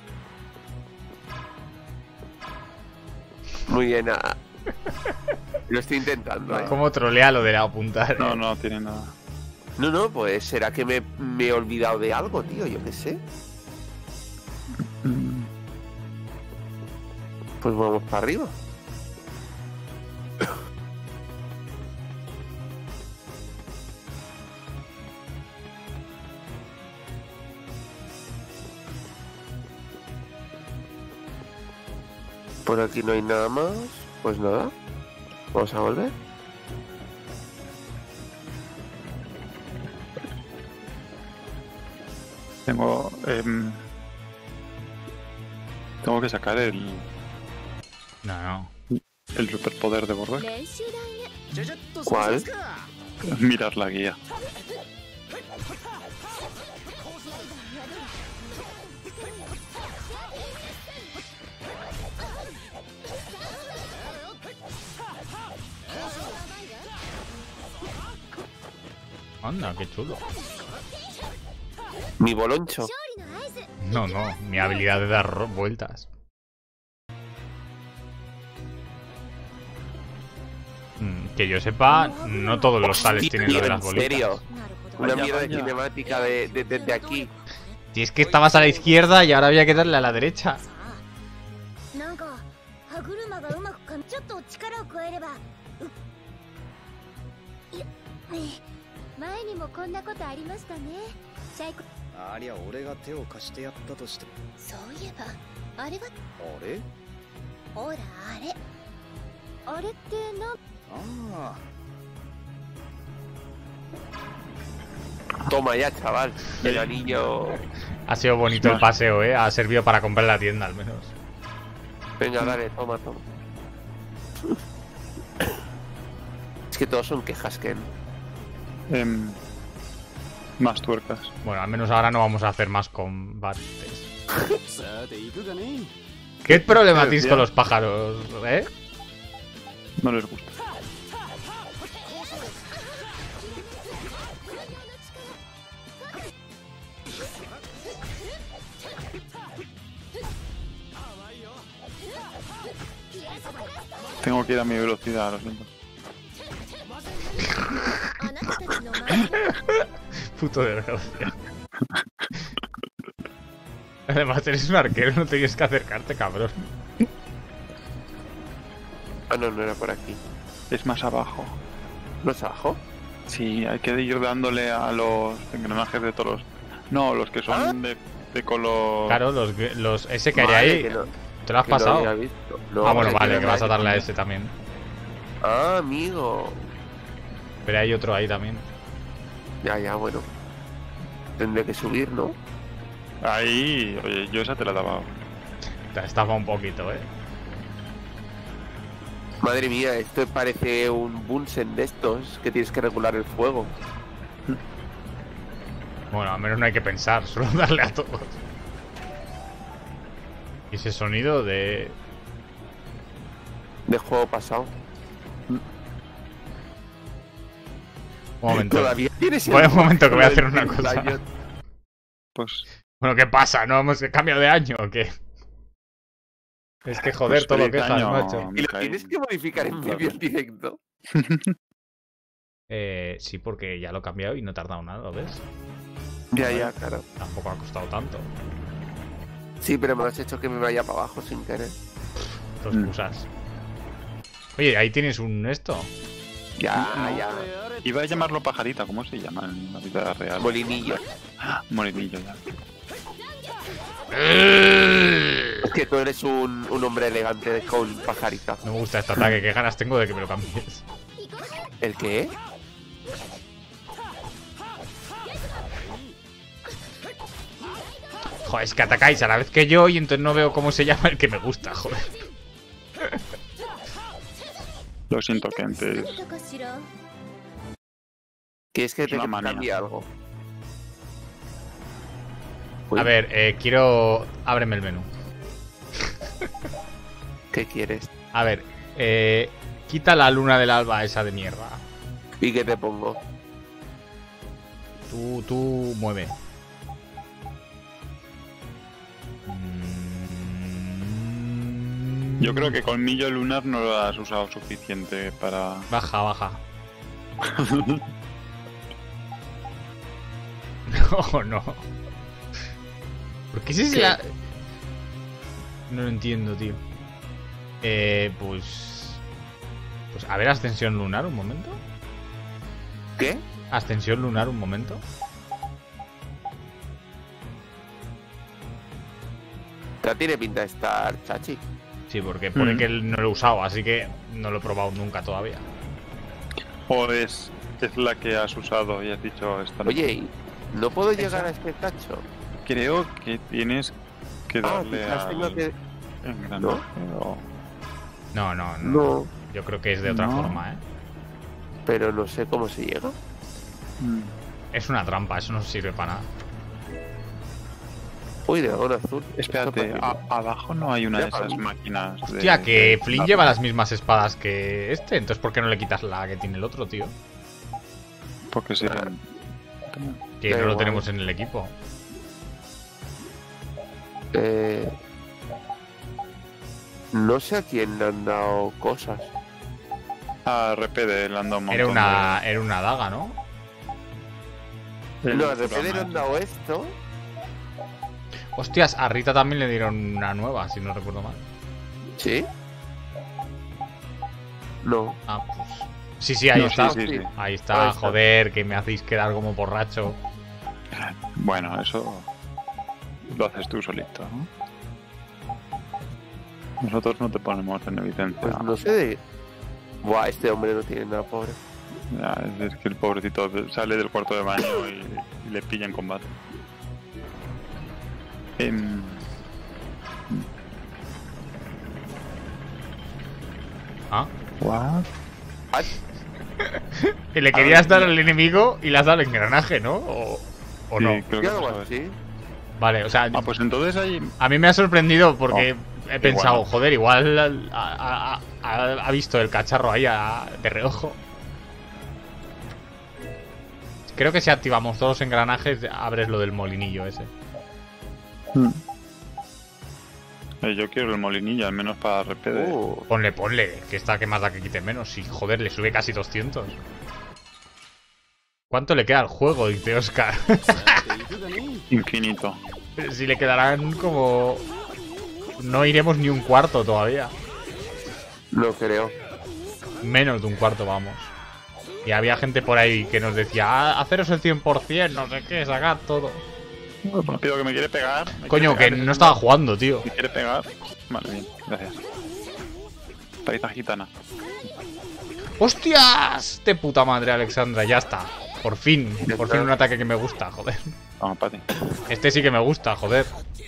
Muy bien. Ah. Lo estoy intentando. ¿eh? ¿Cómo trolea lo de apuntar? No, no tiene nada. No, no, pues será que me, me he olvidado de algo, tío, yo qué sé. Pues vamos para arriba. Por aquí no hay nada más. Pues nada. Vamos a volver. Tengo... Eh, tengo que sacar el... No, no. El superpoder de Bordak. ¿Cuál? Mirar la guía. Anda, qué chulo. Mi boloncho. No, no, mi habilidad de dar vueltas. Mm, que yo sepa, no todos los sales tienen lo de las bolitas. ¿En serio? Una mierda de cinemática de, de, de, de aquí. Si es que estabas a la izquierda y ahora había que darle a la derecha. Toma ya, chaval. El anillo. Ha sido bonito el paseo, eh. Ha servido para comprar la tienda, al menos. Venga, dale, toma, toma. Es que todos son quejas, Ken. Eh, más tuercas. Bueno, al menos ahora no vamos a hacer más combates. ¿Qué problema tienes con los pájaros, eh? No les gusta. Tengo que ir a mi velocidad, lo siento. Puto desgracia. Además eres un arquero, no tienes que acercarte, cabrón. Ah, no, no era por aquí. Es más abajo. ¿Más abajo? Sí, hay que ir dándole a los engranajes de toros. No, los que son ¿Ah? de, de color... Claro, los, los ese que hay ahí. No, ¿te lo has pasado? No no, ah, bueno, vale, que vas a darle a ese también. Ah, amigo. Pero hay otro ahí también. Ya, ya, bueno. Tendré que subir, ¿no? Ahí, oye, yo esa te la daba. Te estafa un poquito, eh. Madre mía, esto parece un Bunsen de estos, que tienes que regular el fuego. Bueno, al menos no hay que pensar, solo darle a todos. Y ese sonido de... de juego pasado. Un momento. Todavía tienes el... un momento que voy a hacer una cosa. Pues... Bueno, ¿qué pasa? ¿No hemos cambiado de año o qué? Es que joder, pues todo lo que quejas, macho. ¿Y lo tienes que modificar en medio directo? eh, sí, porque ya lo he cambiado y no he tardado nada, ¿lo ves? Ya, ya, claro. Tampoco ha costado tanto. Sí, pero me has hecho que me vaya para abajo sin querer. Dos pusas. Oye, ahí tienes un esto. Ya, ya. Iba a llamarlo pajarita, ¿cómo se llama en la vida real? Molinillo. Molinillo, ya. Es que tú eres un, un hombre elegante con pajarita. No me gusta este ataque, qué ganas tengo de que me lo cambies. ¿El qué? Joder, es que atacáis a la vez que yo y entonces no veo cómo se llama el que me gusta, joder. Lo siento, gente. ¿Quieres que te Una manía. cambie algo? A ver, eh, quiero... Ábreme el menú. ¿Qué quieres? A ver, eh... quita la luna del alba esa de mierda. ¿Y qué te pongo? Tú, tú mueve. Yo creo que colmillo lunar no lo has usado suficiente para... Baja, baja. No, no. ¿Por qué se la...? No lo entiendo, tío. Eh, pues... Pues a ver, ascensión lunar, un momento. ¿Qué? Ascensión lunar, un momento. Ya tiene pinta de estar chachi. Sí, porque pone Mm. que él no lo he usado, así que no lo he probado nunca todavía. O es, es la que has usado y has dicho esta. Oye, ¿y no puedo ¿Esa? llegar a este tacho? Creo que tienes que Ah, darle quizás al... tengo que... engranaje o- No, no, no. No, Yo creo que es de otra No. forma, ¿eh? pero no sé cómo se llega. Mm. Es una trampa, eso no sirve para nada. Uy, dragón azul. Espérate, Esto a- para abajo no hay una de Ya, esas para mí. máquinas de... Hostia, que de- Flynn lleva las mismas espadas que este, entonces ¿por qué no le quitas la que tiene el otro, tío? Porque sí. Que Da no lo igual. tenemos en el equipo. Eh... No sé a quién le han dado cosas. A R P D le han dado un montón Era una, era una daga, ¿no? de... No, de repente le han dado esto. Hostias, a Rita también le dieron una nueva, si no recuerdo mal. ¿Sí? No. Ah, pues... Sí, sí, ahí No, está. sí, sí, sí. Ahí Ahí está, está. joder, que me hacéis quedar como borracho. Bueno, eso lo haces tú solito, ¿no? Nosotros no te ponemos en evidencia. Pues no sé de... Buah, este hombre no tiene nada, pobre. Ya, es que el pobrecito sale del cuarto de baño y, y le pilla en combate. Em, Ah. ¿What? Ay, Y le querías dar al enemigo y le has dado el engranaje, ¿no? O, o Sí, no. creo que ¿qué algo pasó eso. así? Vale, o sea, Ah, pues entonces hay... a mí me ha sorprendido porque Oh, he pensado, igual. joder, igual ha, ha- ha- ha visto el cacharro ahí a- de reojo. Creo que si activamos todos los engranajes, abres lo del molinillo ese. Eh, yo quiero el molinillo, al menos para R P D. Uh, Ponle, ponle, que está que más da que quite menos. Y joder, le sube casi doscientos. ¿Cuánto le queda al juego? Dice Oscar. Infinito. Si le quedarán como... No iremos ni un cuarto todavía. no creo. Menos de un cuarto, vamos. Y había gente por ahí que nos decía, ah, haceros el cien por cien, no sé qué, sacad todo. Rápido, que me quiere pegar. me Coño, quiere que pegar, no estaba jugando, tío. ¿Me quiere pegar? Vale, bien, gracias. Parita gitana. ¡Hostias! De puta madre, Alexandra, ya está. Por fin, Ya por está. fin un ataque que me gusta, joder. Vamos, Pati. Este sí que me gusta, joder.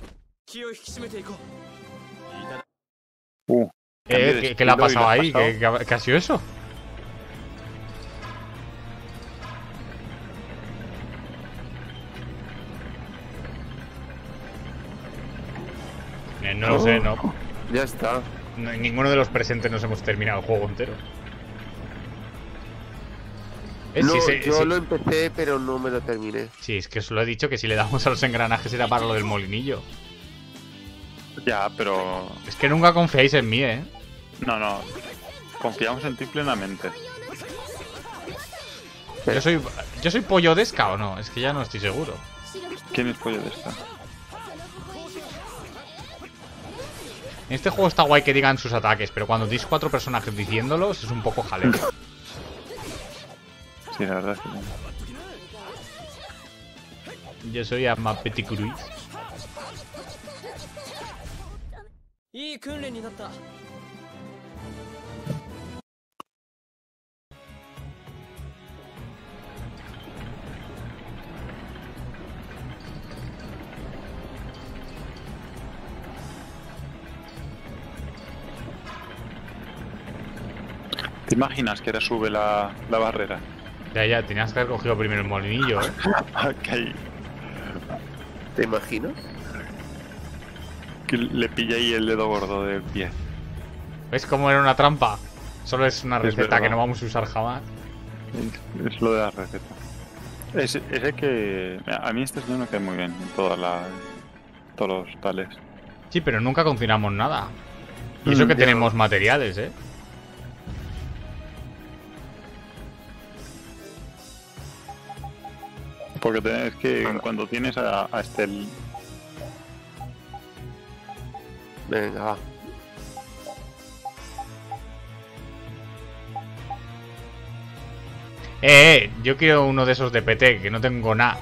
Uh, cambio Eh, de ¿qué, qué le ha estilo y pasado has ahí? pasado. ¿Qué, qué ha- qué ha sido eso? Eh, no lo sé, no. Ya está. No, ninguno de los presentes nos hemos terminado el juego entero. Eh, No, sí, sí, yo sí. lo empecé, pero no me lo terminé. Sí, es que os lo he dicho que si le damos a los engranajes era para lo del molinillo. Ya, pero... Es que nunca confiáis en mí, ¿eh? No, no. Confiamos en ti plenamente. Yo soy, yo soy pollo desca o no, es que ya no estoy seguro. ¿Quién es pollo de esta? En este juego está guay que digan sus ataques, pero cuando tienes cuatro personajes diciéndolos es un poco jaleo. Sí, la verdad es que no. Yo soy a Petit Cruise. ¿Te imaginas que ahora sube la, la barrera? Ya, ya, tenías que haber cogido primero el molinillo, ¿eh? Okay. ¿Te imaginas? Que le pilla ahí el dedo gordo del pie. ¿Ves cómo era una trampa? Solo es una Es receta verdad. que no vamos a usar jamás. Es, es lo de la receta. Es, ese que... A mí este señor me cae muy bien en todas las... todos los tales. Sí, pero nunca cocinamos nada. Y eso Mm, que ya. tenemos materiales, ¿eh? Porque te- es que cuando tienes a, a este... el- Venga, va. Eh, eh, yo quiero uno de esos de P T, que no tengo nada.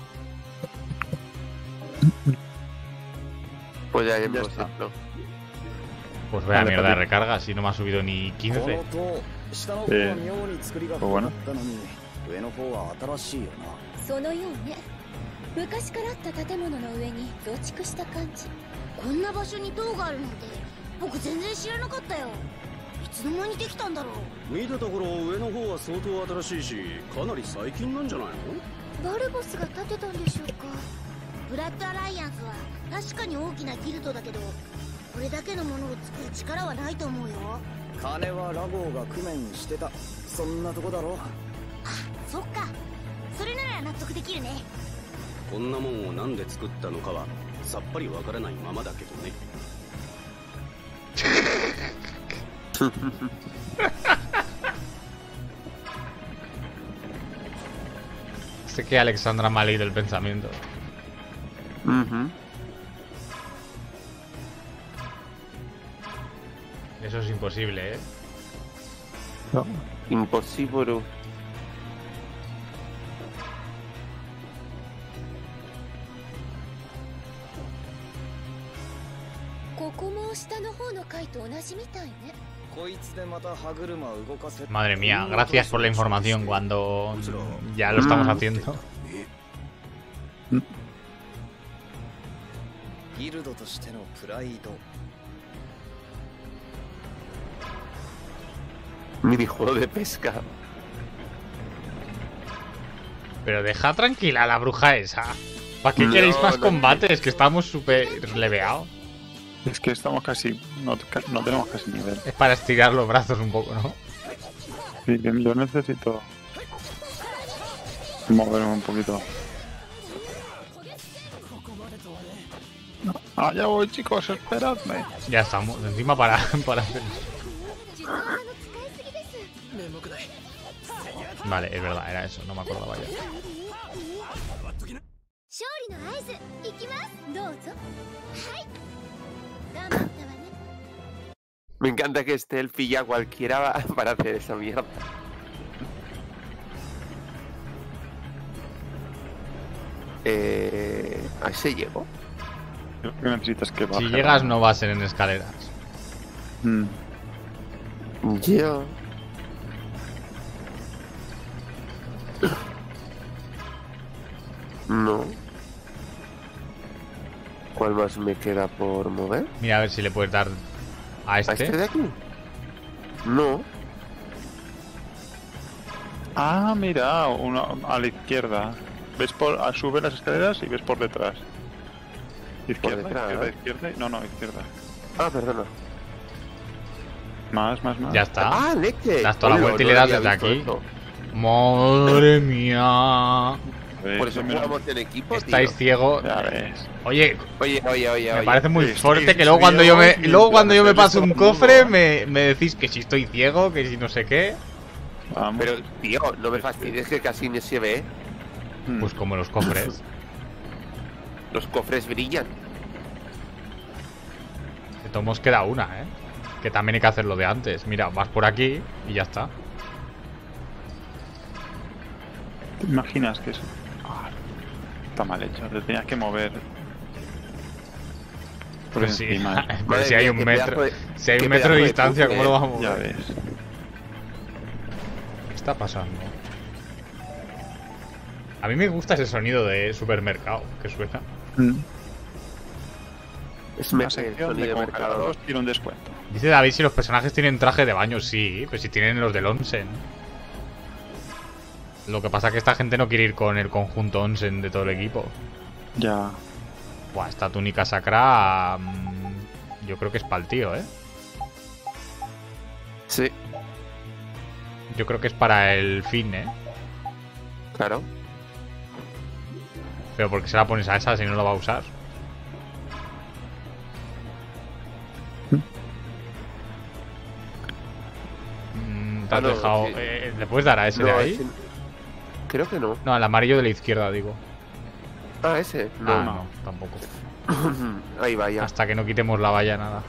Pues ya, ya, Ya por está. ejemplo. Pues vaya Vale, mierda de papi. recarga, si no me ha subido ni quince. Eh, pues bueno. 上の方は新しいよな。 そのようね。昔からあった建物の上に増築した感じ。こんな場所に塔があるなんて僕全然知らなかったよ。いつの間にできたんだろう。 見たところ上の方は相当新しいし、かなり最近なんじゃないの？ バルボスが建てたんでしょうか。ブラッドアライアンスは確かに大きなギルドだけど、これだけのものを作る力はないと思うよ。 金はラゴーが工面してた。そんなとこだろ。 そっか。それなら納得できるね。 こんなもんをなんで作ったのかはさっぱりわからないままだけどね。 Sé que Alexandra me ha leído el pensamiento. Ujú. Eso es imposible, ¿eh? No. Imposible. ここも下の方の階と同じみたいね。 こいつでまた歯車動かせ。 Madre mía, gracias por la información cuando ya lo estamos haciendo. ギルドとしてのプライド。 Minijuego de pesca. Pero deja tranquila a la bruja esa. ¿Para qué No, queréis más no. combates? Que estamos súper leveados. Es que estamos casi... No, no tenemos casi nivel. Es para estirar los brazos un poco, ¿no? Sí, que yo necesito... moverme un poquito. Ah, ya voy, chicos, esperadme. Ya estamos. Encima para, para hacer... Vale, es verdad, era eso. No me acordaba ya. 勝利の合図いきます。どうぞ。はい。頑張ったわね。 Me encanta que esté el pilla cualquiera para hacer esa mierda. Eh, ¿A ese llegó? Creo que necesitas que baje. Si llegas no va a ser en escaleras. Mm. Yo... No. ¿Cuál más me queda por mover? Mira a ver si le puedes dar a ¿A este de este. aquí? No. Ah, mira, una, a la izquierda. Ves por... a- sube las escaleras y ves por detrás. Izquierda, detrás, izquierda, ¿eh? izquierda. y- No, no, izquierda. Ah, perdona. Más, más, más. Ya está. Ah, leche. Das toda la Hola, vuelta y no le das había desde visto aquí. eso. Madre mía. ¿Ves? Por eso Mira, jugamos en equipo, Estáis tío. ciegos. Ya ves. Oye, Oye, oye, oye, me oye. parece muy Estoy fuerte que luego cuando yo me ciego luego cuando yo me mientras paso un estoy cofre desnudo. me, me decís que si estoy ciego, que si no sé qué. Vamos. Pero, tío, no me fastidies que casi ni se ve. Mm. Pues como los cofres. Los cofres brillan. Tomos queda una, ¿eh? Que también hay que hacerlo de antes. Mira, vas por aquí y ya está. ¿Te imaginas que eso? Ah, está mal hecho. Te tenías que mover por Pues sí, encima. pero Madre si hay mía, un qué metro, pedazo de- si hay qué un metro de pedazo de distancia, puzzle, ¿cómo lo vamos a Ya mover? ves. ¿Qué está pasando? A mí me gusta ese sonido de supermercado que suena. Mm. Es me Una el sección de sonido de mercado. congelados tiene un descuento. Dice David si los personajes tienen traje de baño. Sí, pero si tienen los del Onsen. Lo que pasa es que esta gente no quiere ir con el conjunto Onsen de todo el equipo. Ya. Buah, esta túnica sacra... mmm, yo creo que es para el tío, ¿eh? Sí, Yo creo que es para el fin, ¿eh? claro. Pero ¿por qué se la pones a esa si no lo va a usar? Mm, te has Ah, no, dejado... sí. eh, ¿Le puedes dar a ese No, de ahí? ese- Creo que no. No, al amarillo de la izquierda, digo. Ah, ese. No, No. no, tampoco. Ahí va ya. Hasta que no quitemos la valla, nada.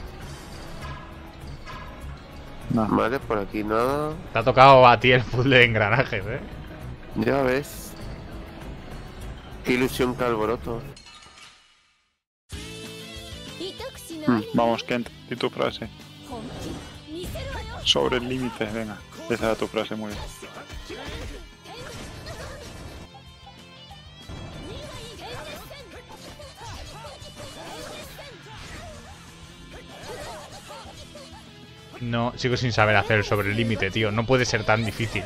No. Vale, por aquí nada. Te ha tocado a ti el puzzle de engranajes, ¿eh? Ya ves. Qué ilusión, que alboroto. Mm, Vamos, Kent, di tu frase. Sobre el límite, venga. Esa era tu frase, muy bien. No, sigo sin saber hacer sobre el límite, tío. No puede ser tan difícil.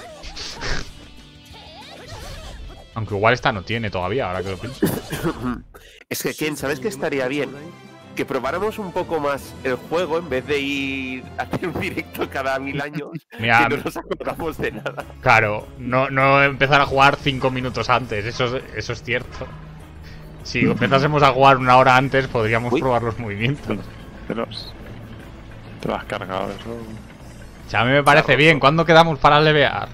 Aunque igual esta no tiene todavía, ahora que lo pienso. Es que, Ken, ¿sabes qué estaría bien? Que probáramos un poco más el juego en vez de ir a hacer un directo cada mil años. Mira, que no nos acordamos de nada. claro, no, no empezar a jugar cinco minutos antes, eso, es- eso es cierto. Si empezásemos a jugar una hora antes, podríamos Uy. probar los movimientos. Te los... Te lo has cargado, eso. O sea, a mí me parece bien. ¿Cuándo quedamos para levear?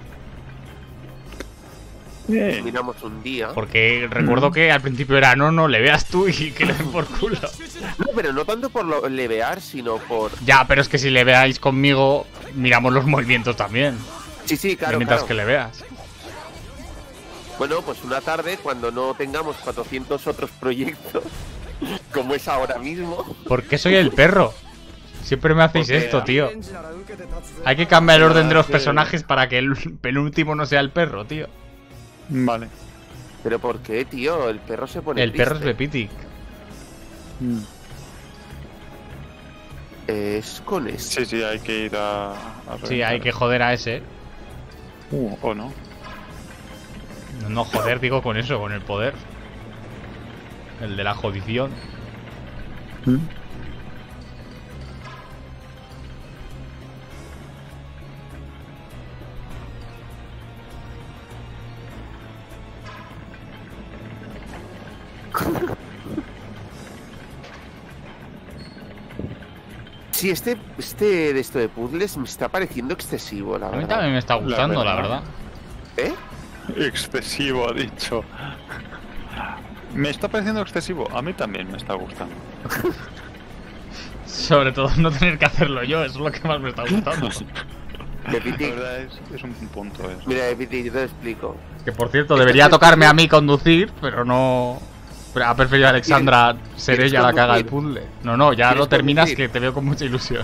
Bien. Miramos un día. Porque recuerdo que al principio era no, no, le veas tú y que le den por culo. No, pero no tanto por lo levear, sino por. Ya, pero es que si le veáis conmigo, miramos los movimientos también. Sí, sí, claro. mientras claro. que le veas. Bueno, pues una tarde, cuando no tengamos cuatrocientos otros proyectos, como es ahora mismo. ¿Por qué soy el perro? Siempre me hacéis Porque- esto, tío. Hay que cambiar el orden de los personajes para que el penúltimo no sea el perro, tío. Vale. ¿Pero por qué, tío? El perro se pone. El perro es triste. Bepitic. Mm. Es con ese. Sí, sí, hay que ir a... a Sí, reventar. hay que joder a ese. Uh, o no. No, no, joder, digo con eso, con el poder. El de la jodición. Mm. Sí, este, este de esto de puzzles me está pareciendo excesivo, la A mí verdad. también me está gustando, la verdad. ¿Eh? Excesivo, ha dicho. Me está pareciendo excesivo. A mí también me está gustando. Sobre todo no tener que hacerlo yo, eso es lo que más me está gustando. La Bepitic, verdad es, es un punto eso. mira, Bepitic, yo te lo explico. Que por cierto, debería tocarme a mí conducir, pero no. Pero ha preferido Alexandra ser ¿Quieres ella la que haga el conducir? puzzle. No, no, ya ¿Quieres lo terminas, conducir? que te veo con mucha ilusión.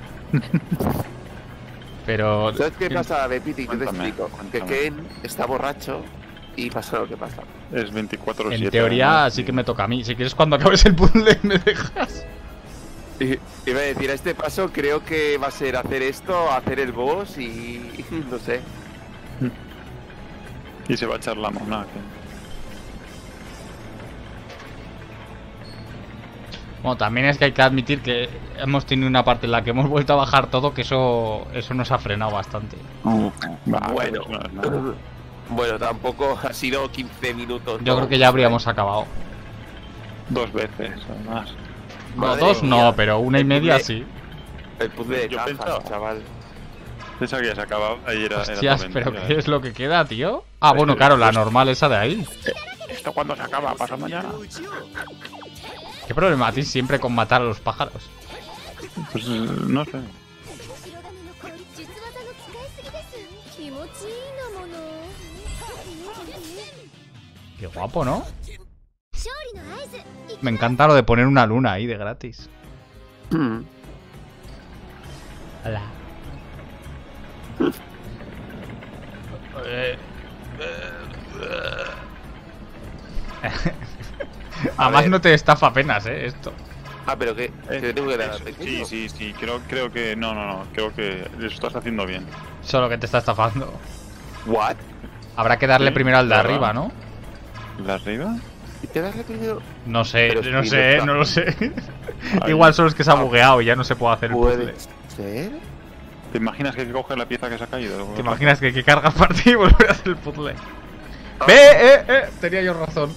Pero. ¿Sabes qué pasa, Bepitic? Yo te Cuéntame, explico. Que cuéntame. Ken está borracho y pasa lo que pasa. Es veinticuatro siete. En teoría sí que me toca a mí. Si quieres, cuando acabes el puzzle, me dejas. Y- Iba a decir, a este paso creo que va a ser hacer esto, hacer el boss y no sé. Y se va a echar la mona. que- Bueno, también es que hay que admitir que hemos tenido una parte en la que hemos vuelto a bajar todo, que eso eso nos ha frenado bastante. Va, Bueno. pues no es nada. Bueno, tampoco ha sido quince minutos. Yo ¿no? creo que ya habríamos acabado. Dos veces, además. No, Madre dos mía. no, pero una y El media puzzle- sí. El puzzle de Yo cajas, pensaba. chaval. Pensaba que ya se acababa. Ahí era, era Hostias, todo pero mentira, ¿qué ¿eh? es lo que queda, tío? Ah, bueno, Esto- claro, la esto- normal esa de ahí. ¿Esto cuándo se acaba? ¿Pasa mañana? ¿Qué problema tienes siempre con matar a los pájaros? Pues no sé. Qué guapo, ¿no? Me encanta lo de poner una luna ahí de gratis. Mm. Hola. Además no te estafa apenas, ¿eh? Esto. Ah, pero que, que tengo que dar al Sí, pequeño. sí, sí, creo, creo que... No, no, no, creo que lo estás haciendo bien. Solo que te está estafando. ¿What? Habrá que darle Sí, primero al de claro. arriba, ¿no? ¿La arriba? ¿Y te das el primero? No sé, Pero no si sé, no está. no lo sé. Ahí. Igual solo es que se ha bugueado y ya no se puede hacer el puzzle. ¿Puede ser? ¿Te imaginas que hay que coger la pieza que se ha caído? ¿Te imaginas que hay que cargar partida y volver a hacer el puzzle? ¡Ve, eh, eh! Tenía yo razón.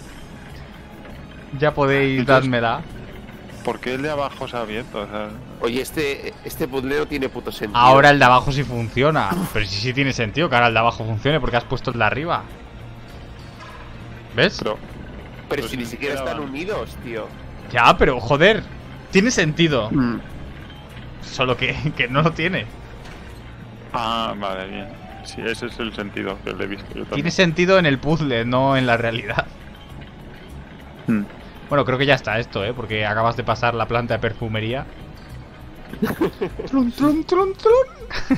Ya podéis Entonces- dármela. ¿Por qué el de abajo se ha abierto? O sea, Oye, este, este puzzle no tiene puto sentido. Ahora el de abajo sí funciona. Pero sí, sí tiene sentido que ahora el de abajo funcione porque has puesto el de arriba. ¿Ves? pero... Pero pues si ni ni siquiera siquiera están van. unidos, tío. Ya, pero joder. Tiene sentido. Mm. Solo que, que no lo tiene. Ah, vale, bien. Sí, ese es el sentido que le he visto yo también. Tiene sentido en el puzzle, no en la realidad. Mm. Bueno, creo que ya está esto, ¿eh? Porque acabas de pasar la planta de perfumería. Trun, trun, trun, trun.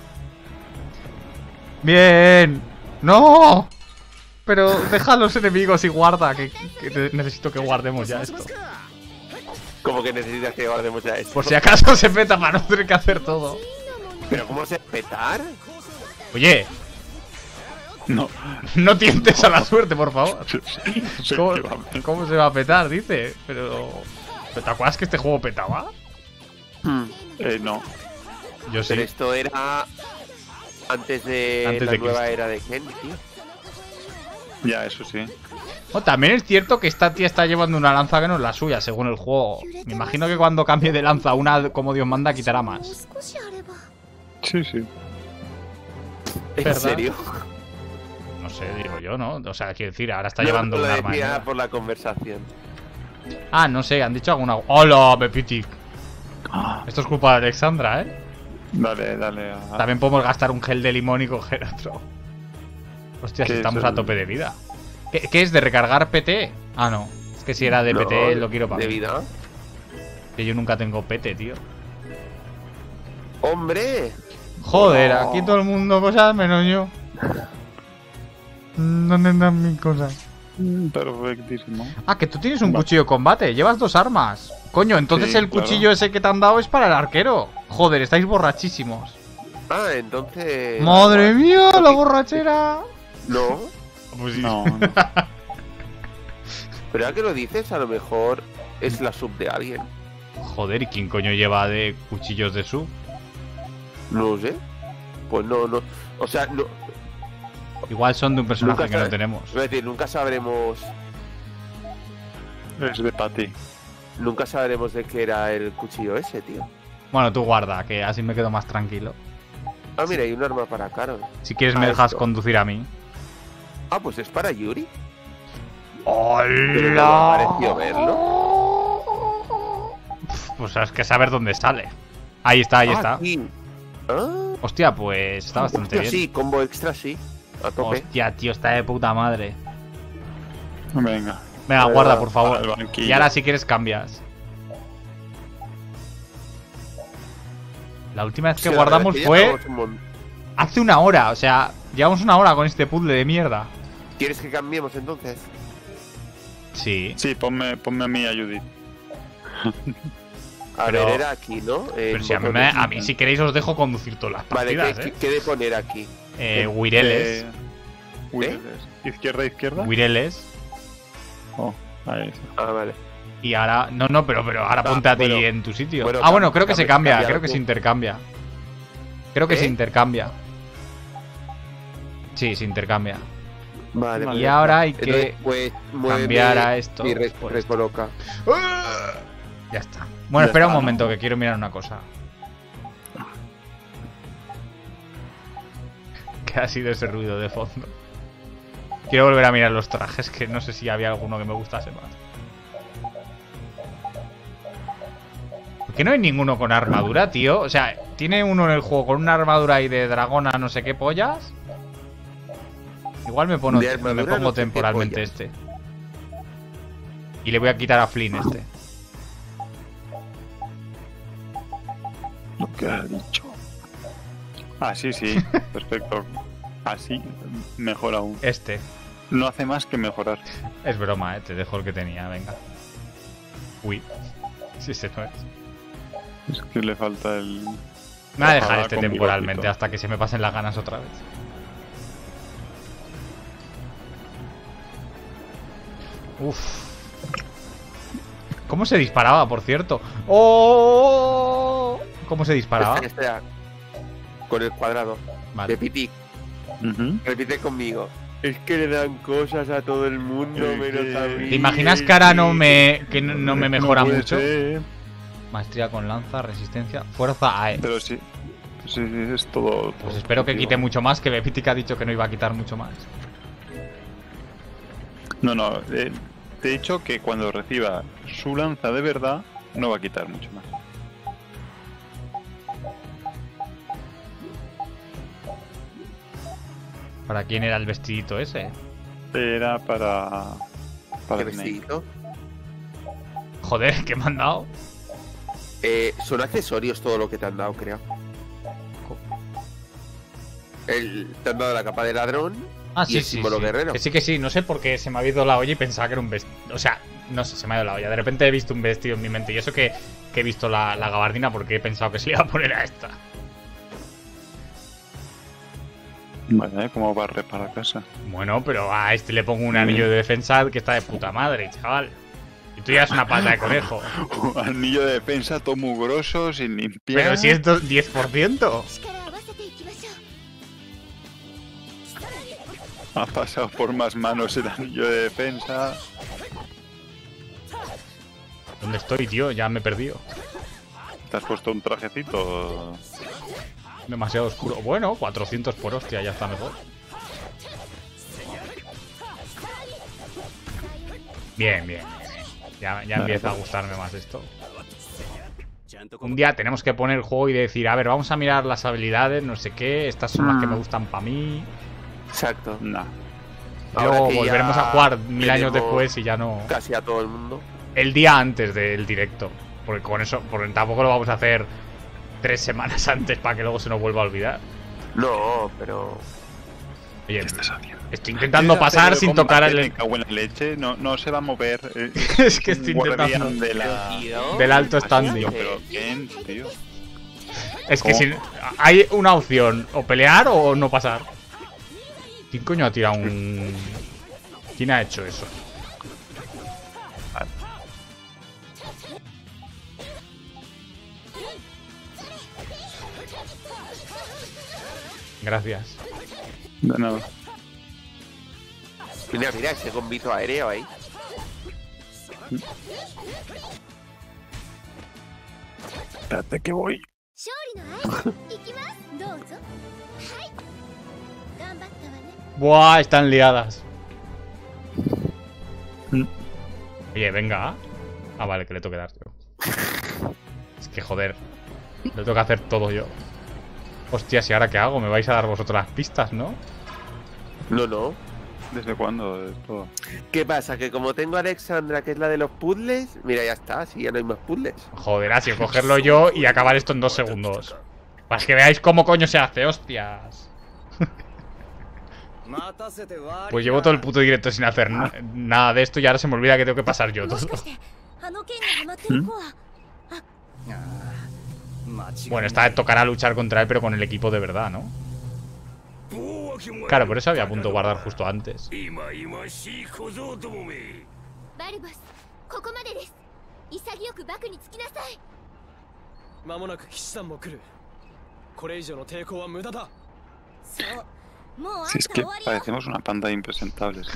Bien. ¡No! Pero deja a los enemigos y guarda, que, que te- necesito que guardemos ya esto. Como que necesitas que guardemos ya esto. Por si acaso se peta para no tener que hacer todo. ¿Pero cómo se petar? Oye, No. no tientes a la suerte, por favor. Sí, ¿Cómo, efectivamente. cómo se va a petar? Dice. Pero... ¿Pero te acuerdas que este juego petaba? Hmm. Eh, no. Yo sí. Pero esto era antes de Antes la de nueva Cristo. era de Ken, tío. Ya, eso sí. Oh, también es cierto que esta tía está llevando una lanza que no es la suya, según el juego. Me imagino que cuando cambie de lanza a una como Dios manda, quitará más. Sí, sí. ¿En ¿Verdad? serio? No sé, digo yo, ¿no? O sea, quiero decir, ahora está No, llevando lo un arma. decía nueva. por la conversación. Ah, no sé, han dicho alguna... ¡Hola, Pepitic! Esto es culpa de Alexandra, ¿eh? Dale, dale. A... También podemos gastar un gel de limón y coger otro. Hostia, si ¿Qué estamos es el- a tope de vida. ¿Qué, qué es de recargar P T? Ah, no. Es que si era de No, P T lo quiero para ¿De mí. vida? Que yo nunca tengo P T, tío. ¡Hombre! Joder, No. aquí todo el mundo cosas menos yo. ¿Dónde están mis cosas? Perfectísimo. Ah, que tú tienes un Va. cuchillo de combate. Llevas dos armas. Coño, entonces Sí, el claro. cuchillo ese que te han dado es para el arquero. Joder, estáis borrachísimos. Ah, entonces... ¡Madre mía, la borrachera! No, Pues No, no. pero ya que lo dices, a lo mejor es la sub de alguien. Joder, ¿y quién coño lleva de cuchillos de sub? No sé. Pues no, no. O sea, no. Igual son de un personaje Nunca que no sabe- tenemos. Es decir, nunca sabremos. Es de Patty. Nunca sabremos de qué era el cuchillo ese, tío. Bueno, tú guarda, que así me quedo más tranquilo. Ah, mira, hay un arma para Carol. Si quieres Ah, me dejas esto. conducir a mí. Ah, pues es para Yuri. Pero no me ha ¡Hola! parecido verlo. Pues es que saber dónde sale. Ahí está, ahí Ah, está. aquí. Ah, Hostia, pues está bastante hostia, bien. sí, combo extra, sí. A tope. Hostia, tío, está de puta madre. Venga. Venga, Eh, guarda, por Al favor. banquillo. Y ahora si quieres cambias. La última vez que Sí, la guardamos verdad es que ya fue llevamos un mon- hace una hora. O sea, llevamos una hora con este puzzle de mierda. ¿Quieres que cambiemos entonces? Sí. Sí, ponme, ponme a mí a Judith. A Pero- ver, era aquí, ¿no? El Pero si a mí, botón me- de- a mí si queréis os dejo conducir todas las Vale, partidas, ¿qué, ¿eh? qué, qué de poner aquí? Eh, Wireles. Eh, Wireles. Izquierda, izquierda. Wireles. Oh, ahí está. Ah, vale. Y ahora... No, no, pero, pero ahora Ah, ponte a ti bueno. en tu sitio. Bueno, ah, bueno, cam- creo que se cambia- cambia. cámbialo Creo que tú. se intercambia. Creo que ¿Eh? se intercambia. Sí, se intercambia. Vale, Y vale. ahora hay que Entonces, pues, muéveme cambiar a esto. Y re- Pues, recoloca. ya está. Bueno, Ya espera está, un ¿no? momento, que quiero mirar una cosa. ¿Qué ha sido ese ruido de fondo? Quiero volver a mirar los trajes, que no sé si había alguno que me gustase más. que no hay ninguno con armadura, tío? O sea, ¿tiene uno en el juego con una armadura ahí de dragona no sé qué pollas? Igual me, pongo, me pongo no temporalmente este. Y le voy a quitar a Flynn este. Lo que has dicho. Ah, sí, sí. Perfecto. Así, mejor aún. Este. No hace más que mejorar. Es broma, eh. Te dejo el que tenía, venga. Uy. Si ese no es. Es que le falta el... Me voy a dejar Ah, este con temporalmente bigotito. hasta que se me pasen las ganas otra vez. Uf. ¿Cómo se disparaba, por cierto? ¡Oh! ¿Cómo se disparaba? Espera, espera. Con el cuadrado. Vale. Repite. Uh-huh. Repite conmigo. Es que le dan cosas a todo el mundo, menos a mí. ¿Te imaginas que ahora no me, que no, no me mejora No puede mucho? ser. Maestría con lanza, resistencia, fuerza A E. Pero sí. Sí, sí, es todo... Pues todo espero que positivo. quite mucho más, que Bepitic ha dicho que no iba a quitar mucho más. No, no. Eh, te he dicho que cuando reciba su lanza de verdad, no va a quitar mucho más. ¿Para quién era el vestidito ese? Era para... para ¿Qué Snake. vestidito? Joder, ¿qué me han dado? Eh, son accesorios todo lo que te han dado, creo. El, te han dado la capa de ladrón Ah, y sí, el sí, símbolo sí. guerrero. Que sí, que sí. No sé por qué se me ha ido la olla y pensaba que era un vestido. O sea, no sé, se me ha ido la olla. De repente he visto un vestido en mi mente. Y eso que, que he visto la, la gabardina porque he pensado que se le iba a poner a esta. Vale, ¿cómo barre para casa? Bueno, pero a este le pongo un anillo de defensa que está de puta madre, chaval. Y tú ya es una pata de conejo. Anillo de defensa, todo mugroso, sin limpiar. Pero si esto es diez por ciento. Ha pasado por más manos el anillo de defensa. ¿Dónde estoy, tío? Ya me he perdido. ¿Te has puesto un trajecito? Demasiado oscuro. Bueno, cuatrocientos por hostia, ya está mejor. Bien, bien, bien. Ya, ya empieza a gustarme más esto. Un día tenemos que poner el juego y decir, a ver, vamos a mirar las habilidades, no sé qué. Estas son las que me gustan para mí. Exacto. No. Y luego Ahora que volveremos ya a jugar mil años tenemos después y ya no. Casi a todo el mundo. El día antes del directo. Porque con eso, porque tampoco lo vamos a hacer tres semanas antes para que luego se nos vuelva a olvidar. No, pero... Oye, ¿Qué estás haciendo? estoy intentando pasar sin tocar el... Me cago en la leche, no, no se va a mover. eh, Es que estoy un guardián intentando... de la... Del alto standing. Pero ¿quién, tío? Es que ¿Cómo? si hay una opción, o pelear o no pasar. ¿Quién coño ha tirado un...? ¿Quién ha hecho eso? Gracias. De nada. Mira, mira, ese combito aéreo ahí. Espérate que voy. Buah, están liadas. Mm. Oye, venga. Ah, vale, que le tengo que dar yo. Es que joder. Le tengo que hacer todo yo. Hostia, ¿y ahora qué hago? Me vais a dar vosotros las pistas, ¿no? No, no. ¿Desde cuándo esto? ¿Qué pasa? Que como tengo a Alexandra, que es la de los puzzles, mira, ya está, si ya no hay más puzzles. Joder, así cogerlo yo y acabar esto en dos segundos. Para que veáis cómo coño se hace, hostias. Pues llevo todo el puto directo sin hacer na- nada de esto y ahora se me olvida que tengo que pasar yo todo. ¿Mm? Bueno, esta vez tocará luchar contra él, pero con el equipo de verdad, ¿no? Claro, por eso había a punto de guardar justo antes. バルバス、ここまでです。潔くバクにつきなさい。 間もなく騎士団も来る。これ以上の抵抗は無駄だ。 そう。もうあん Si es た que 終わりよ。 parecemos una panda de impresentables.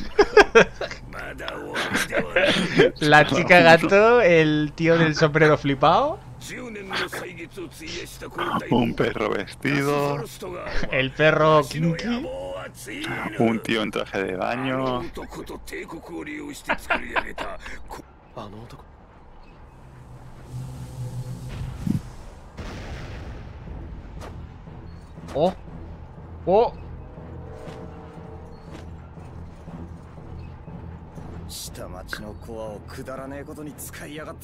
La chica gato, el tío del sombrero flipado, Un perro vestido, el perro kinky, un tío en traje de baño. あの男。 ¡Oh! ¡Oh! 下町のコアをくだらねえことに使いやがって。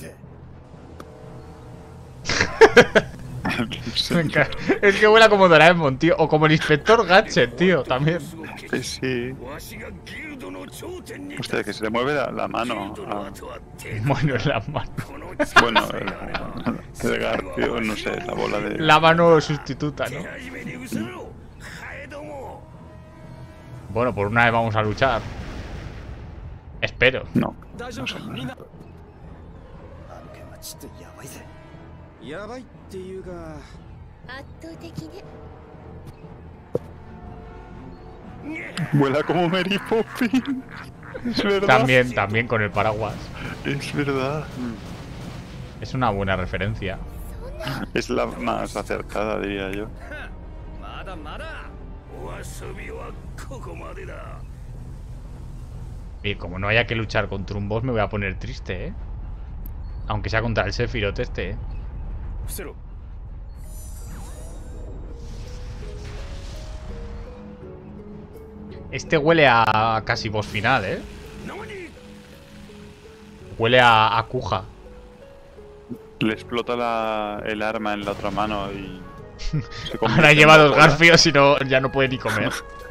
Es que vuela como Doraemon, tío. O como el inspector Gadget, tío, también. Sí. Hostia, que se le mueve la, la mano. A... Bueno, la mano. Bueno, el, el Garfio, no sé, la bola de... La mano sustituta, ¿no? Bueno, por una vez vamos a luchar. Espero. No, no sé. やばいっていうか圧倒的ね Vuela como Mary Poppins. Es verdad. También, también con el paraguas. Es verdad. Es una buena referencia. Es la más acertada, diría yo. Y como no haya que luchar contra un boss, me voy a poner triste, ¿eh? Aunque sea contra el Sephiroth este, ¿eh? Este huele a casi boss final, ¿eh? Huele a, a Kuja. Le explota la, el arma en la otra mano y... se Ahora lleva dos garfios y no, ya no puede ni comer.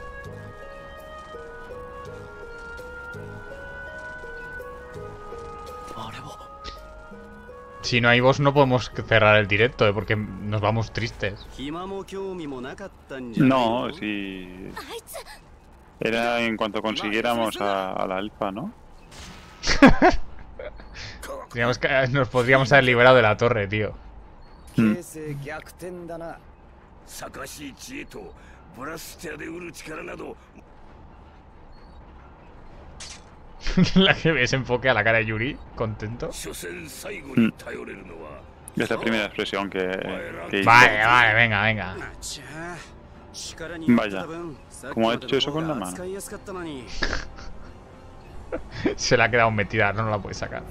Si no hay boss no podemos cerrar el directo, ¿eh? Porque nos vamos tristes. No, si... Era en cuanto consiguiéramos a, a la alfa, ¿no? Digamos que nos podríamos haber liberado de la torre, tío. Mm. La que ves enfoque a la cara de Yuri, contento. Mm. Es la primera expresión que, que hizo. Vale, vale, venga, venga. Vaya, ¿cómo ha hecho eso con la mano? Se la ha quedado metida, no la puede sacar.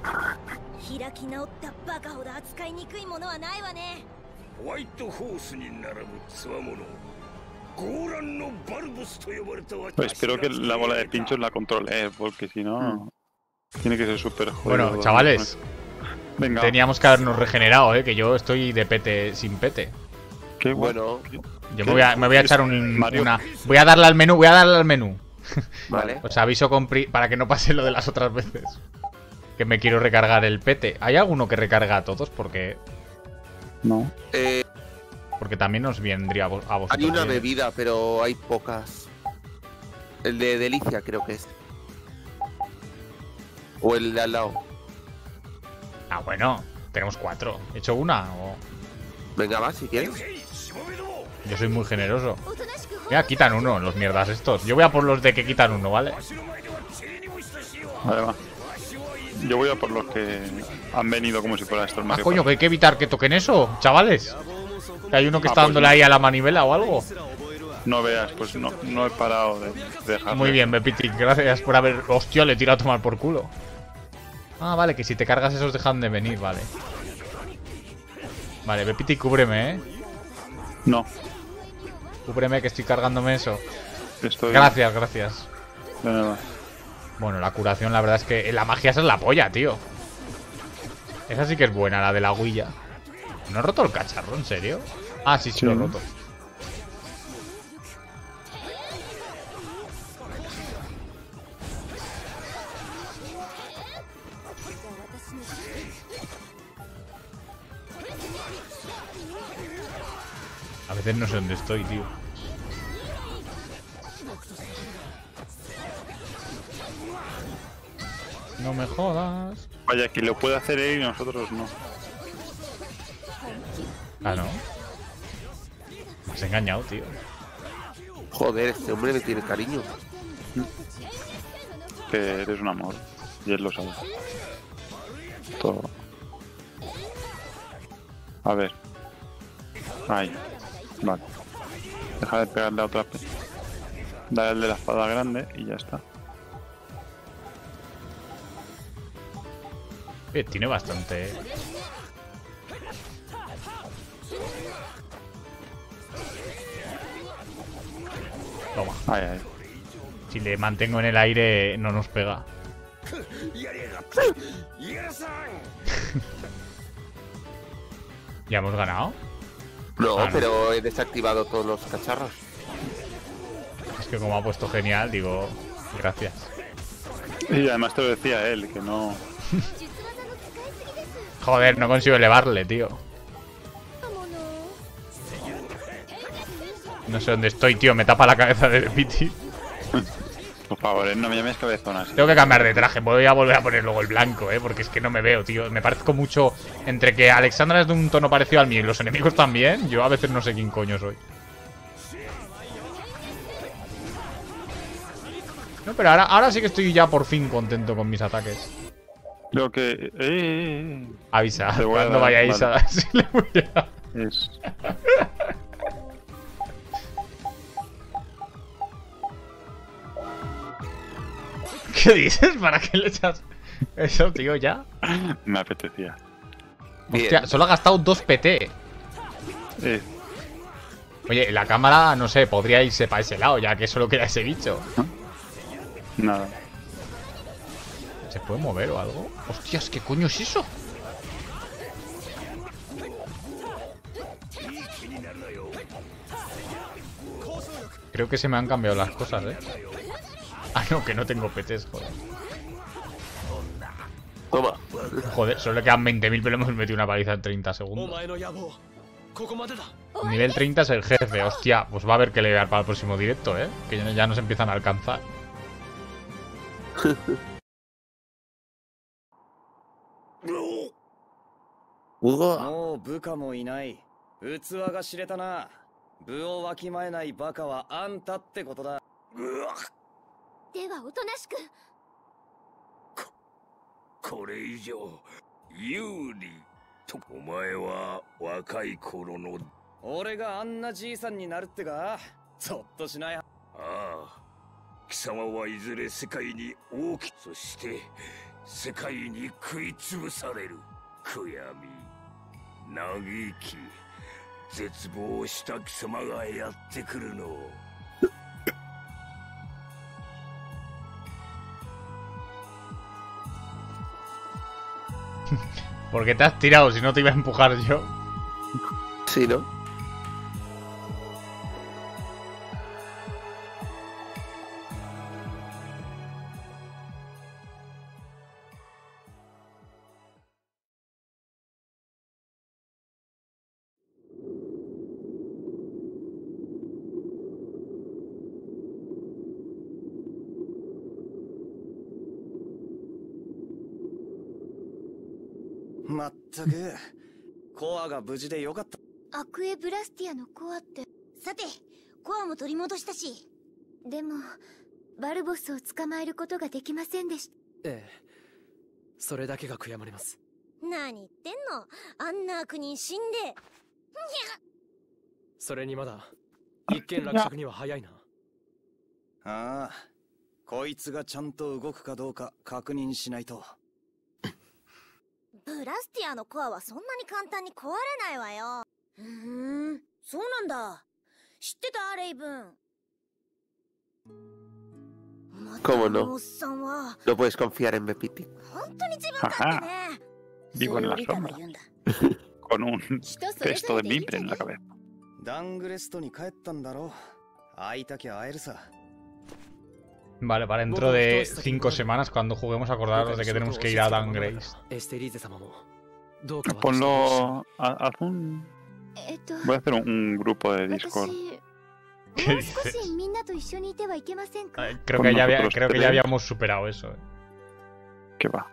Pues espero que la bola de pinchos la controle, porque si no... Tiene que ser súper jodido. Bueno, chavales. Venga. Teníamos que habernos regenerado, eh, que yo estoy de pete sin pete. Qué bueno. Yo me voy a, me voy a echar un, una... Voy a darle al menú, voy a darle al menú. Vale. Os aviso con pri para que no pase lo de las otras veces. Que me quiero recargar el pete. ¿Hay alguno que recarga a todos? Porque... No. Eh, Porque también nos vendría a, vos a vosotros. hay una bien. bebida, pero hay pocas. El de Delicia creo que es. O el de al lado. Ah, bueno. Tenemos cuatro. ¿He hecho una? O... Venga, va, si quieres. Yo soy muy generoso. Ya, quitan uno, los mierdas estos. Yo voy a por los de que quitan uno, ¿vale? Vale, va. Yo voy a por los que han venido como si fuera esto el Ah, Mario coño, Kart. que hay que evitar que toquen eso, chavales. Que hay uno que Ah, está pues dándole no. ahí a la manivela o algo. No veas, pues no, no he parado de dejarlo. Muy bien, Bepiti, gracias por haber... Hostia, le he tirado a tomar por culo. Ah, vale, que si te cargas esos dejan de venir, vale. Vale, Bepiti, cúbreme, ¿eh? No. Cúbreme que estoy cargándome eso. Estoy... Gracias, gracias. De nada. Bueno, la curación, la verdad es que la magia esa es la polla, tío. Esa sí que es buena, la de la huilla. ¿No he roto el cacharro, en serio? Ah, sí, sí, Sí. lo he roto. A veces no sé dónde estoy, tío. No me jodas. Vaya, que lo puede hacer él y nosotros no. Ah, no. Me has engañado, tío. Joder, este hombre me tiene cariño. Que eres un amor. Y él lo sabe. Todo. A ver. Ahí. Vale. Deja de pegarle a otra. Dale al de la espada grande y ya está. Eh, tiene bastante. Toma. Ay, ay. Si le mantengo en el aire, no nos pega. ¿Ya hemos ganado? No, Ah, no. pero he desactivado todos los cacharros. Es que como ha puesto genial, digo, gracias. Y además te lo decía él, que no... Joder, no consigo elevarle, tío. No sé dónde estoy, tío. Me tapa la cabeza de Piti. Por favor, eh, no me llames cabezonas. Tengo que cambiar de traje. Voy a volver a poner luego el blanco, eh. Porque es que no me veo, tío. Me parezco mucho entre que Alexandra es de un tono parecido al mío y los enemigos también. Yo a veces no sé quién coño soy. No, pero ahora, ahora sí que estoy ya por fin contento con mis ataques. Creo que... Eh, eh, eh. Avisa, Te voy a cuando dar, vayáis vale. a dar. Si le voy a... Es... ¿Qué dices? ¿Para qué le echas eso, tío, ya? Me apetecía. Hostia, solo ha gastado dos P T. Eh, Oye, la cámara, no sé, podría irse para ese lado, ya que solo queda ese bicho. nada. ¿Se puede mover o algo? Hostias, ¿qué coño es eso? Creo que se me han cambiado las cosas, ¿eh? Ah, no, que no tengo P Ts, joder. Toma. Joder, solo le quedan veinte mil, pero le hemos metido una paliza en treinta segundos. Nivel treinta es el jefe, hostia. Pues va a haber que leer para el próximo directo, ¿eh? Que ya- ya nos empiezan a alcanzar. Hugo. もう部下もいない。器が知れたな。部をわきまえないバカはあんたってことだ。 ではおとなしく。 これ以上有利とお前は若い頃の俺があんなじいさんになるってかゾッとしない。 ああ貴様はいずれ世界に大きそして世界に食いつぶされる悔やみ嘆き絶望した貴様がやってくるのを ¿Por qué te has tirado si no te iba a empujar yo? Sí, ¿no? まったくコアが無事でよかった。 アクエブラスティアのコアって。 さてコアも取り戻したし。 でもバルボスを捕まえることができませんでした。 ええ、それだけが悔やまれます。 何言ってんの。あんな悪人死んで。にゃそれにまだ一件落着には早いな。 ああ、こいつがちゃんと動くかどうか確認しないと。 ブラスティアのコアはそんなに簡単に壊れないわよ。うーん、そうなんだ。知ってたレイブン。 ¿Cómo no? おっさんは No puedes confiar en Bepiti. 本当に自分勝手ね。 Vivo en la そういう理科が sombra. 言うんだ。 Con un 人それ cesto ぞれ de でいい mimbre ん en じ la ゃない？ cabeza. ダングレストに帰ったんだろう。会いたきゃ会えるさ。 Vale, para dentro de cinco semanas, cuando juguemos, acordaros de que tenemos que ir a Dan Grace. エステリーゼ様もどうか私と Ponlo... ha- Haz un... えっと Voy a hacer un, un grupo de Discord. 私 ¿Qué もう少 dices? しみんなと一緒にいてはいけませんか？ Eh, Creo Con que ya, había- nosotros creo que ya tres. habíamos superado eso. eh. ¿Qué va?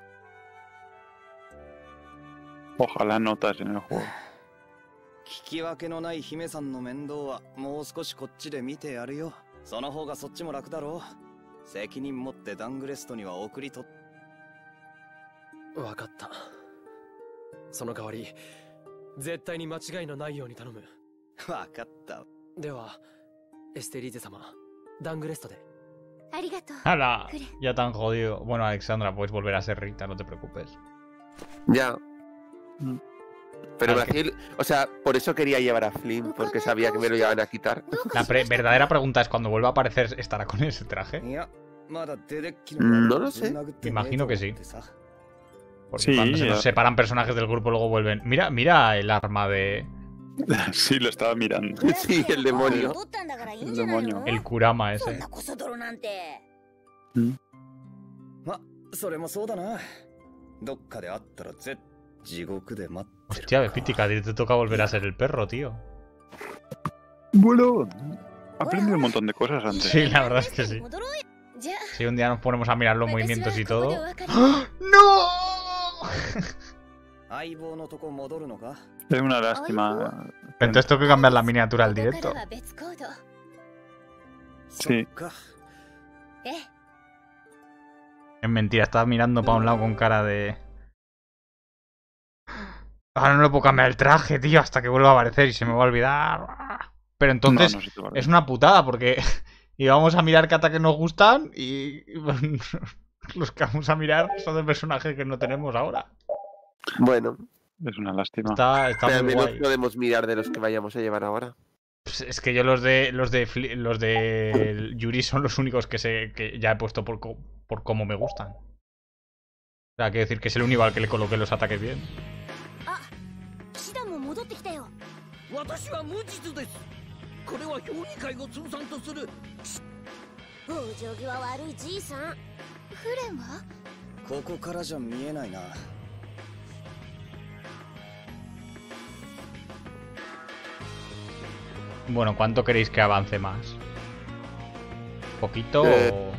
Ojalá notas en el juego. 聞き分けのない姫さんの面倒はもう少しこっちで見てやるよ。その方がそっちも楽だろう。責任持ってダングレストには送りとっ。 わかった。その代わり絶対に間違いのないように頼む。 わかった。 ではエステリーゼ様、ダングレストで。 ありがとう。 ¡Hala! くれ。 Ya tan jodido. Bueno, Alexandra, puedes volver a ser Rita, no te preocupes. Ya. Pero me hacía il- o sea, por eso quería llevar a Flynn, porque sabía que me lo iban a quitar. La pre- verdadera pregunta es, cuando vuelva a aparecer, ¿estará con ese traje? No lo sé. Imagino que sí. Porque Sí, cuando se nos ya. separan personajes del grupo, luego vuelven. Mira, mira el arma de... Sí, lo estaba mirando. Sí, el demonio. El demonio. El Kurama ese. こそ泥なんてま、それもそうだな。どっかで会ったらぜ地獄で待ってる。 Hostia, Pitica, te toca volver a ser el perro, tío. Bueno, he aprendido un montón de cosas antes. Sí, la verdad es que sí. じゃあ Si un día nos ponemos a mirar los movimientos y todo... 私はここでお別れ ¡No! 相棒のとこ戻るのか？ Es una lástima. Entonces tengo que cambiar la miniatura al ここから directo. は別行動 Sí. か。 ええ Es mentira, estaba mirando para un lado con cara de... Ahora no le puedo cambiar el traje, tío, hasta que vuelva a aparecer y se me va a olvidar. Pero entonces No, no se te va a olvidar. es una putada porque íbamos a mirar qué ataques nos gustan y los que vamos a mirar son de personajes que no tenemos ahora. Bueno, Es una lástima. Está, está pero al muy menos guay. podemos mirar de los que vayamos a llevar ahora. Pues es que yo los de los de Fli- los de Yuri son los únicos que sé que ya he puesto por, co- por cómo me gustan. O sea, quiero decir que es el único al que le coloqué los ataques bien. 騎士団も戻ってきたよ私は無実ですこれは評議会を通算とする往生際悪いじいさんフレンはここからじゃ見えないな。 Bueno, ¿cuánto queréis que avance más? ¿Poquito Eh, o...?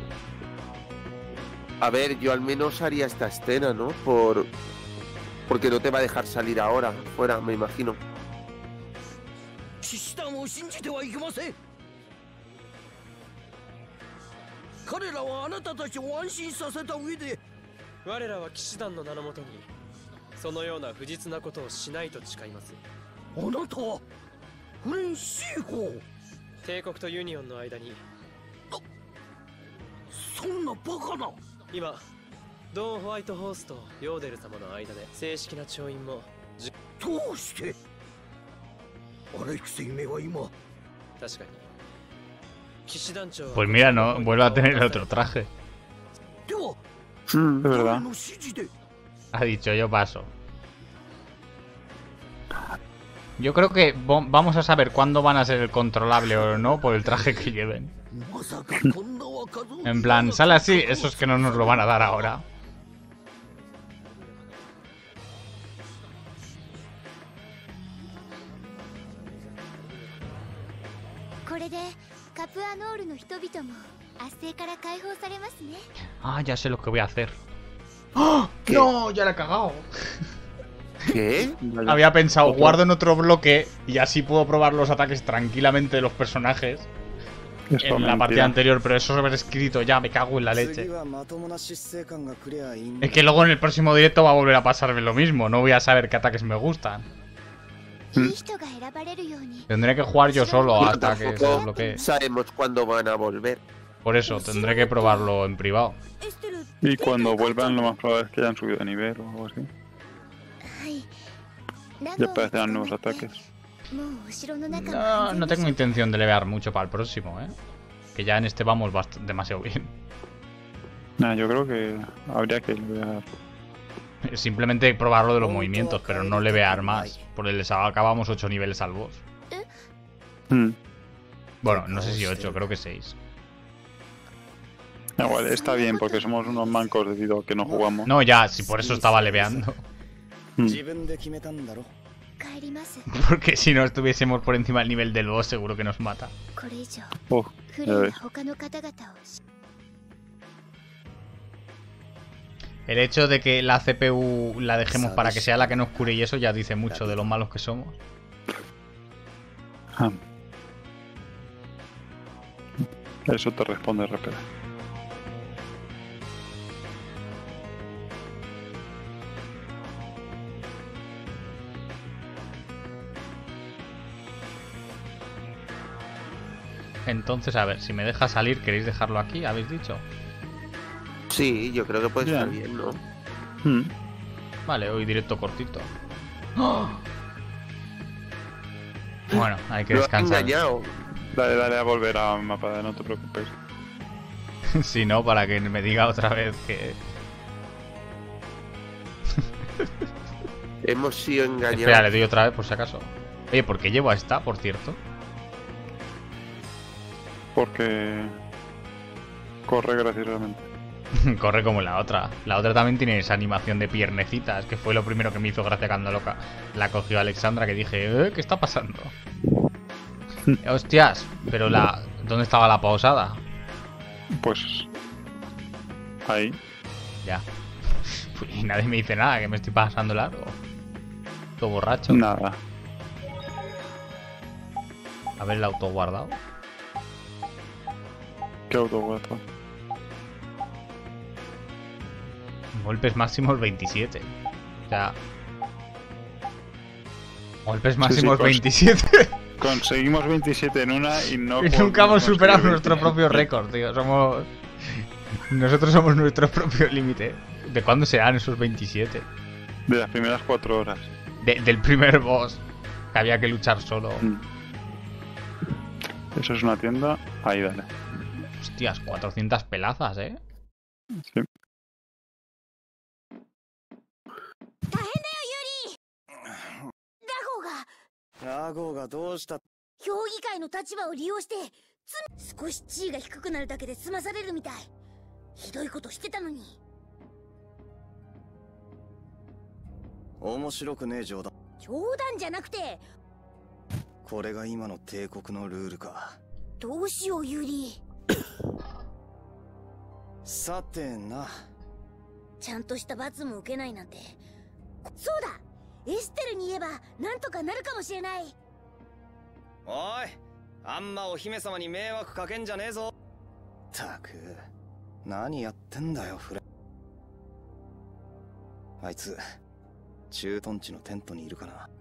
A ver, yo al menos haría esta escena, ¿no? Por... Porque no te va a dejar salir ahora, fuera, me imagino. 騎士団を信じてはいけません彼らはあなたたちを安心させた上で我らは騎士団の名のもとにそのような不実なことをしないと誓います。 あなたはフレンシーホー帝国とユニオンの間にそんなバカな今ドーン・ホワイトホースとヨーデル様の間で正式な調印もじどうしてアレクセイめは今確かに騎士団長は Pues mira, no, vuelve a tener el otro traje. では Mm. Es verdad. 誰の指示で Ha dicho, yo paso. Yo creo que vo- vamos a saber cuándo van a ser el controlable o no por el traje que lleven. まさかこんな若造 En plan, sale así, eso es que no nos lo van a dar ahora. これでカプアノールの人々も圧政から解放されますね Ah, ya sé lo que voy a hacer. ¡Oh! ¡No! Ya la he cagado. ¿Qué? Había pensado, guardo en otro bloque y así puedo probar los ataques tranquilamente de los personajes Eso en es la mentira. partida anterior, pero eso haber escrito ya, me cago en la 次 leche. はまともな執政官が来りゃいいんだ。 Es que luego en el próximo directo va a volver a pasarme lo mismo, no voy a saber qué ataques me gustan. いい人が選ばれるように Tendré que jugar yo solo Pero hasta que se tampoco desbloquee. sabemos cuándo van a volver. Por eso, tendré que probarlo en privado. エステル Y cuando vuelvan, lo más probable es que hayan subido de nivel o algo así. はいラ Ya ゴを aparecerán 捕ま nuevos って ataques. もう後ろの中は No, 安全 no でし tengo ょ intención de levear mucho para el próximo, ¿eh? Que ya en este vamos bast- demasiado bien. Nah, yo creo que habría que leer. Simplemente probarlo de los movimientos, pero no levear más. Porque les acabamos ocho niveles al boss. Hmm. Bueno, no sé si ocho, creo que seis. Igual, está bien porque somos unos mancos debido a que no jugamos. No, ya, si por eso estaba leveando. Hmm. 自分で決めたんだろ。 帰ります Porque si no estuviésemos por encima del nivel del boss, seguro que nos mata. これ以上 Oh, フレンが他の方々をし El hecho de que la C P U la dejemos para que sea la que nos cure y eso ya dice mucho de lo malos que somos. ah. Eso te responde rápido. Entonces, a ver, si me deja salir, ¿queréis dejarlo aquí? ¿Habéis dicho? Sí, yo creo que puede estar Bien. bien, ¿no? Hmm. Vale, hoy directo cortito. ¡Oh! Bueno, hay que Lo descansar. han engañado. Dale, dale a volver a mapa, no te preocupes. Si no, para que me diga otra vez que... Hemos sido engañados. Espera, le doy otra vez por si acaso. Oye, ¿por qué llevo a esta, por cierto? Porque corre graciosamente. Corre como la otra. La otra también tiene esa animación de piernecitas, que fue lo primero que me hizo gracia cuando loca la cogió Alexandra, que dije, ¿eh? ¿Qué está pasando? Hostias, pero la... ¿Dónde estaba la pausada? Pues... ahí. Ya. Y nadie me dice nada, que me estoy pasando largo. Todo borracho. Nada. A ver el auto guardado. ¿Qué autoguardo? Golpes máximos veintisiete. O sea... Golpes máximos sí, sí, veintisiete. Conseguimos veintisiete en una y no... Y nunca hemos superado nuestro propio récord, tío. Somos... Nosotros somos nuestro propio límite. ¿De cuándo serán esos veintisiete? De las primeras cuatro horas. De, del primer boss. Que había que luchar solo. Mm. Eso es una tienda. Ahí, dale. Hostias, cuatrocientas pelazas, ¿eh? Sí. ラゴーがどうした？ 評議会の立場を利用してつ少し地位が低くなるだけで済まされるみたい。ひどいことしてたのに。 面白くねえ冗談。 冗談じゃなくて。 これが今の帝国のルールか。 どうしようユーリ。 さてな。 ちゃんとした罰も受けないなんて。そうだ。エステルに言えばなんとかなるかもしれない。 おい、あんまお姫様に迷惑かけんじゃねえぞ。たく、何やってんだよフレ。あいつ駐屯地のテントにいるかな。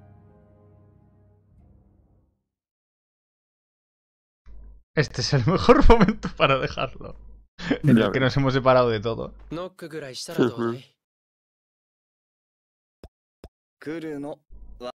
Este es el mejor momento para dejarlo. En el que nos hemos separado de todo. ノックぐらいしたらどうだい？ 来るのは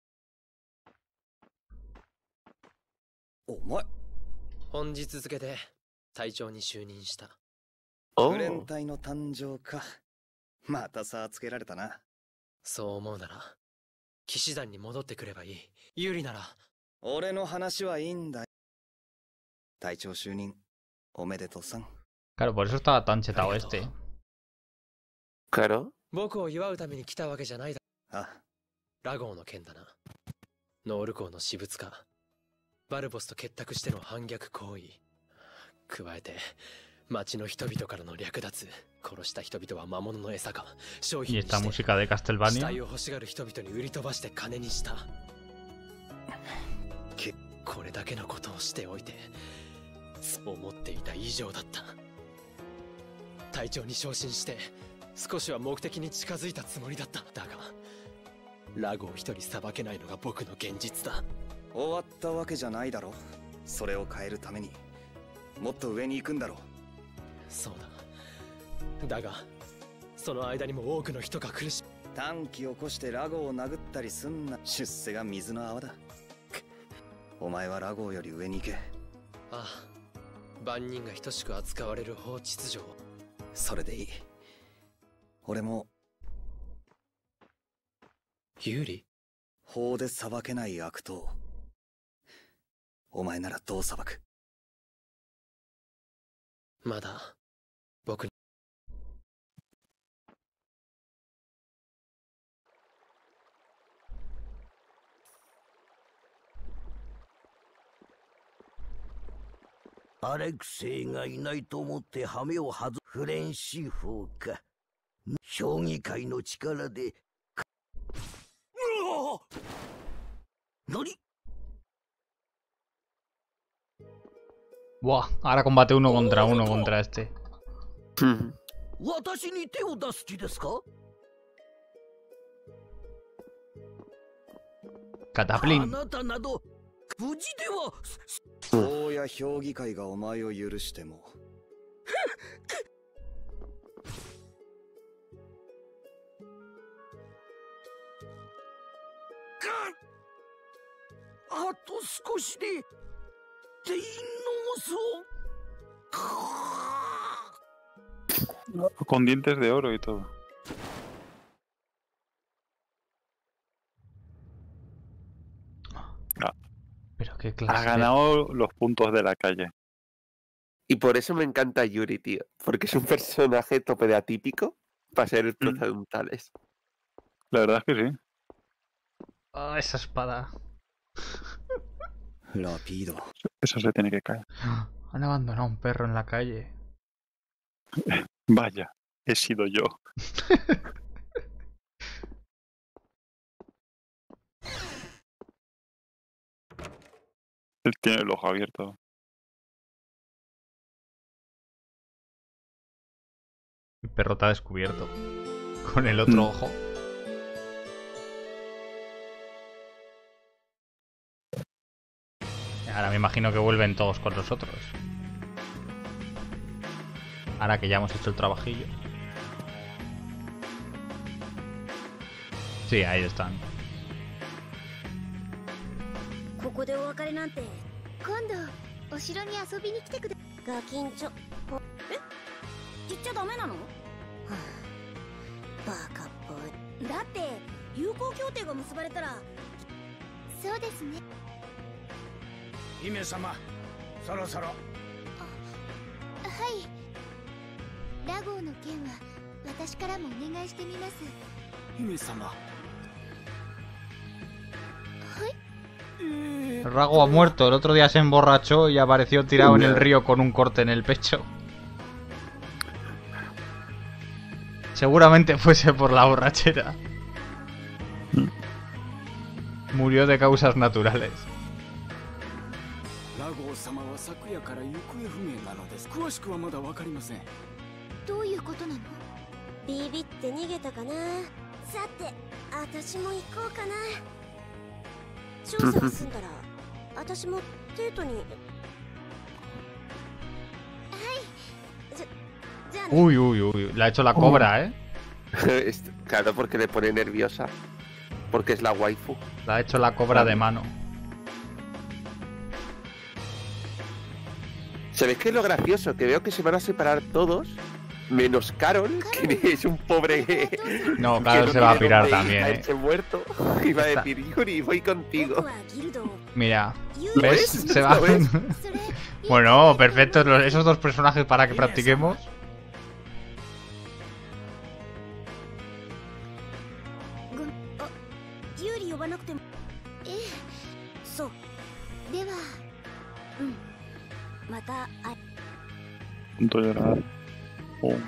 お前本日付で隊長に就任した。 フレン隊の誕生か。また差つけられたな。 そう思うなら騎士団に戻ってくればいい。有利なら。 俺の話はいいんだ。隊長就任おめでとうさん。 Claro, por eso estaba tan chetado este. Claro. 僕を祝うために来たわけじゃないだ。 あ、 ラゴーの件だな。ノール港の私物化、バルボスと結託しての反逆行為、加えて町の人々からの略奪、殺した人々は魔物の餌か商品にして、 Y esta música de 死 Castlevania. 体を欲しがる人々に売り飛ばして金にした。これだけのことをしておいて思っていた以上だった。隊長に昇進して少しは目的に近づいたつもりだった。だがラゴを一人さばけないのが僕の現実だ。 終わったわけじゃないだろ。それを変えるためにもっと上に行くんだろう。 そうだ。だがその間にも多くの人が苦しむ。 短気起こしてラゴを殴ったりすんな。出世が水の泡だ。お前はラゴより上に行け。 ああ、万人が等しく扱われる法秩序。 それでいい。俺も有利？ 法で裁けない悪党。お前ならどう裁く？ まだ僕に。 アレクセイがいないと思ってハメを外すフレンシーフォーか。評議会の力で。何？ Buah, ahora combate uno contra uno contra este. 私に手を出す気ですか？ Cataplin. あなたなど無事では。 そうや評議会がお前を許しても。 あと少しでデイノースを Con dientes de oro y todo. Ah, Pero qué clase. ha ganado los puntos de la calle. Y por eso me encanta Yuri, tío. Porque es un personaje tope de atípico para ser el protagonista. La verdad es que sí. Oh, esa espada. Rápido. Eso se tiene que caer. Han abandonado a un perro en la calle. Vaya, he sido yo. Él tiene el ojo abierto. El perro está descubierto. Con el otro Mm. ojo. Ahora me imagino que vuelven todos con nosotros. Ahora que ya hemos hecho el trabajillo. Sí, ahí están. ここでお別れなんて。 今度お城に遊びに来てくだガキンチョ。え？言っちゃダメなの？はあ、バカっぽい。だって友好協定が結ばれたら。 そうですね。 姫様、そろそろ。 はい。ラゴーの件は私からもお願いしてみます。 姫様。 Rago ha muerto. El otro día se emborrachó y apareció tirado en el río con un corte en el pecho. Seguramente fuese por la borrachera. Murió de causas naturales. ラゴー様は昨夜から行方不明なのです。詳しくはまだわかりません。 どういうことなの？ ビビって逃げたかな。さて、私も行こうかな。調査が済んだら、私もデートに。はい。じゃ、じゃあね。 Uy, uy, uy. Le ha hecho la cobra, ¿eh? Claro, porque le pone nerviosa. Porque es la waifu. Le ha hecho la cobra de mano. ¿Sabéis qué es lo gracioso? Que veo que se van a separar todos, menos Carol, que es un pobre... No, Carol se va a pirar también, ¿eh? Caerse muerto. Y va a decir, Yuri, voy contigo. Mira, ¿Lo ¿ves? ves? Se va. ¿Lo ves? Bueno, perfecto. los- Esos dos personajes para que practiquemos. ごめんあ、ユーリ呼ばなくても。 ええ。 そう。 では、 うん。またあ。 Punto llorar. Oh.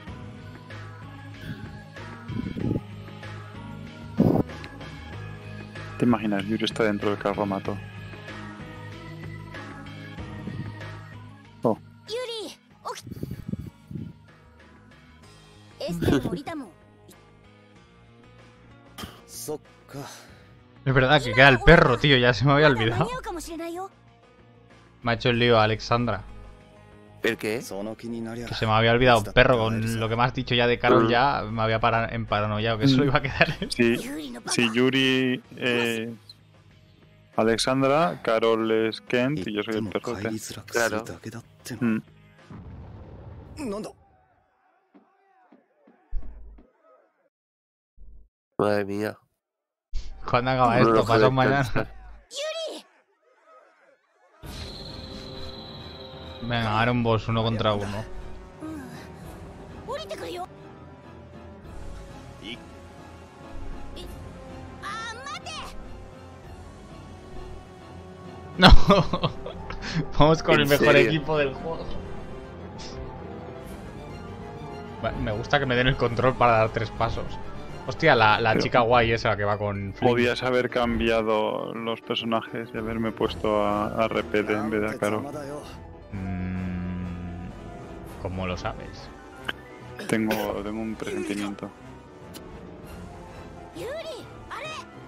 ¿Te imaginas? Yuri está dentro del carromato. Oh. ユーリ、起き。エステルも降りたもん。 そっか。 Es verdad que queda el perro, tío. Ya se me había まだ間 olvidado. に合うかもしれないよ。 Me ha hecho el lío a Alexandra. ¿El qué? その気になりゃ Que se me había olvidado un perro. Con lo que me has dicho ya de Carol, ya me había para emparanoiado que eso iba a quedar. Sí, sí, Yuri es Alexandra, Carol es Kent y yo soy el perrote. 帰りづらくするだけだっての。 Mm. なんだ Madre mía. ¿Cuándo acaba No esto? dejo ¿Pasado de mañana? pensar. Venga, ahora un boss, uno contra uno. 降りてくるよ。 いあー、待て。 No. Vamos con ¿En el mejor serio? equipo del juego. Va, me gusta que me den el control para dar tres pasos. Hostia, la, la Pero- chica guay esa que va con Flynn. Podías haber cambiado los personajes y haberme puesto a, a Repede en vez de a Caro. 邪魔だよ Mm, ¿Cómo lo sabes? Tengo, tengo un presentimiento. ユーリ、あれ。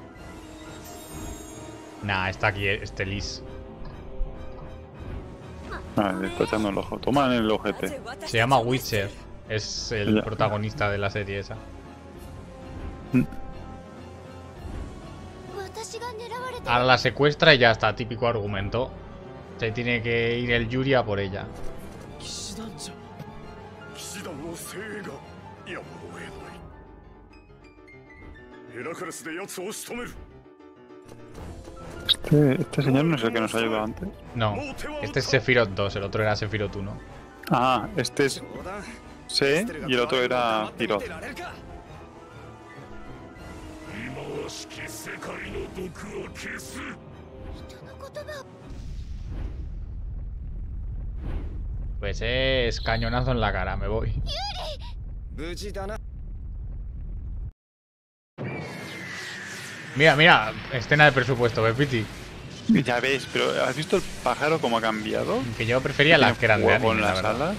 Nah, está aquí este Liz. Ah, le está echando el ojo. Toma en el ojete. Se llama Witcher. Es el Ya. protagonista de la serie esa. 私が狙われ Ahora la secuestra y ya está, típico argumento. Se tiene que ir el Yuri a por ella. Este, este señor no es el que nos ha ayudado antes. No, este es Sephiroth dos, el otro era Sephiroth uno. Ah, este es Se y el otro era Hiroth. Pues es cañonazo en la cara, me voy. Mira, mira, escena de presupuesto, Pepiti. Ya ves, pero ¿has visto el pájaro cómo ha cambiado? Que yo prefería las que eran de anime, con la las verdad. alas.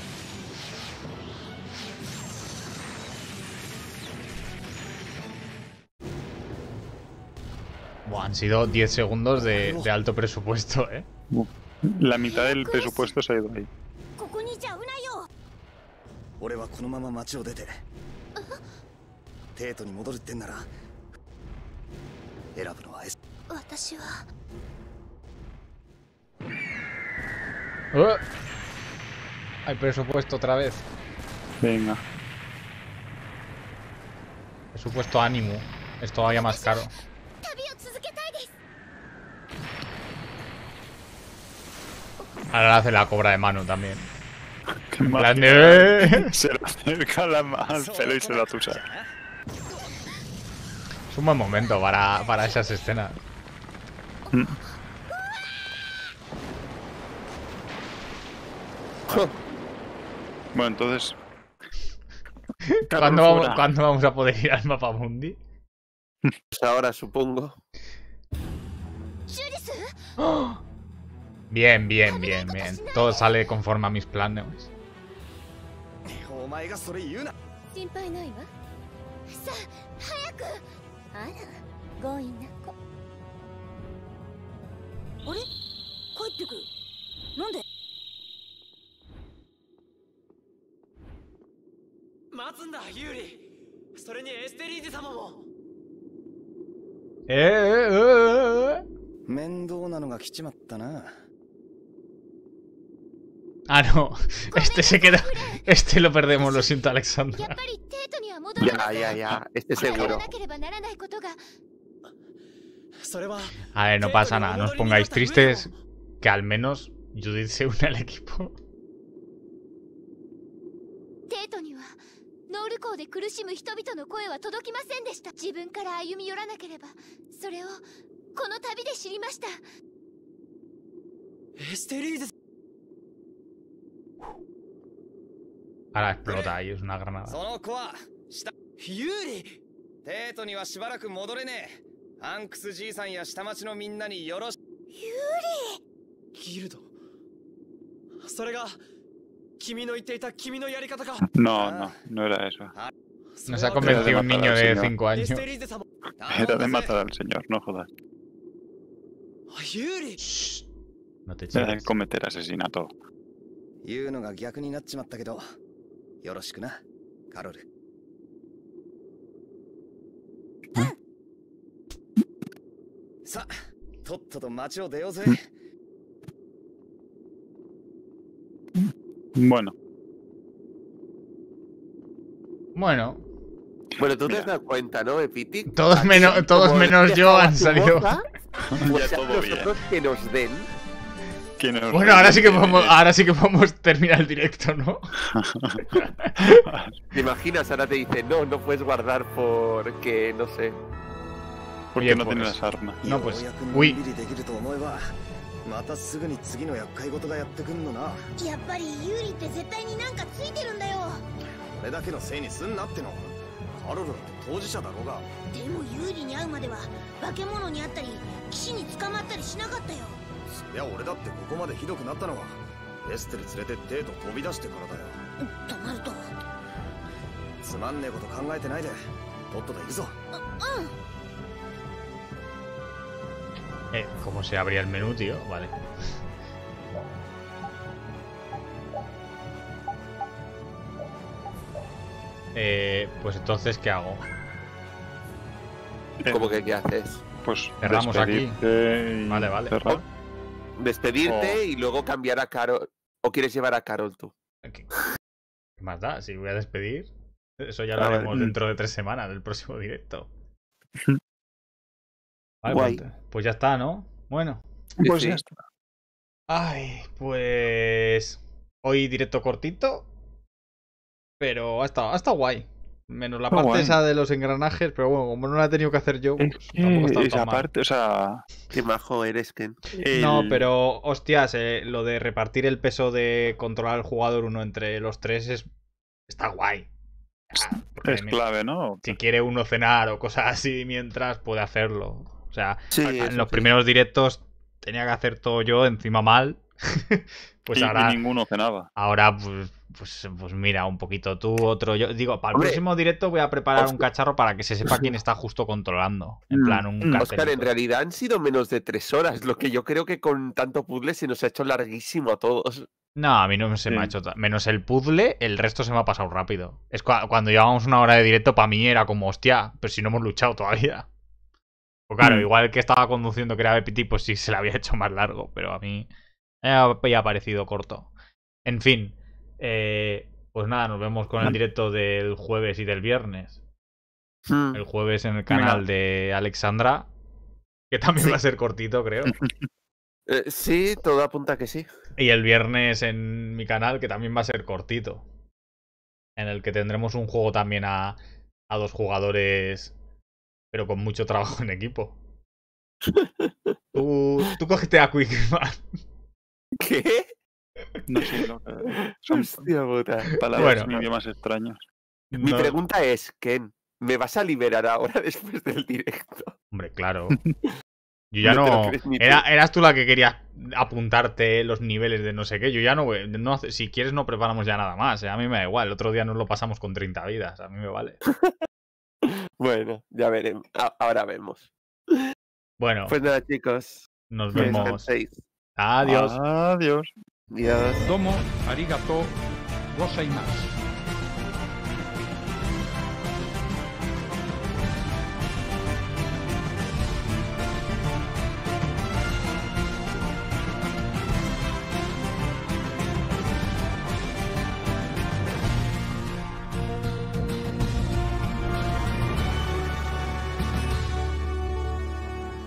Buah, han sido diez segundos de, de alto presupuesto, eh. La mitad del presupuesto se ha ido ahí. 俺はこのまま町を出てテートに戻るってんなら選ぶのはエス私は Uh, hay presupuesto otra vez. Venga. Presupuesto ánimo. Es todavía más caro. Ahora hace la cobra de mano también. Qué plan de... Se le acerca la mano al pelo y se lo atusa. Es un buen momento para, para esas escenas. Mm. Bueno, entonces... ¿Cuándo vamos, ¿Cuándo vamos a poder ir al mapa mundi? Pues ahora, supongo. ¡Oh! Bien, bien, bien, bien. Todo sale conforme a mis planes. お前がそれ言うな心配ないわさあ早くあら強引な子あれ帰ってくるなんで待つんだユーリそれにエステリーゼ様も Eh, eh, eh, eh. 面倒なのが来ちまったな Ah, no. Este se queda. Este lo perdemos, lo siento, Alexandra. Ya, ya, ya. Este seguro. A ver, no pasa nada. No os pongáis tristes. Que al menos Judith se une al equipo. テートにはノール港で苦しむ人々の声は届きませんでした。自分から歩み寄らなければ、それをこの旅で知りました。 エステリーゼ Ahora explota ahí, es una granada. その子は下ユーリテートにはしばらく戻れねえアンクスじいさんや下町のみんなによろしユーリギルドそれが君の言っていた君のやり方か No, no, no era eso. Nos ha convencido un niño de cinco años. Era de matar al señor, no jodas. No te Era de chiques. cometer asesinato. 言うのが逆になっちまったけどよろしくなカロルさあとっとと町を出ようぜ Bueno. Bueno. Bueno, tú te has dado cuenta, ¿no, Epiti? Todos, Aquí, menos, todos como menos él yo dejaba han su salido. boca, pues Ya a todo bien. nosotros que nos den. Que nos Bueno, ahora sí que den- podemos, ahora sí que podemos terminar el directo, ¿no? ¿Te imaginas? Ahora te dicen, no, no puedes guardar porque, no sé. Porque Oye, no pues, tiene las armas. No, pues. ようやくのん Uy. びりできると思えばまたすぐに次の厄介事がやってくんのなやっぱりユーリって絶対になんかついてるんだよこれだけのせいにすんなってのカロルだって当事者だろうがでもユーリに会うまでは化け物に会ったり騎士に捕まったりしなかったよそりゃ俺だってここまでひどくなったのはエステル連れてデート飛び出してからだよとなるとつまんねえこと考えてないでとっとと行くぞ Eh, ¿cómo se abría el menú, tío? Vale. Eh, pues entonces, ¿qué hago? ¿Cómo que qué haces? pues cerramos aquí. Y vale, vale. cerrar. Despedirte Oh. y luego cambiar a Carol. ¿O quieres llevar a Carol tú? ¿Qué más da? Si voy a despedir. Eso ya lo Ah, haremos vale. dentro de tres semanas, del próximo directo. Vale, Guay. pues, pues ya está, ¿no? Bueno. Pues Sí, ya sí. está. Ay, pues. Hoy directo cortito. Pero ha estado, ha estado guay. Menos la Está parte guay. esa de los engranajes, pero bueno, como no la he tenido que hacer yo, Es pues que tampoco ha estado esa tan mal. parte, o sea. Qué majo eres, Ken. No, el- pero hostias, eh, lo de repartir el peso de controlar al jugador uno entre los tres es está guay. Ah, porque Es mi- clave, ¿no? si quiere uno cenar o cosas así mientras puede hacerlo. O sea, Sí, en eso los sí. primeros directos tenía que hacer todo yo encima mal. Pues y, y ahora, ninguno cenaba. ahora pues, pues, pues mira, un poquito tú, otro yo. Digo, para el Hombre, próximo directo voy a preparar un Oscar- cachorro para que se sepa quién está justo controlando. En Mm, plan, un mm. Oscar, en cartelito. realidad han sido menos de tres horas, lo que yo creo que con tanto puzzle se nos ha hecho larguísimo a todos. No, a mí no se me ha Sí. hecho ta- menos el puzzle, el resto se me ha pasado rápido. Es cua- cuando llevábamos una hora de directo, para mí era como, hostia, pero si no hemos luchado todavía. Pues claro, Mm. igual que estaba conduciendo que era Pepiti, pues sí se le había hecho más largo, pero a mí me ha, me ha parecido corto. En fin, eh, pues nada, nos vemos con el Vale. directo del jueves y del viernes. Hmm. El jueves en el canal Venga. de Alexandra, que también Sí. va a ser cortito, creo. Eh, sí, todo apunta que sí. Y el viernes en mi canal, que también va a ser cortito. En el que tendremos un juego también a, a dos jugadores, pero con mucho trabajo en equipo. Tú, tú cógete a Quickman. ¿Qué? No sé lo que. Son Hostia puta. palabras Bueno. en idiomas extraños. Mi No- pregunta es, Ken, ¿me vas a liberar ahora después del directo? Hombre, claro. Yo ya No te lo no. crees ni tú. Era, eras tú la que querías apuntarte los niveles de no sé qué. Yo ya no. voy- no hace- si quieres, no preparamos ya nada más. eh, A mí me da igual. El otro día nos lo pasamos con treinta vidas. A mí me vale. Bueno, ya veremos. A- ahora vemos. Bueno, Pues nada, chicos. nos Que vemos. descanséis. Adiós. Adiós. Adiós. どうもありがとうございます。